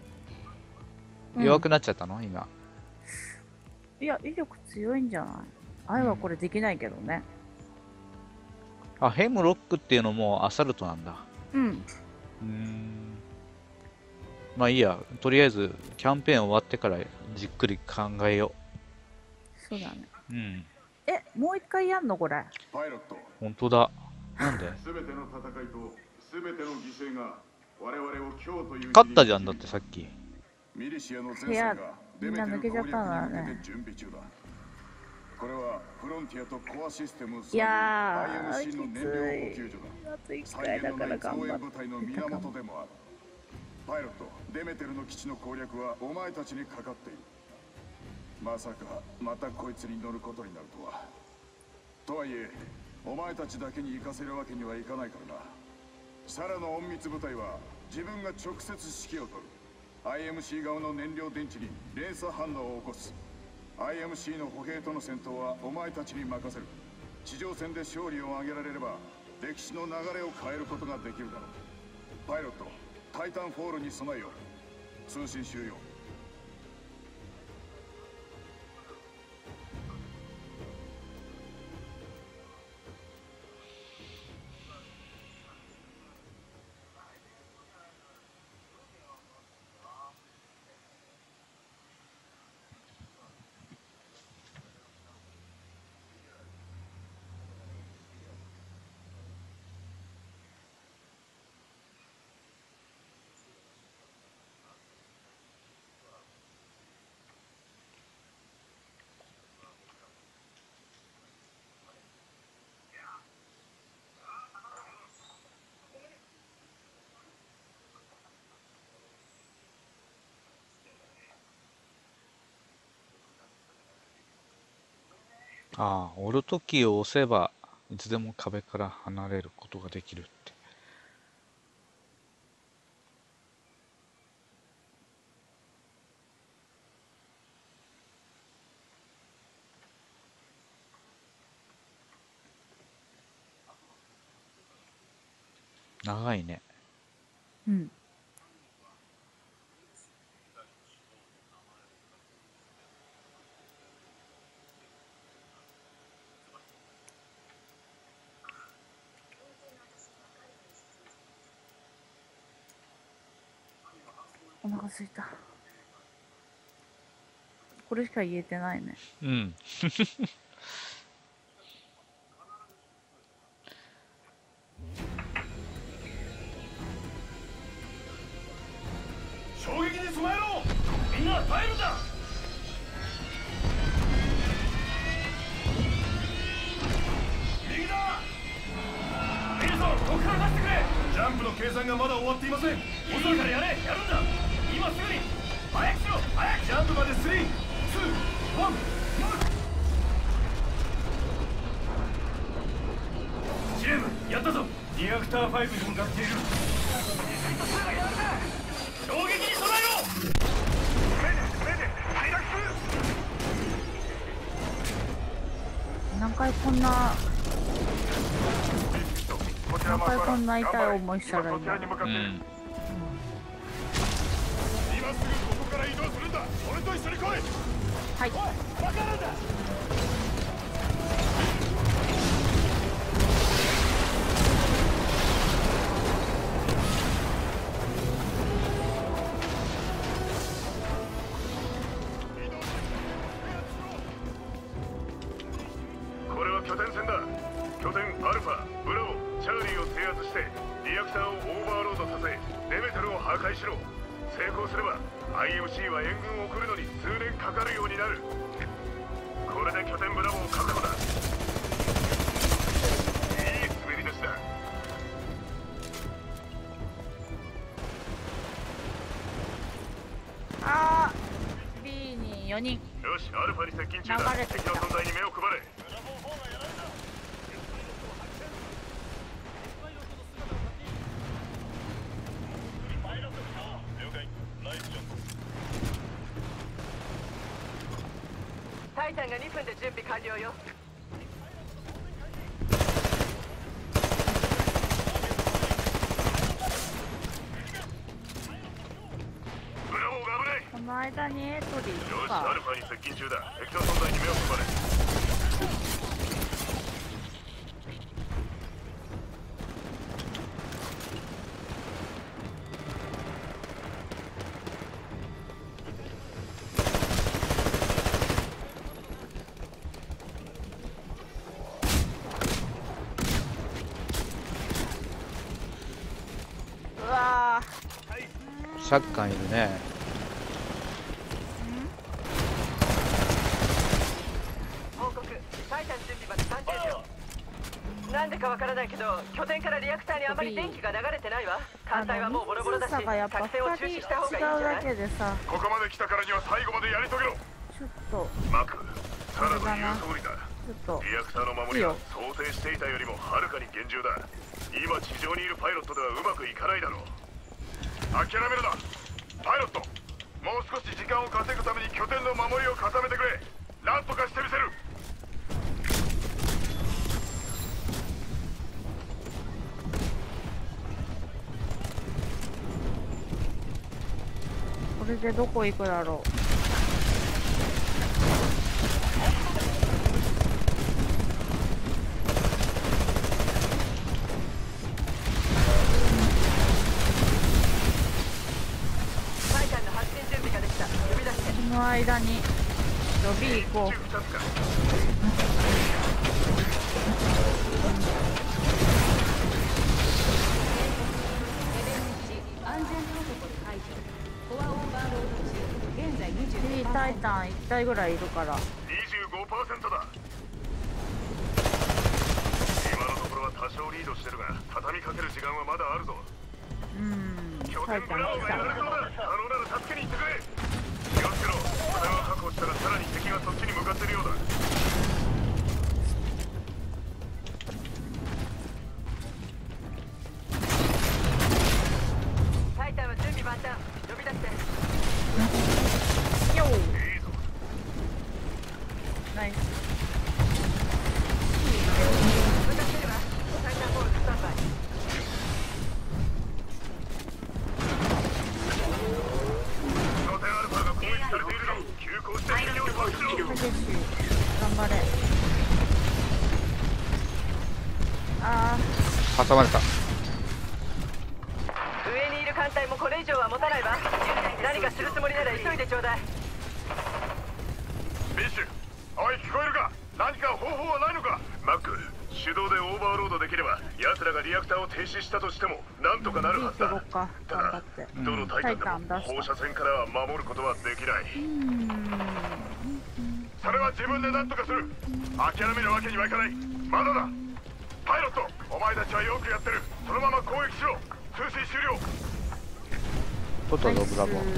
弱くなっちゃったの今。 いや、威力強いんじゃない？愛はこれできないけどね。 ヘムロックっていうのもアサルトなんだ。まあいいや、とりあえずキャンペーン終わってからじっくり考えよう。そうだね。もう一回やんのこれ。 パイロット。 本当だ。なんで？ すべての戦いとすべての犠牲が我々を今日という勝ったじゃんだってさっき。 ミリシアの前線がデメテル攻略に向けて準備中だ。これはフロンティアとコアシステムいやー、 IMC の燃料補給所だ。 あと1回だから頑張って部隊の源でもある。パイロット、デメテルの基地の攻略はお前たちにかかっている。まさかまたこいつに乗ることになるとは。とはいえ、お前たちだけに行かせるわけにはいかないからな。サラの隠密部隊は自分が直接指揮を執る。IMC 側の燃料電池に連鎖反応を起こす。IMC の歩兵との戦闘はお前たちに任せる。地上戦で勝利を挙げられれば歴史の流れを変えることができるだろう。パイロット、タイタンフォールに備えよう。通信終了。 ああ、オルトキーを押せばいつでも壁から離れることができるって。長いね。 うん。お腹すいた。これしか言えてないね。 うん。 衝撃に備えろ。みんな耐えるんだ。右だ。ウィルソン、ここから出してくれ。ジャンプの計算がまだ終わっていません。遅いからやれ。やるんだ。今すぐに。早くしろ。早く。ジャンプまで3、2、1、マーク。チーム、やったぞ。リアクター5に向かっている。衝撃に備えろ。 何回こんな痛い思いしたらいいんだろう。 今すぐここから移動するんだ。俺と一緒に来い。 はい。 おい、バカなんだ。これは拠点戦だ。拠点アルファ、ブラボー、チャーリーを制圧してリアクターをオーバーロードさせデメタルを破壊しろ。成功すれば IMC は援軍を送るのに数年かかるようになる。これで拠点ブラボー確保だ。いい滑り出しだ。 あー B に4人。 よし、アルファに接近中だ。敵の存在に目を配れ。 タイタンが2分で準備完了よ。 ブラボーが危ない。 この間にエトリーよし、 かアルファに接近中だ。敵の存在に目を配れ。 うわシャッカンいるね。 報告、タイタン準備まで30秒。なんでかわからないけど、拠点からリアクターにあまり電気が流れてないわ。艦隊はもうボロボロだし、作がやっぱ戦を中止した方がいいんじゃ違うだない？ けでさ、 ここまで来たからには最後までやり遂げろ。 ちょっとマク、サラの言う通りだ。 ちょっとリアクターの守りは想定していたよりもはるかに厳重だ。今地上にいるパイロットではうまくいかないだろう。諦めるな。パイロット、もう少し時間を稼ぐために拠点の守りを固めてくれ。なんとかしてみせる。 これでどこ行くだろう。 タイタンの発進準備ができた。呼び出して。 この間にロビー行こう。タイタン1体ぐらいいるから。 25% だ。今のところは多少リードしてるが、畳みかける時間はまだあるぞ。拠点ブラウンがやられそうだ。可能なら助けに行ってくれ。気をつけろ。拠点を確保したらさらに敵がそっちに向かってるようだ。 ナイス。 向かってるわ。タイタンボールスタンバイ。 拠点アルファが攻撃されているの。急行して敵を阻止しろ。 激しい。頑張れ。あ挟まれた。 上にいる艦隊もこれ以上は持たないわ。何かするつもりなら急いでちょうだい。 ビッシュ、おい聞こえるか。何か方法はないのか。マック、手動でオーバーロードできれば奴らがリアクターを停止したとしてもなんとかなるはずだ。 か。 た頑張っだて。 どのタイタンでも放射線からは守ることはできない。それは自分で何とかする。諦めるわけにはいかない。まだだ。パイロット、お前たちはよくやってる。そのまま攻撃しろ。通信終了。 ポトロブラボー。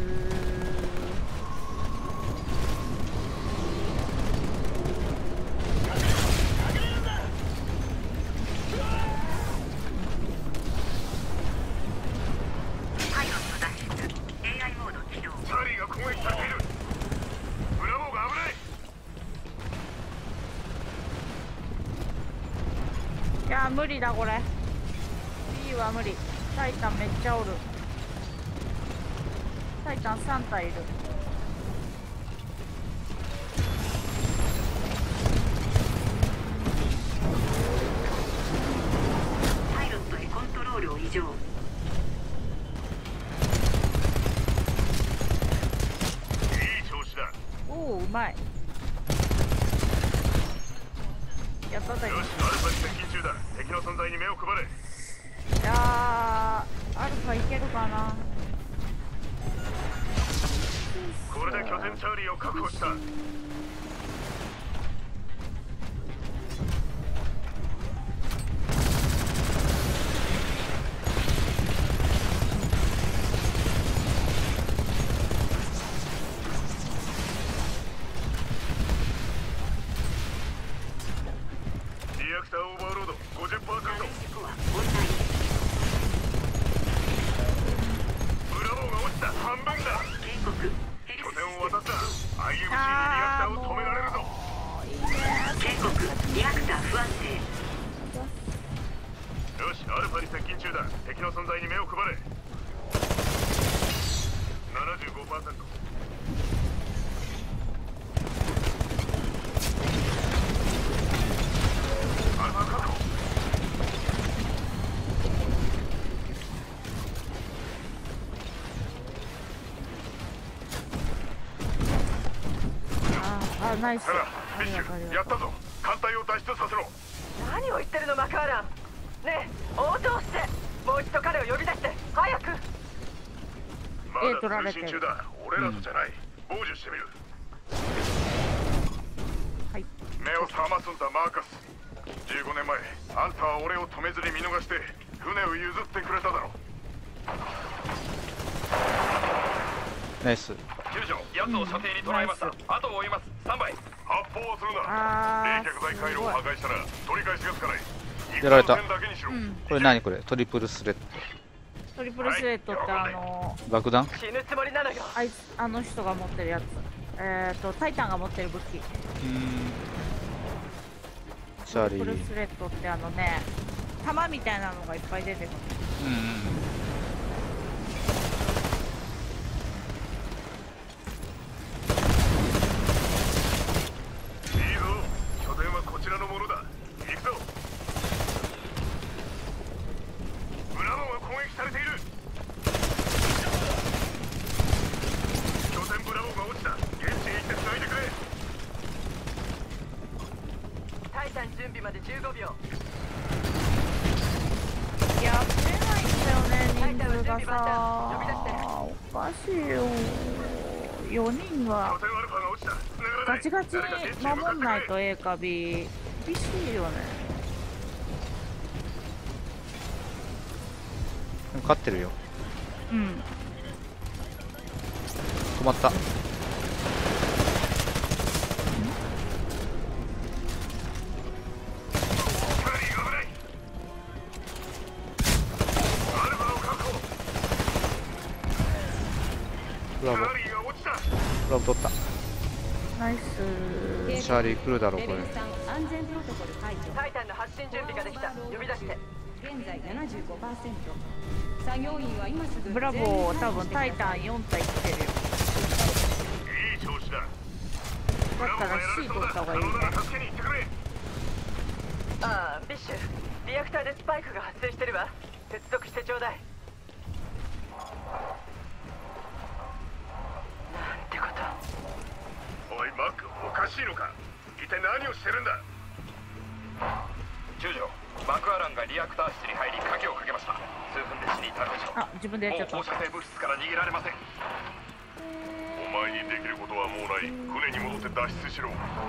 チャーリーが攻撃されている。ブラボーが危ない。 いやー無理だこれ。B は無理。タイタンめっちゃおる。タイタン3体いる。 パイロットへコントロールを異常。 おおうまい。やったぜ。 よし、アルファに接近中だ。敵の存在に目を配れ。 いやーアルファいけるかな。 これで拠点チャーリーを確保した。リアクターオーバーロード 50%。 ブラボーが落ちた。半分だ。拠点を渡った。 IMC にリアクターを止められるぞ。 警告、リアクター不安定。 よし、アルファに接近中だ。敵の存在に目を配れ。 75%。アルファ確保。 あナイス。 サラ、ビッシュ、やったぞ。艦隊を脱出させろ。 何を言ってるのマクアラン。ねえ応答して。もう一度彼を呼び出して早く。 まだ通信中だ。俺らとじゃない。傍受してみる。 はい。 目を覚ますんだマーカス。15年前あんたは俺を止めずに見逃して船を譲ってくれただろ。 ナイス。 救助、奴を射程に捉えました。後を追います。スタンバイ。 発砲をするな。冷却剤回路を破壊したら取り返しがつかない。 やられた。 だけにしろ。 これ何これ。トリプルスレッド。 トリプルスレッドって爆弾。 死ぬつもりなのよ。 あの人が持ってるやつ。タイタンが持ってる武器。 チャーリー。 トリプルスレッドって弾みたいなのがいっぱい出てくる。 いいぞ。拠点はこちらのものだ。行くぞ。ブラボーが攻撃されている。拠点ブラボーが落ちた。現地へ行って繋いでくれ。 タイタン準備まで15秒。 やってないんだよね、人数がさ。おかしいよ。4人がガチガチに守んないと A か B 厳しいよね。 勝ってるよ。 うん。 止まった。ブラボー。ブラボー取った。 ナイス。 チャーリー来るだろこれ。 レベル3安全プロトコル解除。タイタンの発進準備ができた。呼び出して。現在 75%。作業員は今すぐ。 ブラボー、多分タイタン4体来てるよ。 いい調子だ。 だったら C 取った方がいいね。 ああ、ビッシュ。リアクターでスパイクが発生してるわ。接続してちょうだい。なんてこと。 おいマック、おかしいのか。一体何をしてるんだ。 中将、マクアランがリアクター室に入り鍵をかけました。数分で死に至るでしょう。 あ、自分でやっちゃった。 もう放射性物質から逃げられません。 お前にできることはもうない。船に戻って脱出しろ。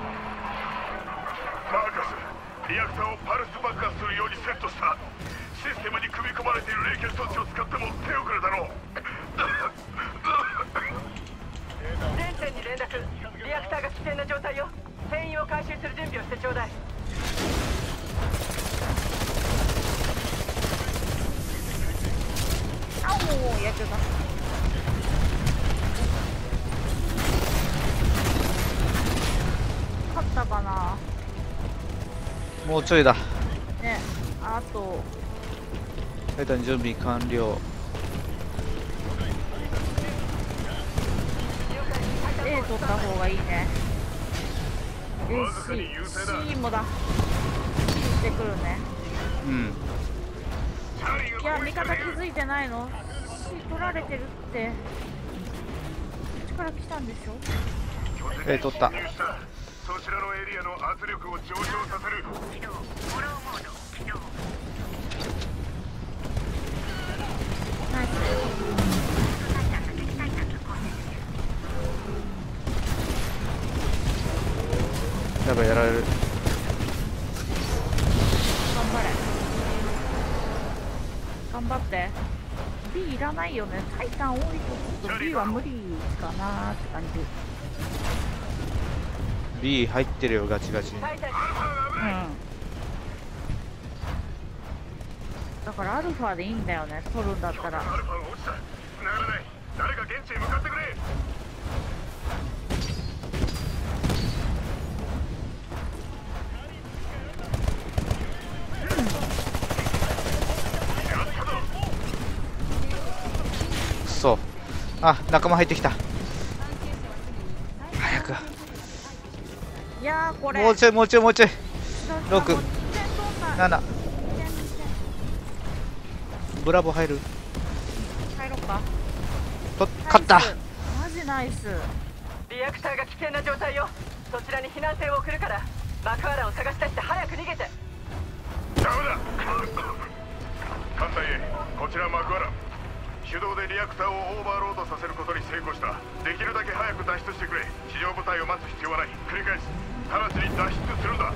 マーカス、リアクターをパルス爆破するようにセットした。システムに組み込まれている冷却装置を使っても手遅れだろう。 全線に連絡。リアクターが危険な状態よ。船員を回収する準備をしてちょうだい。 あ、もうやっちゃった。勝ったかな。 もうちょいだ。 ね、あとタイタン準備完了。 A 取った方がいいね。C もだ。C してくるね。 うん。 いや、味方気づいてないの。C 取られてるって。こっちから来たんでしょ。 取った。 そちらのエリアの圧力を上昇させる。起動。フォローモード起動。 ナイス。 やばい、やられる。 頑張れ。頑張って。B いらないよね。タイタン多いとちょっと B は無理かなって感じ。 B 入ってるよ、ガチガチ。うん。 だからアルファでいいんだよね、取るんだったら。 アルファが落ちた。繋がらない。誰か現地へ向かってくれ。 くそ。あ、仲間入ってきた。早く。 いやー、これもうちょい、もうちょい、もうちょい。6、7。ブラボー入る。 入ろうか。 勝った。 マジナイス。 リアクターが危険な状態よ。そちらに避難船を送るからマクアランを探し出して早く逃げて。 ダメだ。艦隊へ、こちらマクアラン。手動でリアクターをオーバーロードさせることに成功した。できるだけ早く脱出してくれ。地上部隊を待つ必要はない。繰り返す。直ちに脱出するんだ。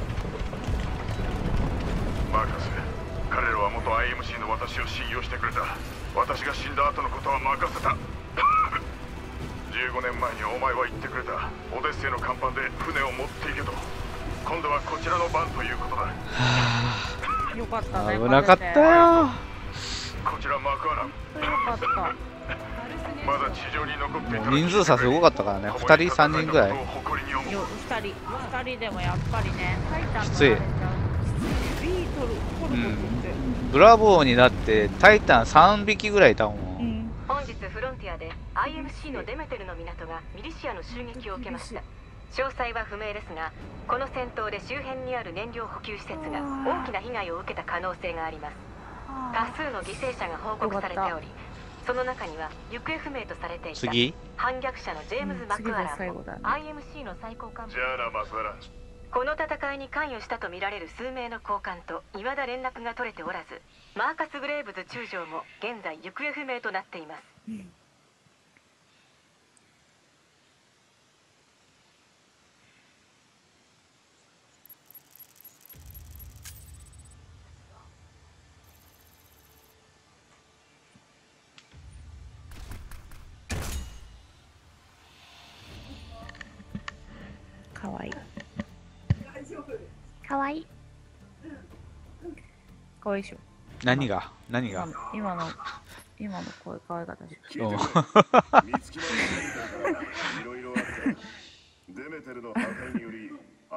マーカス、彼らは元 IMC の私を信用してくれた。私が死んだ後のことは任せた。15年前にお前は言ってくれた。オデッセイの甲板で船を持っていけと。今度はこちらの番ということだ。 よかったね。 危なかったよ。 こちらマクアラン。 よかった。 まだ地上に残っていた。 人数差すごかったからね。2人3人ぐらい。 2人でもやっぱりね、タイタンきつい。 取られちゃう。B 取ることって。 ブラボーになってタイタン3匹ぐらいいたもん。 本日フロンティアで IMC のデメテルの港がミリシアの襲撃を受けました。詳細は不明ですが、この戦闘で周辺にある燃料補給施設が大きな被害を受けた可能性があります。多数の犠牲者が報告されており、その中には行方不明とされていた反逆者のジェームズ・マクアランも IMC の最高幹部。 じゃあなマクアラン。 この戦いに関与したとみられる数名の高官と未だ連絡が取れておらず、マーカス・グレーブズ中将も現在行方不明となっています。 かわいい。かわいい。かわいいでしょ。 何が何が今の声かわいかったでしょ。 見つけましたからいろいろあった。デメテルの破壊により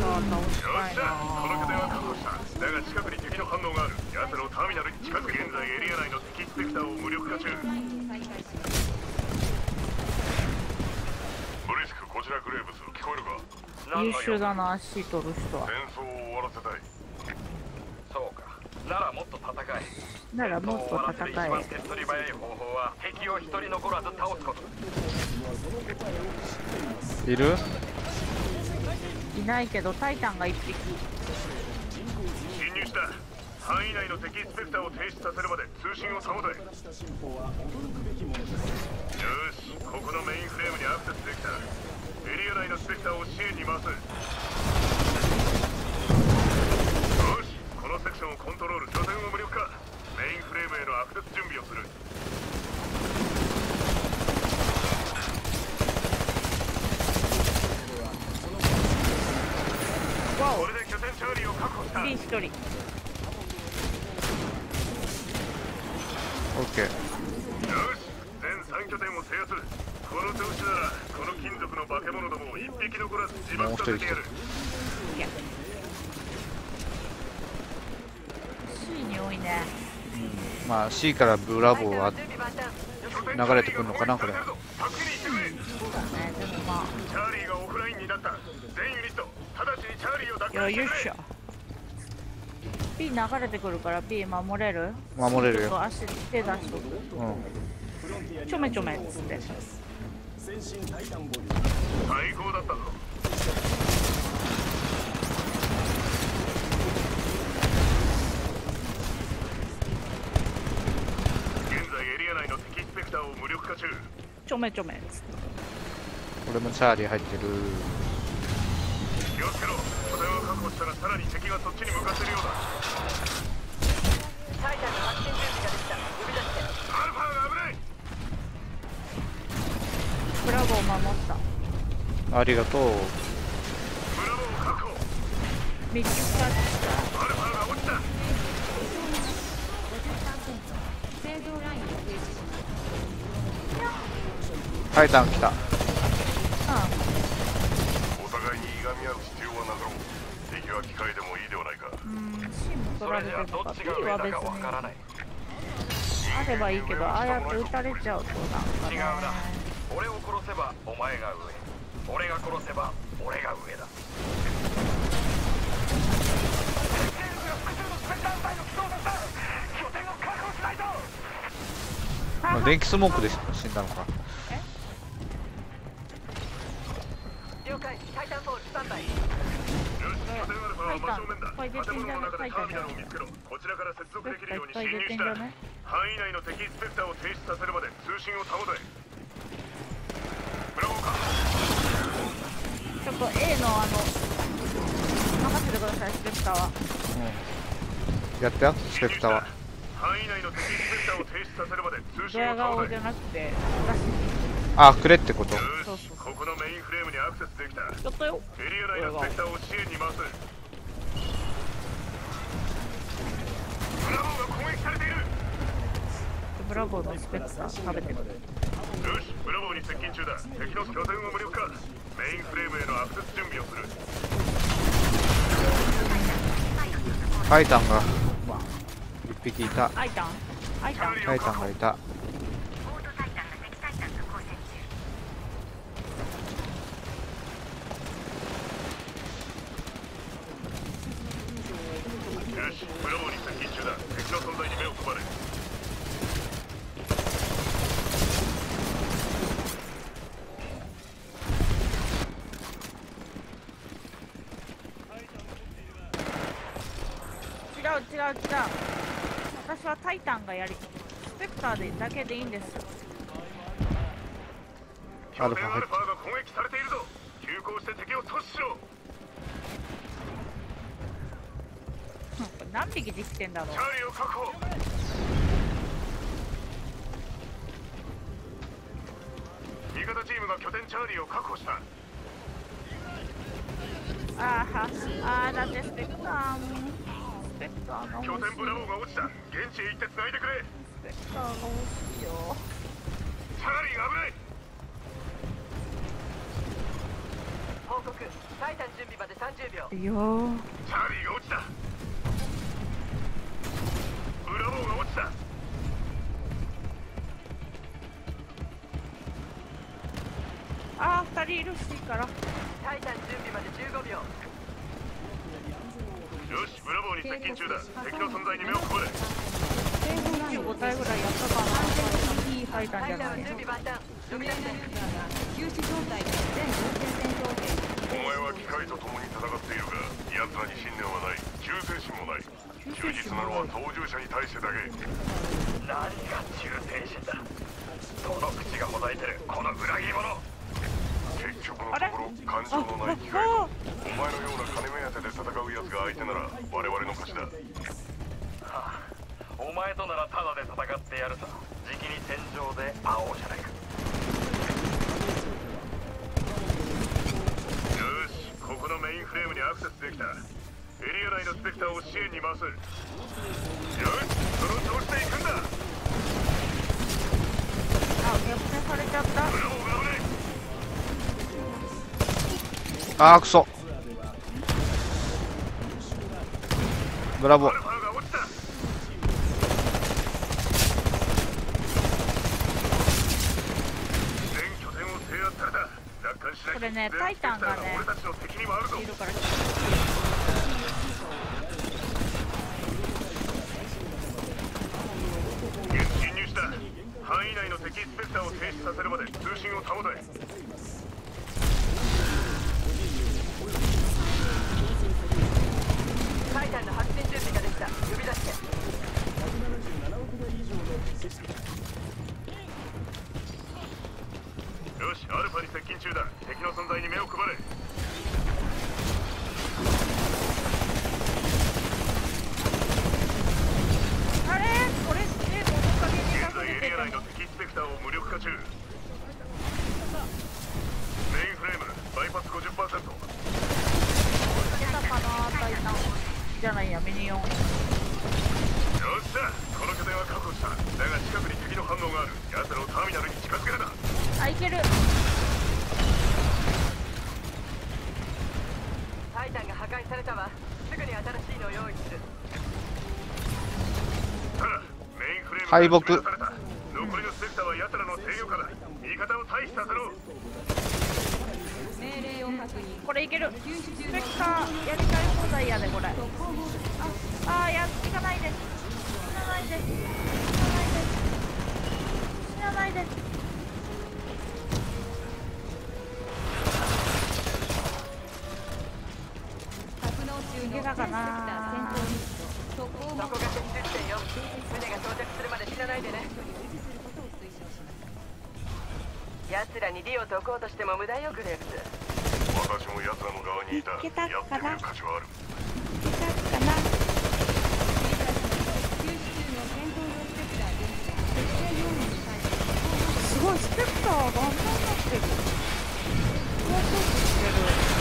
したいな。 この拠点は確保した。だが近くに敵の反応がある。奴らをターミナルに近づけ。現在エリア内の敵スペクターを無力化中。ブリスク、こちらグレーブス、聞こえるか？ 優秀だな、足取る人は。 戦争を終わらせたい。 そうか。ならもっと戦え。 ならもっと戦一番手っ取り早い方法は敵を一人残らず倒すこと。 いる？ いないけど、タイタンが一匹。 侵入した。範囲内の敵スペクターを停止させるまで通信を保て。よし、ここのメインフレームにアクセスできた。エリア内のスペクターを支援に回す。よし、このセクションをコントロール。拠点を無力化。メインフレームへのアクセス準備をする。これで拠点チャーリーを確保した。 B 一人。 オッケー。 よし、全3拠点を制圧。この調子ならこの金属の化け物どもを一匹残らず自爆させてやる。 いや C に多いね。 まあ C からブラボーは流れてくるのかなこれ。 そうだね、でもまチャーリーがオフラインになった。全ユニット直ちにチャーリーを奪あ、 還してくれ。 よいしょ。B 流れてくるから B 守れる？ 守れるよ。 ちょっと足手出しとく。ちょめちょめっつって。 最高だったぞ。現在エリア内の敵スペクターを無力化中。 ちょめちょめっつって。 俺もチャーリー入ってる。 気をつけろ。拠点を確保したらさらに敵がそっちに向かってるようだ。 タイタンの発進準備ができた。呼び出して。 アルファが危ない。 ブラボー守った。 ありがとう。 ブラボーを確保。 ミッキースタートしアルファが落ちた。 製造ラインを停止しタイタン来た。 た。 お互いにいがみ合う必要はなかろう。敵は機械でもいいではないか。 C も取られてるのか。B は別にあればいいけど、ああやって撃たれちゃうとなんかね。 違うな。俺を殺せばお前が上。俺が殺せば俺が上だ。 電気スモークで死んだのか。 了解。タイタン4スタンバイ。 よし、拠点アルファは真正面だ。建物の中でターミナルを見つけろ。こちらから接続できるように侵入した。範囲内の敵スペクターを停止させるまで通信を保て。ブラボーか。 ちょっと A の任せてください、スペクターは。 やったよ、スペクターは。 範囲内の敵スペクターを停止させるまで通ド信を保て。 ヤ顔じゃなくて、 あ、くれってこと。 よし、ここのメインフレームにアクセスできた。 やったよ。 エリア内のスペクターを支援に回す。ブラボーが攻撃されている。 ブラボーのスペクター食べてくる。 よし、ブラボーに接近中だ。敵の拠点を無力化。メインフレームへのアクセス準備をする。 タイタンが、まあ、一匹いた。 アイタンタイタンがいた。 よし、ブラボーに接近中だ。敵の存在に目を配れ。 違う。私はタイタンがやり、スペクターでだけでいいんです。 拠点アルファが攻撃されているぞ。急行して敵を阻止しろ。 何匹できてんだろう。 チャーリーを確保。味方チームが拠点チャーリーを確保した。 だってスペクターの拠点ブラボーが落ちた。現地へ行って繋いでくれ。 スペクターが欲しいよ。 チャーリーが危ない。 報告。タイタン準備まで30秒。 いやー、 チャーリーが落ちた。ブラボーが落ちた。 あー、2人いるしから。 タイタン準備まで15秒。 よし、ブラボーに接近中だ。敵の存在に目を配れ。 25体ぐらいやったかな。タイタンじゃない。 準備万端。呼び出して。 休止状態で全前線戦闘兵お前は機械と共に戦っているが、奴らに信念はない。忠誠心もない。忠実なのは操縦者に対してだけ。何が忠誠心だ。どの口がほざいてる、この裏切り者。結局のところ、感情のない機械と、お前のような金目当てで戦う奴が相手なら、我々の勝ちだ。はあ、お前とならタダで戦ってやるさ。じきに戦場で会おうじゃないか。よし、ここのメインフレームにアクセスできた。エリア内のスペクターを支援に回す。よし、その調子で行くんだ。 あ、逆転されちゃった。 ブラボーが危ない。 あーくそ。ブラボー。 アルファが落ちた。全拠点を制圧された。奪還しない。 これね、タイタンがね俺たちの敵にもあるぞ。 いるから。 侵入した。範囲内の敵スペクターを停止させるまで通信を保て。 タイタンの発進準備ができた。呼び出して。 よし、アルファに接近中だ。敵の存在に目を配れ。 あれこれってこの影に現在エ隠れてたの。 リア内の敵スペクターを無力化中。メインフレームバイパス 50%。 出たかな、タイタン。じゃないや、ミニオン。 よっしゃ、この拠点は確保した。だが近くに敵の反応がある。奴らをターミナルに近づけるな。 あ、いける。 タイタンが破壊されたわ。すぐに新しいのを用意する。 ただ、メインフレーム敗北が締め出された。残りのスペクターは奴らの制御下だ。味方を退避させろ。 命令を確認。 これいける。 休止ス中ペクターやりたい放題やで、これ。あー、やっていかないで。死なないで。死なないで。 格納中のいけたかな。 戦闘リスト特攻そこが接地点よ。船が到着するまで死なないでね。奴らにリを解こうとしても無駄よ、グレーブス。 私も奴らの側にいた。やってみる価値はある。 いけたかな。 休止中の戦闘用スペクター現在設定容認に対してすごい、スペクターがあんなになってる。もうちょっとしてる。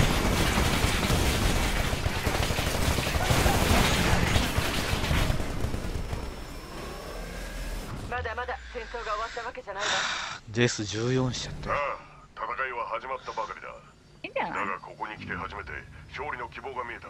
まだまだ戦争が終わったわけじゃないわ。 デス14しちゃったあよ。 あ、戦いは始まったばかりだ。 いいんじゃない？ だがここに来て初めて勝利の希望が見えた。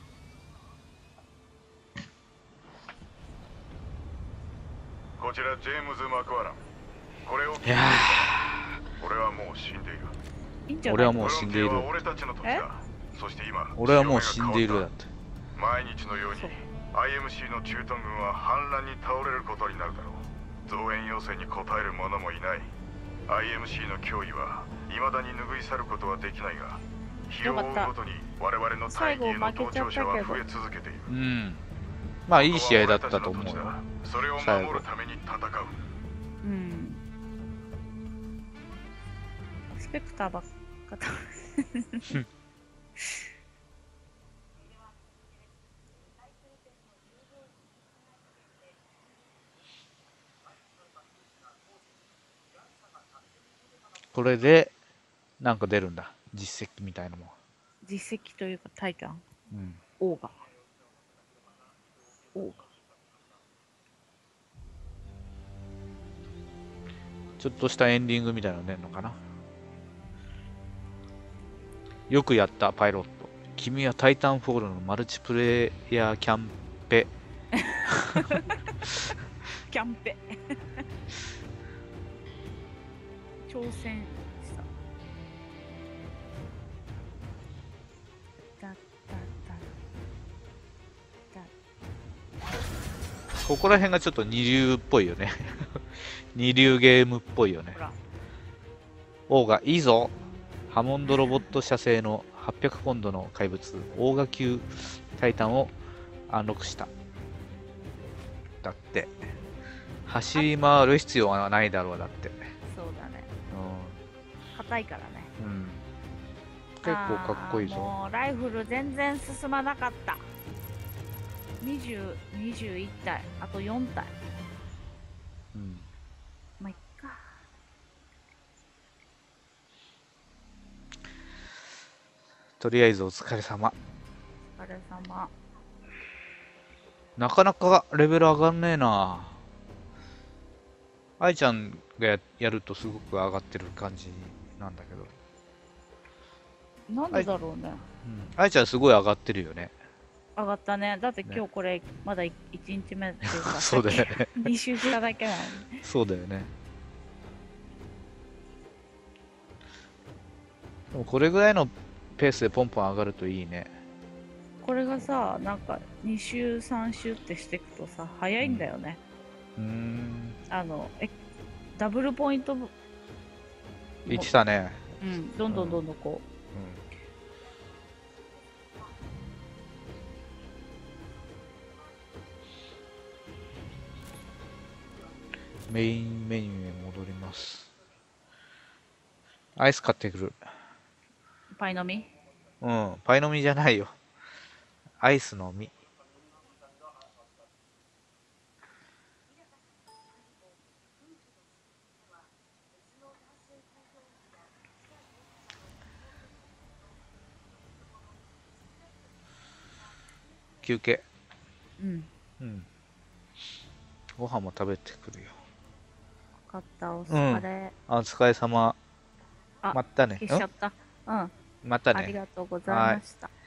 こちらジェームズ・マクワラン。これを聞いていや俺はもう死んでいる。 いいんじゃない？ 俺はもう死んでいる。 フロンティアは俺たちの時だ。そして今俺はもう死んでいるだって。 毎日のように IMC の駐屯軍は反乱に倒れることになるだろう。増援要請に応える者もいない。IMC の脅威は未だに拭い去ることはできないが、日を追うごとに我々の大義への同調者は増え続けている。 うん。まあいい試合だったと思うよ。 それを守るために戦う。 うん。スペクターばっかだ。 これでなんか出るんだ。実績みたいなもん。 実績というかタイタン。 うん。 オーガ。オーガ。 ちょっとしたエンディングみたいなの出るのかな。 よくやったパイロット。君はタイタンフォールのマルチプレイヤーキャンペ。 キャンペ挑戦しただだだここら辺がちょっと二流っぽいよね。二流ゲームっぽいよねほ。らオーガ、いいぞ。ハモンドロボット社製の800ポンドの怪物、オーガ級タイタンをアンロックした。だって。走り回る必要はないだろう、だって。 そうだね硬いからねうん。うん。結構かっこいいぞ。 もうライフル全然進まなかった21体あと4体うん。 まあいっかとりあえずお疲れ様。 お疲れ様なかなかレベル上がんねえな。愛ちゃんがやるとすごく上がってる感じなんだけど。 なんでだろうねうん。愛ちゃんすごい上がってるよね。 上がったねだって今日これまだ1日目っていうかそうだよね。 2周しただけなのにそうだよね。でもこれぐらいのペースでポンポン上がるといいね。 これがさなんか2周3周ってしていくとさ早いんだよね、ダブルポイント言ってたね。 うんどんどんどんどんこメインメニューへ戻ります。アイス買ってくる。 うパイの実うん、パイの実じゃないよ。アイスの実。休憩。 うんうん。ご飯も食べてくるよ。 分かったお疲れ、 お疲れ様。 あまたね。 消しちゃったうんまたね。 ありがとうございました